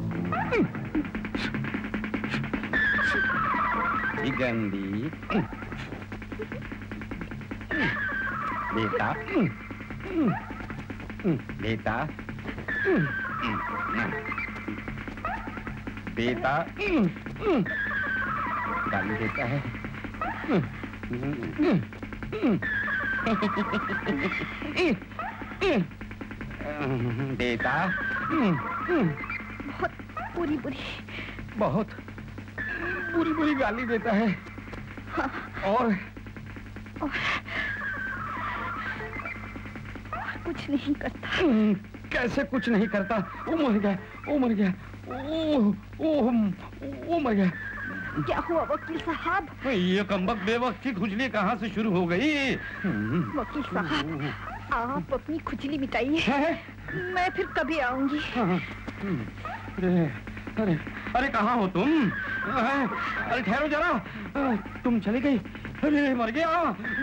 गंदी बेटा, बेटा, बेटा गाली देता है। बेटा बहुत बुरी बुरी, बहुत बुरी बुरी गाली देता है। हाँ। और कुछ नहीं करता। कैसे कुछ नहीं करता? वो मर गया, वो मर गया, वो मर गया। क्या हुआ वकील साहब? ये कमबख्त बेवक्ती खुजली कहाँ से शुरू हो गई? वकील साहब, आप अपनी खुजली मिटाइए, मैं फिर कभी आऊंगी। अरे अरे अरे कहाँ हो तुम? अरे ठहरो जरा, तुम चली गई। अरे मर गया।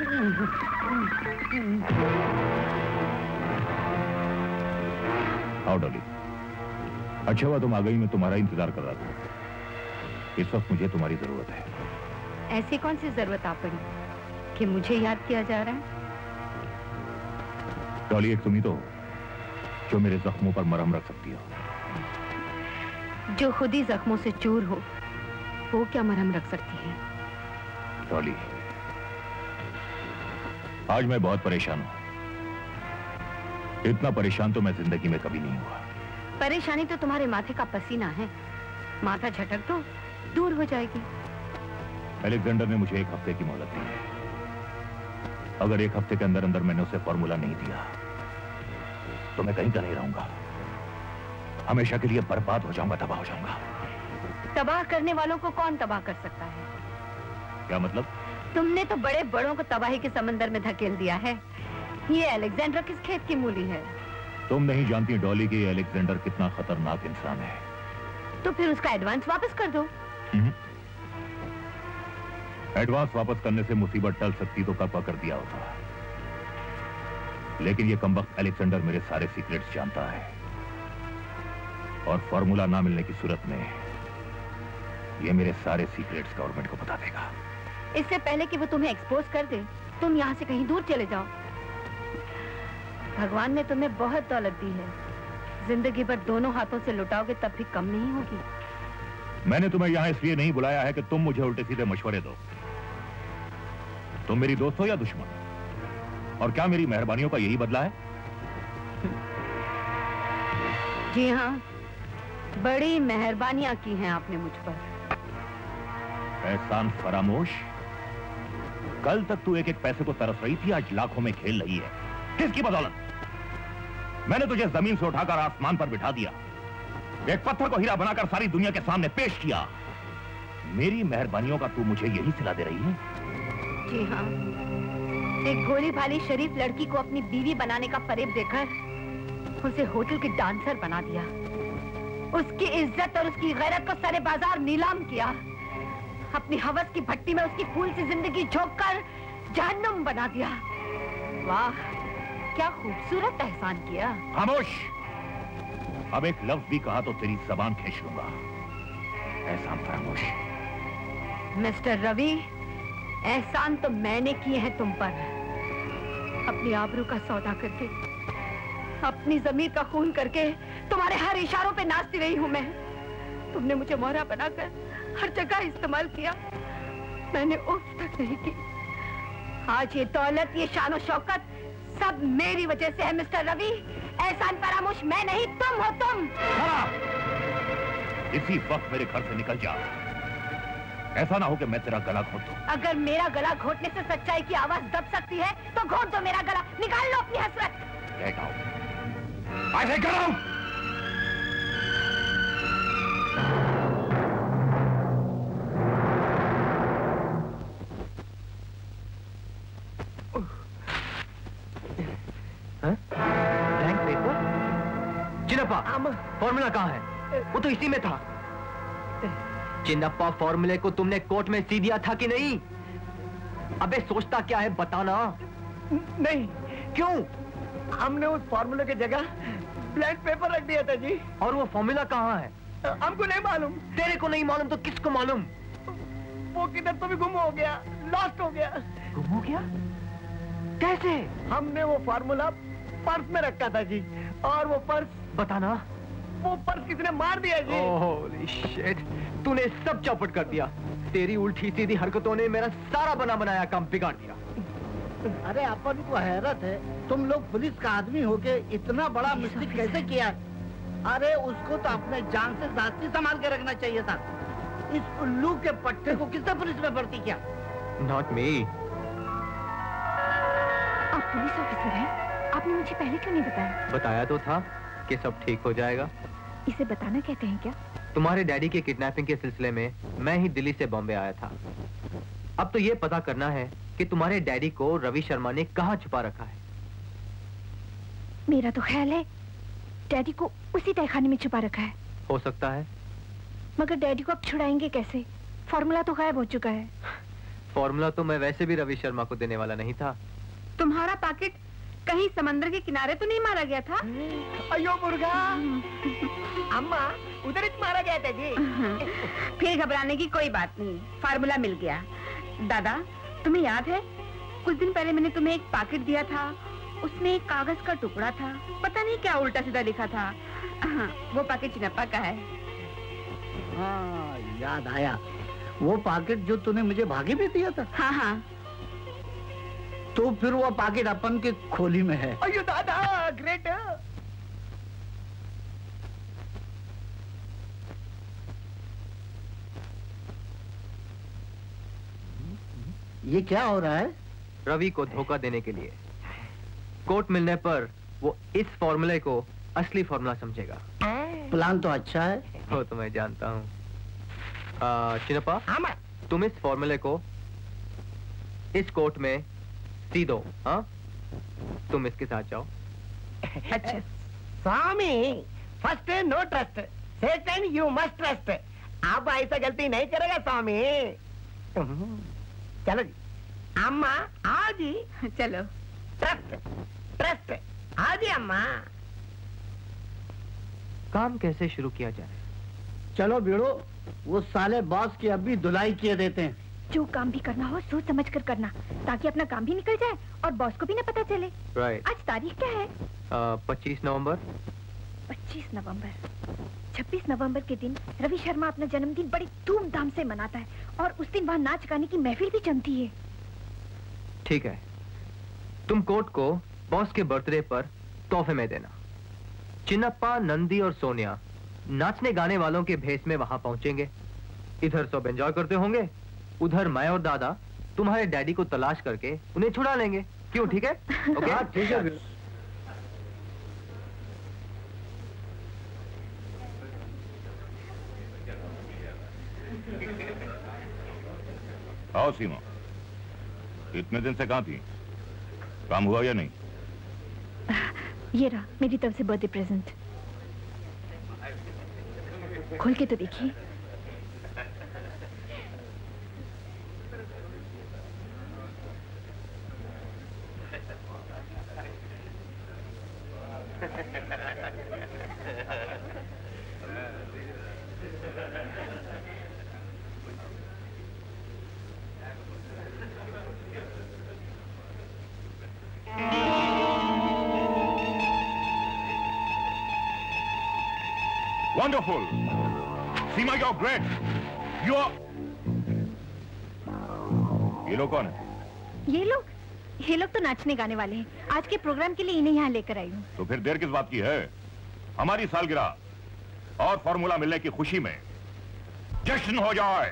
आओ डॉली। अच्छा हुआ तुम आ गई, मैं तुम्हारा इंतजार कर रहा था। इस वक्त मुझे तुम्हारी जरूरत है। ऐसी कौन सी जरूरत आ पड़ी कि मुझे याद किया जा रहा है? डॉली, एक तुम ही तो हो जो मेरे जख्मों पर मरहम रख सकती हो। जो खुद ही जख्मों से चूर हो, वो क्या मरहम रख सकती है? डॉली, आज मैं बहुत परेशान हूं। इतना परेशान तो मैं जिंदगी में कभी नहीं हुआ। परेशानी तो तुम्हारे माथे का पसीना है। माथा झटक दो, दूर हो जाएगी। अलेक्जेंडर ने मुझे 1 हफ्ते की मोहलत दी है। अगर 1 हफ्ते के अंदर अंदर मैंने उसे फॉर्मूला नहीं दिया तो मैं कहीं का नहीं रहूंगा। हमेशा के लिए बर्बाद हो जाऊंगा, तबाह हो जाऊंगा। तबाह करने वालों को कौन तबाह कर सकता है? क्या मतलब? तुमने तो बड़े बड़ों को तबाही के समंदर में धकेल दिया है। ये अलेक्जेंडर किस खेत की मूली है? तुम नहीं जानती डॉली कि अलेक्जेंडर कितना खतरनाक इंसान है। तो फिर उसका एडवांस वापस कर दो। एडवांस वापस करने से मुसीबत टल सकती तो कब कर दिया होता। लेकिन ये कमबख्त अलेक्जेंडर मेरे सारे सीक्रेट्स जानता है और फॉर्मूला ना मिलने की सूरत में ये मेरे सारे सीक्रेट्स गवर्नमेंट को बता देगा। इससे पहले कि वो तुम्हें एक्सपोज कर दे, तुम यहाँ से कहीं दूर चले जाओ। भगवान ने तुम्हें बहुत दौलत दी है। जिंदगी भर दोनों हाथों से लुटाओगे तब भी कम नहीं होगी। मैंने तुम्हें यहाँ इसलिए नहीं बुलाया है कि तुम मुझे उल्टे सीधे मशवरे दो। तुम मेरी दोस्त हो या दुश्मन? और क्या मेरी मेहरबानियों का यही बदला है? जी हाँ, बड़ी मेहरबानियां की हैं आपने मुझ पर। एहसान फरामोश। कल तक तू एक एक पैसे को तरस रही थी, आज लाखों में खेल रही है। किसकी बदौलत? मैंने तुझे जमीन से उठाकर आसमान पर बिठा दिया, एक पत्थर को हीरा बनाकर सारी दुनिया के सामने पेश किया। मेरी मेहरबानियों का तू मुझे यही सिला दे रही है? जी हाँ, एक भोली भाली शरीफ लड़की को अपनी बीवी बनाने का फरेब देकर उसे होटल के डांसर बना दिया, उसकी इज्जत और उसकी गैरत को सारे बाजार नीलाम किया, अपनी हवस की भट्टी में उसकी फूल सी जिंदगी झोंककर जहन्नुम बना दिया। वाह, क्या खूबसूरत एहसान किया। खामोश! अब एक लफ्ज भी कहा तो तेरी जबान खींच लूंगा। एहसान फरामोश। मिस्टर रवि, एहसान तो मैंने किए हैं तुम पर। अपनी आबरू का सौदा करके, अपनी जमीर का खून करके तुम्हारे हर इशारों पे नाचती रही हूं मैं। तुमने मुझे मोहरा बनाकर हर जगह इस्तेमाल किया, मैंने उफ तक नहीं की। आज ये दौलत, ये शान शौकत सब मेरी वजह से है मिस्टर रवि। एहसान फरामोश मैं नहीं, तुम हो तुम। इसी वक्त मेरे घर से निकल जा। ऐसा ना हो कि मैं तेरा गला घोट दूं। अगर मेरा गला घोटने से सच्चाई की आवाज दब सकती है तो घोट दो मेरा गला, निकाल लो अपनी हसरत। Get out! I say get out! Blank paper? Chinnappa, formula कहाँ है? वो तो इसी में था। चिन्नप्पा, फॉर्मूले को तुमने कोर्ट में सी दिया था कि नहीं? अबे सोचता क्या है, बताना। नहीं। क्यों? हमने उस फॉर्मूले की जगह ब्लैंक पेपर रख दिया था जी। और वो फॉर्मूला कहाँ है? हमको नहीं मालूम। तेरे को नहीं मालूम तो किसको मालूम? वो किधर तो भी गुम हो गया, लॉस्ट हो गया। गुम हो गया? कैसे? हमने वो फॉर्मूला पर्स में रखा था जी, और वो पर्स, बताना। वो पर्स किसने मार दिया जी। Holy shit! तूने सब चौपट कर दिया। तेरी उल्टी सीधी हरकतों ने मेरा सारा बना बनाया काम बिगाड़ दिया। अरे अपन को हैरत है, तुम लोग पुलिस का आदमी होके इतना बड़ा मिस्टेक कैसे किया। अरे उसको तो अपने जान से ज्यादा संभाल के रखना चाहिए था। इस उल्लू के पट्टे को किसने पुलिस में भर्ती किया? Not me. आप पुलिस ऑफिसर हैं? आपने मुझे पहले क्यों नहीं बताया? बताया तो था कि सब ठीक हो जाएगा। इसे बताना कहते हैं क्या? तुम्हारे डैडी के किडनैपिंग के सिलसिले में मैं ही दिल्ली से बॉम्बे आया था। अब तो ये पता करना है कि तुम्हारे डैडी को रवि शर्मा ने कहाँ छुपा रखा है। मेरा तो ख्याल है डैडी को उसी तहखाने में छुपा रखा है। हो सकता है। मगर डैडी को अब छुड़ाएंगे कैसे? फॉर्मूला तो गायब हो चुका है। फॉर्मूला तो मैं वैसे भी रवि शर्मा को देने वाला नहीं था। तुम्हारा पैकेट कहीं समंदर के किनारे तो नहीं मारा गया था? अयो मुर्गा, अम्मा उधर ही मारा गया था जी। फिर घबराने की कोई बात नहीं, फार्मूला मिल गया। दादा, तुम्हें याद है कुछ दिन पहले मैंने तुम्हें एक पैकेट दिया था, उसमें एक कागज का टुकड़ा था, पता नहीं क्या उल्टा सीधा लिखा था। वो पैकेट चिन्नप्पा का है। हाँ, याद आया। वो पैकेट जो तूने मुझे भागे में दिया था। हाँ हाँ। तो फिर वो पैकेट अपन के खोली में है। अयो दादा, ग्रेट। ये क्या हो रहा है? रवि को धोखा देने के लिए। कोर्ट मिलने पर वो इस फॉर्मूले को असली फॉर्मूला समझेगा। प्लान तो अच्छा है। वो तो मैं जानता हूँ। चिन्नप्पा, तुम इस फॉर्मूले को इस कोर्ट में सी दो। हाँ, तुम इसके साथ जाओ। अच्छा Swami, first no trust, second you must trust. आप ऐसा गलती नहीं करेगा स्वामी। चलो जी अम्मा, आओ जी। चलो। ट्रस्ट ट्रस्ट, आओ जी अम्मा। काम कैसे शुरू किया जाए? चलो भिड़ो, वो साले बॉस की अभी धुलाई किए देते हैं। जो काम भी करना हो सोच समझ कर करना, ताकि अपना काम भी निकल जाए और बॉस को भी ना पता चले। राइट। आज तारीख क्या है? 25 नवंबर। 25 नवंबर। 26 नवंबर के दिन रवि शर्मा अपना जन्मदिन बड़ी धूमधाम से मनाता है और उस दिन वहाँ नाच गाने की महफिल भी जमती है। ठीक है, तुम कोर्ट को बॉस के बर्थडे पर तोहफे में देना। चिन्नप्पा, नंदी और सोनिया नाचने गाने वालों के भेष में वहां पहुंचेंगे। इधर सब एंजॉय करते होंगे, उधर मैं और दादा तुम्हारे डैडी को तलाश करके उन्हें छुड़ा लेंगे। क्यों? ठीक है? ओके? हाँ, ठीक है। आओ सीमा, इतने दिन से कहाँ थी? काम हुआ या नहीं? ये रहा मेरी तरफ से बर्थडे प्रेजेंट। खोल के तो देखिए। Wonderful. Seema, you're great. You're... ये लोग कौन है? ये लोग तो नाचने गाने वाले हैं। आज के प्रोग्राम के लिए इन्हें यहाँ लेकर आई हूँ। तो फिर देर किस बात की है? हमारी सालगिरह और फॉर्मूला मिलने की खुशी में जश्न हो जाए।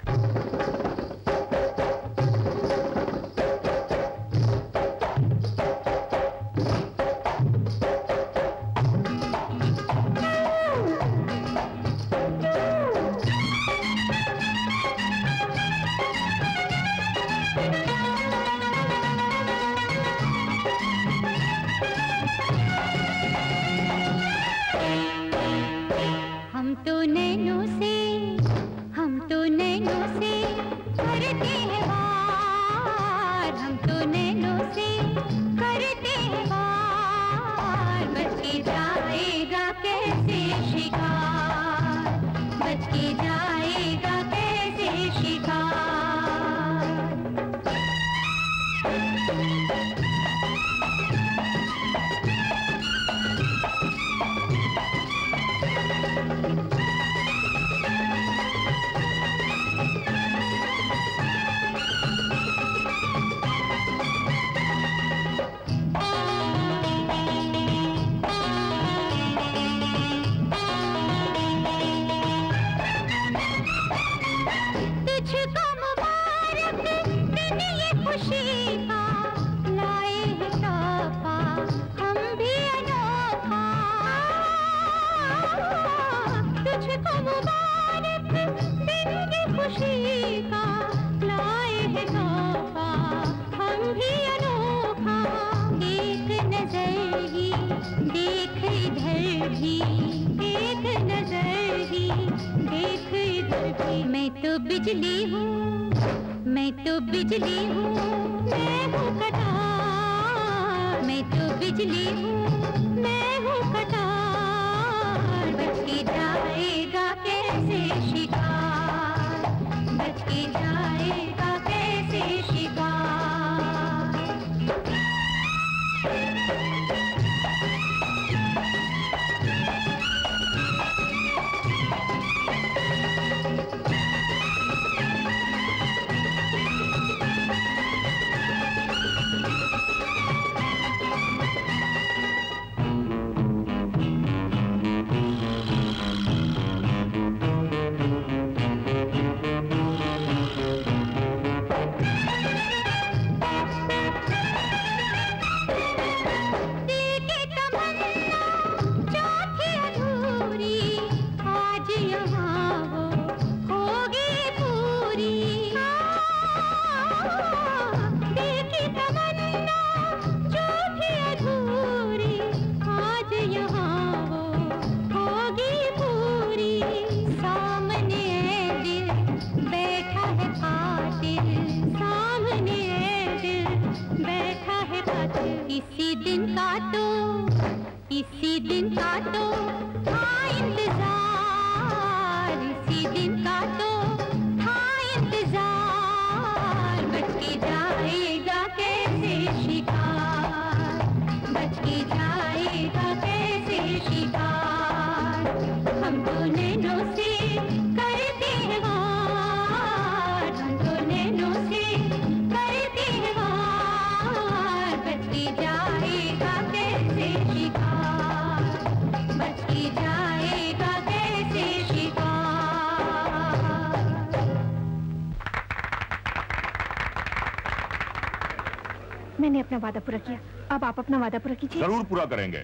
मैंने अपना वादा पूरा किया, अब आप अपना वादा पूरा कीजिए। जरूर पूरा करेंगे,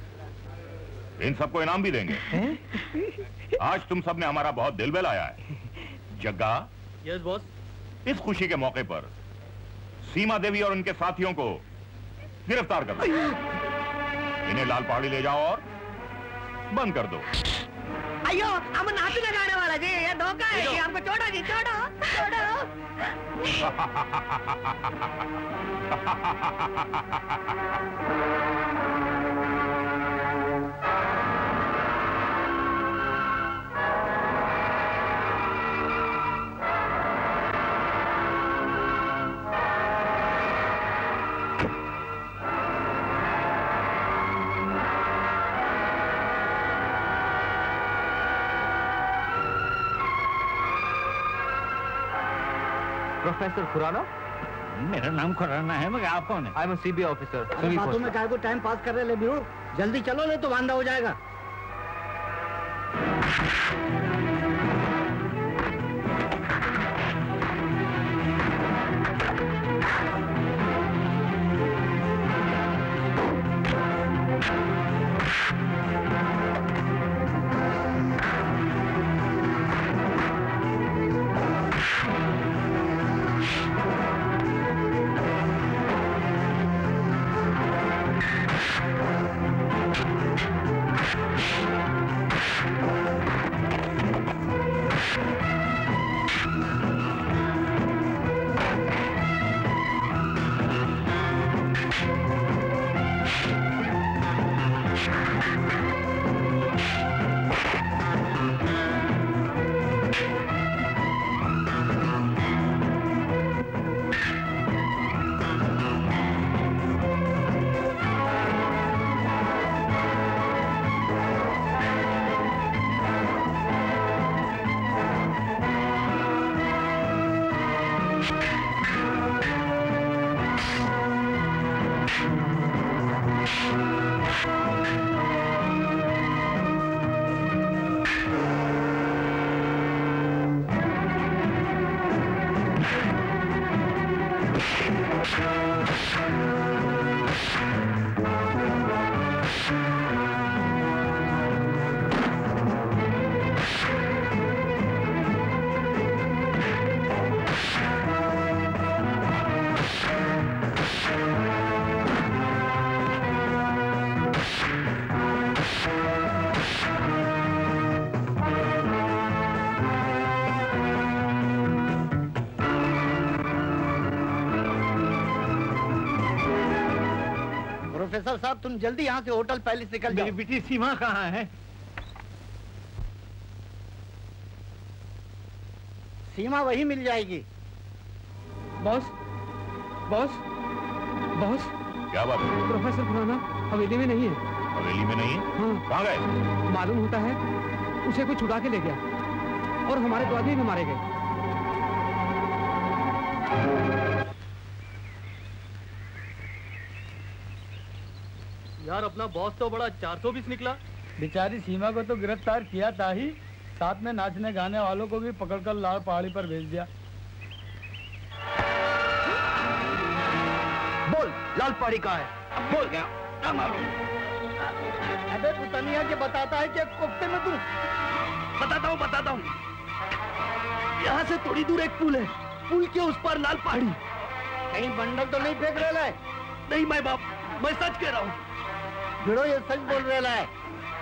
इन सबको इनाम भी देंगे। आज तुम सबने हमारा बहुत दिल बहलाया है। Jagga, yes boss. इस खुशी के मौके पर सीमा देवी और उनके साथियों को गिरफ्तार करना। इन्हें लाल पहाड़ी ले जाओ और बंद कर दो। अयो हम नाच लगाने वाला जी, ये धोखा है, ये हमको छोड़ो जी, छोड़ो छोड़ो। प्रोफेसर खुराना? मेरा नाम खुराना है, मगर आप कौन है? I am CBI officer. अरे बातों में काय को टाइम पास कर रहे ले भी हो, जल्दी चलो नहीं तो वांदा हो जाएगा। प्रोफेसर साहब तुम जल्दी यहाँ से होटल पैलेस निकल जाओ। मेरी बेटी सीमा कहाँ है? सीमा वही मिल जाएगी। Boss, boss, boss. क्या बात है? प्रोफेसर खुराना हवेली में नहीं है। हवेली में नहीं है? हाँ। कहाँ गए? मालूम होता है उसे कोई छुड़ा के ले गया और हमारे दो आदमी भी मारे गए। यार अपना बॉस तो बड़ा 420 निकला। बेचारी सीमा को तो गिरफ्तार किया था ही, साथ में नाचने गाने वालों को भी पकड़कर लाल पहाड़ी पर भेज दिया। बोल लाल पहाड़ी कहाँ है? बोल क्या? अबे पुतनिया के बताता है कि कोफ्ते में तू। बताता हूँ। यहाँ से थोड़ी दूर एक पुल है, पुल के उस पर लाल पहाड़ी। कहीं बंडल तो नहीं फेंक रहा है? नहीं मैं बाप, मैं सच कह रहा हूँ। भिड़ो ये सच बोल रहा है।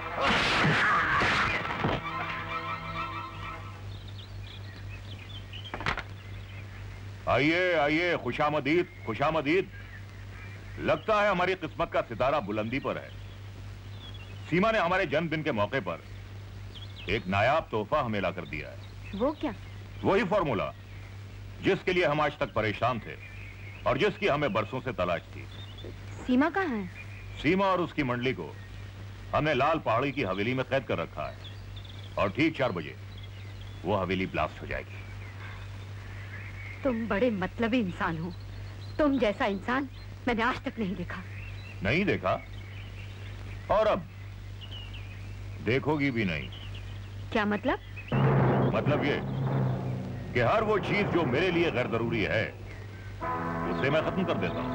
आइए आइए, खुशामदीद खुशामदीद। लगता है हमारी किस्मत का सितारा बुलंदी पर है। सीमा ने हमारे जन्मदिन के मौके पर एक नायाब तोहफा हमें ला कर दिया है। वो क्या? वही फॉर्मूला जिसके लिए हम आज तक परेशान थे और जिसकी हमें बरसों से तलाश थी। सीमा कहाँ है? सीमा और उसकी मंडली को हमने लाल पहाड़ी की हवेली में कैद कर रखा है और ठीक 4 बजे वो हवेली ब्लास्ट हो जाएगी। तुम बड़े मतलबी इंसान हो। तुम जैसा इंसान मैंने आज तक नहीं देखा। नहीं देखा और अब देखोगी भी नहीं। क्या मतलब? मतलब ये कि हर वो चीज जो मेरे लिए गैर जरूरी है उसे मैं खत्म कर देता हूं।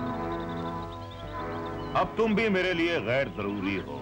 अब तुम भी मेरे लिए गैर जरूरी हो।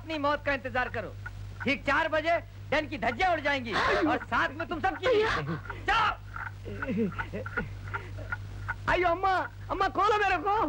अपनी मौत का इंतजार करो। ठीक 4 बजे डन की धज्जियां उड़ जाएंगी और साथ में तुम सबकी। जाओ। आयो अम्मा, अम्मा खोलो मेरे को।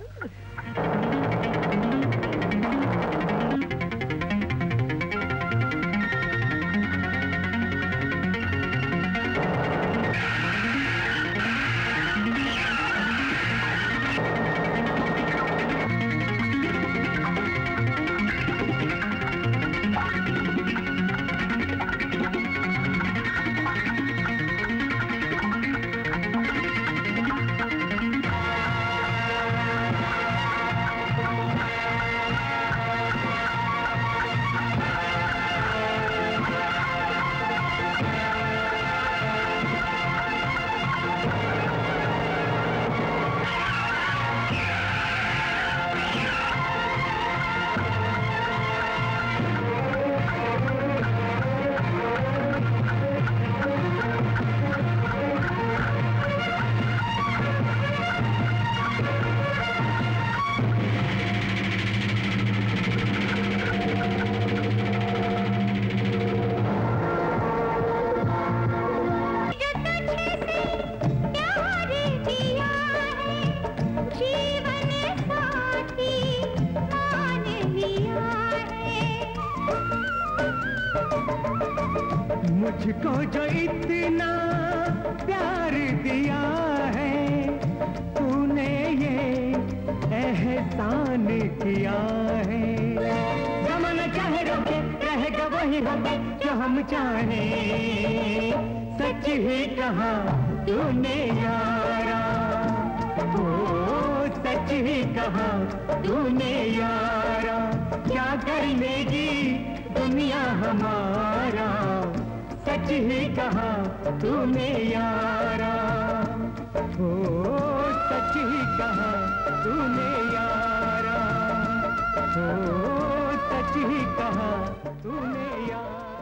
मुझको जो इतना प्यार दिया है, तूने ये एहसान किया है। जमाना चाहे रोके रहेगा वही होगा जो हम चाहे। सच ही कहा तूने यारा, ओ सच ही कहा तूने यारा। क्या कर लेगी दुनिया हमारा, सच ही कहा तूने यारा। ओ सच ही कहा तूने यारा, ओ सच ही कहा तूने यारा।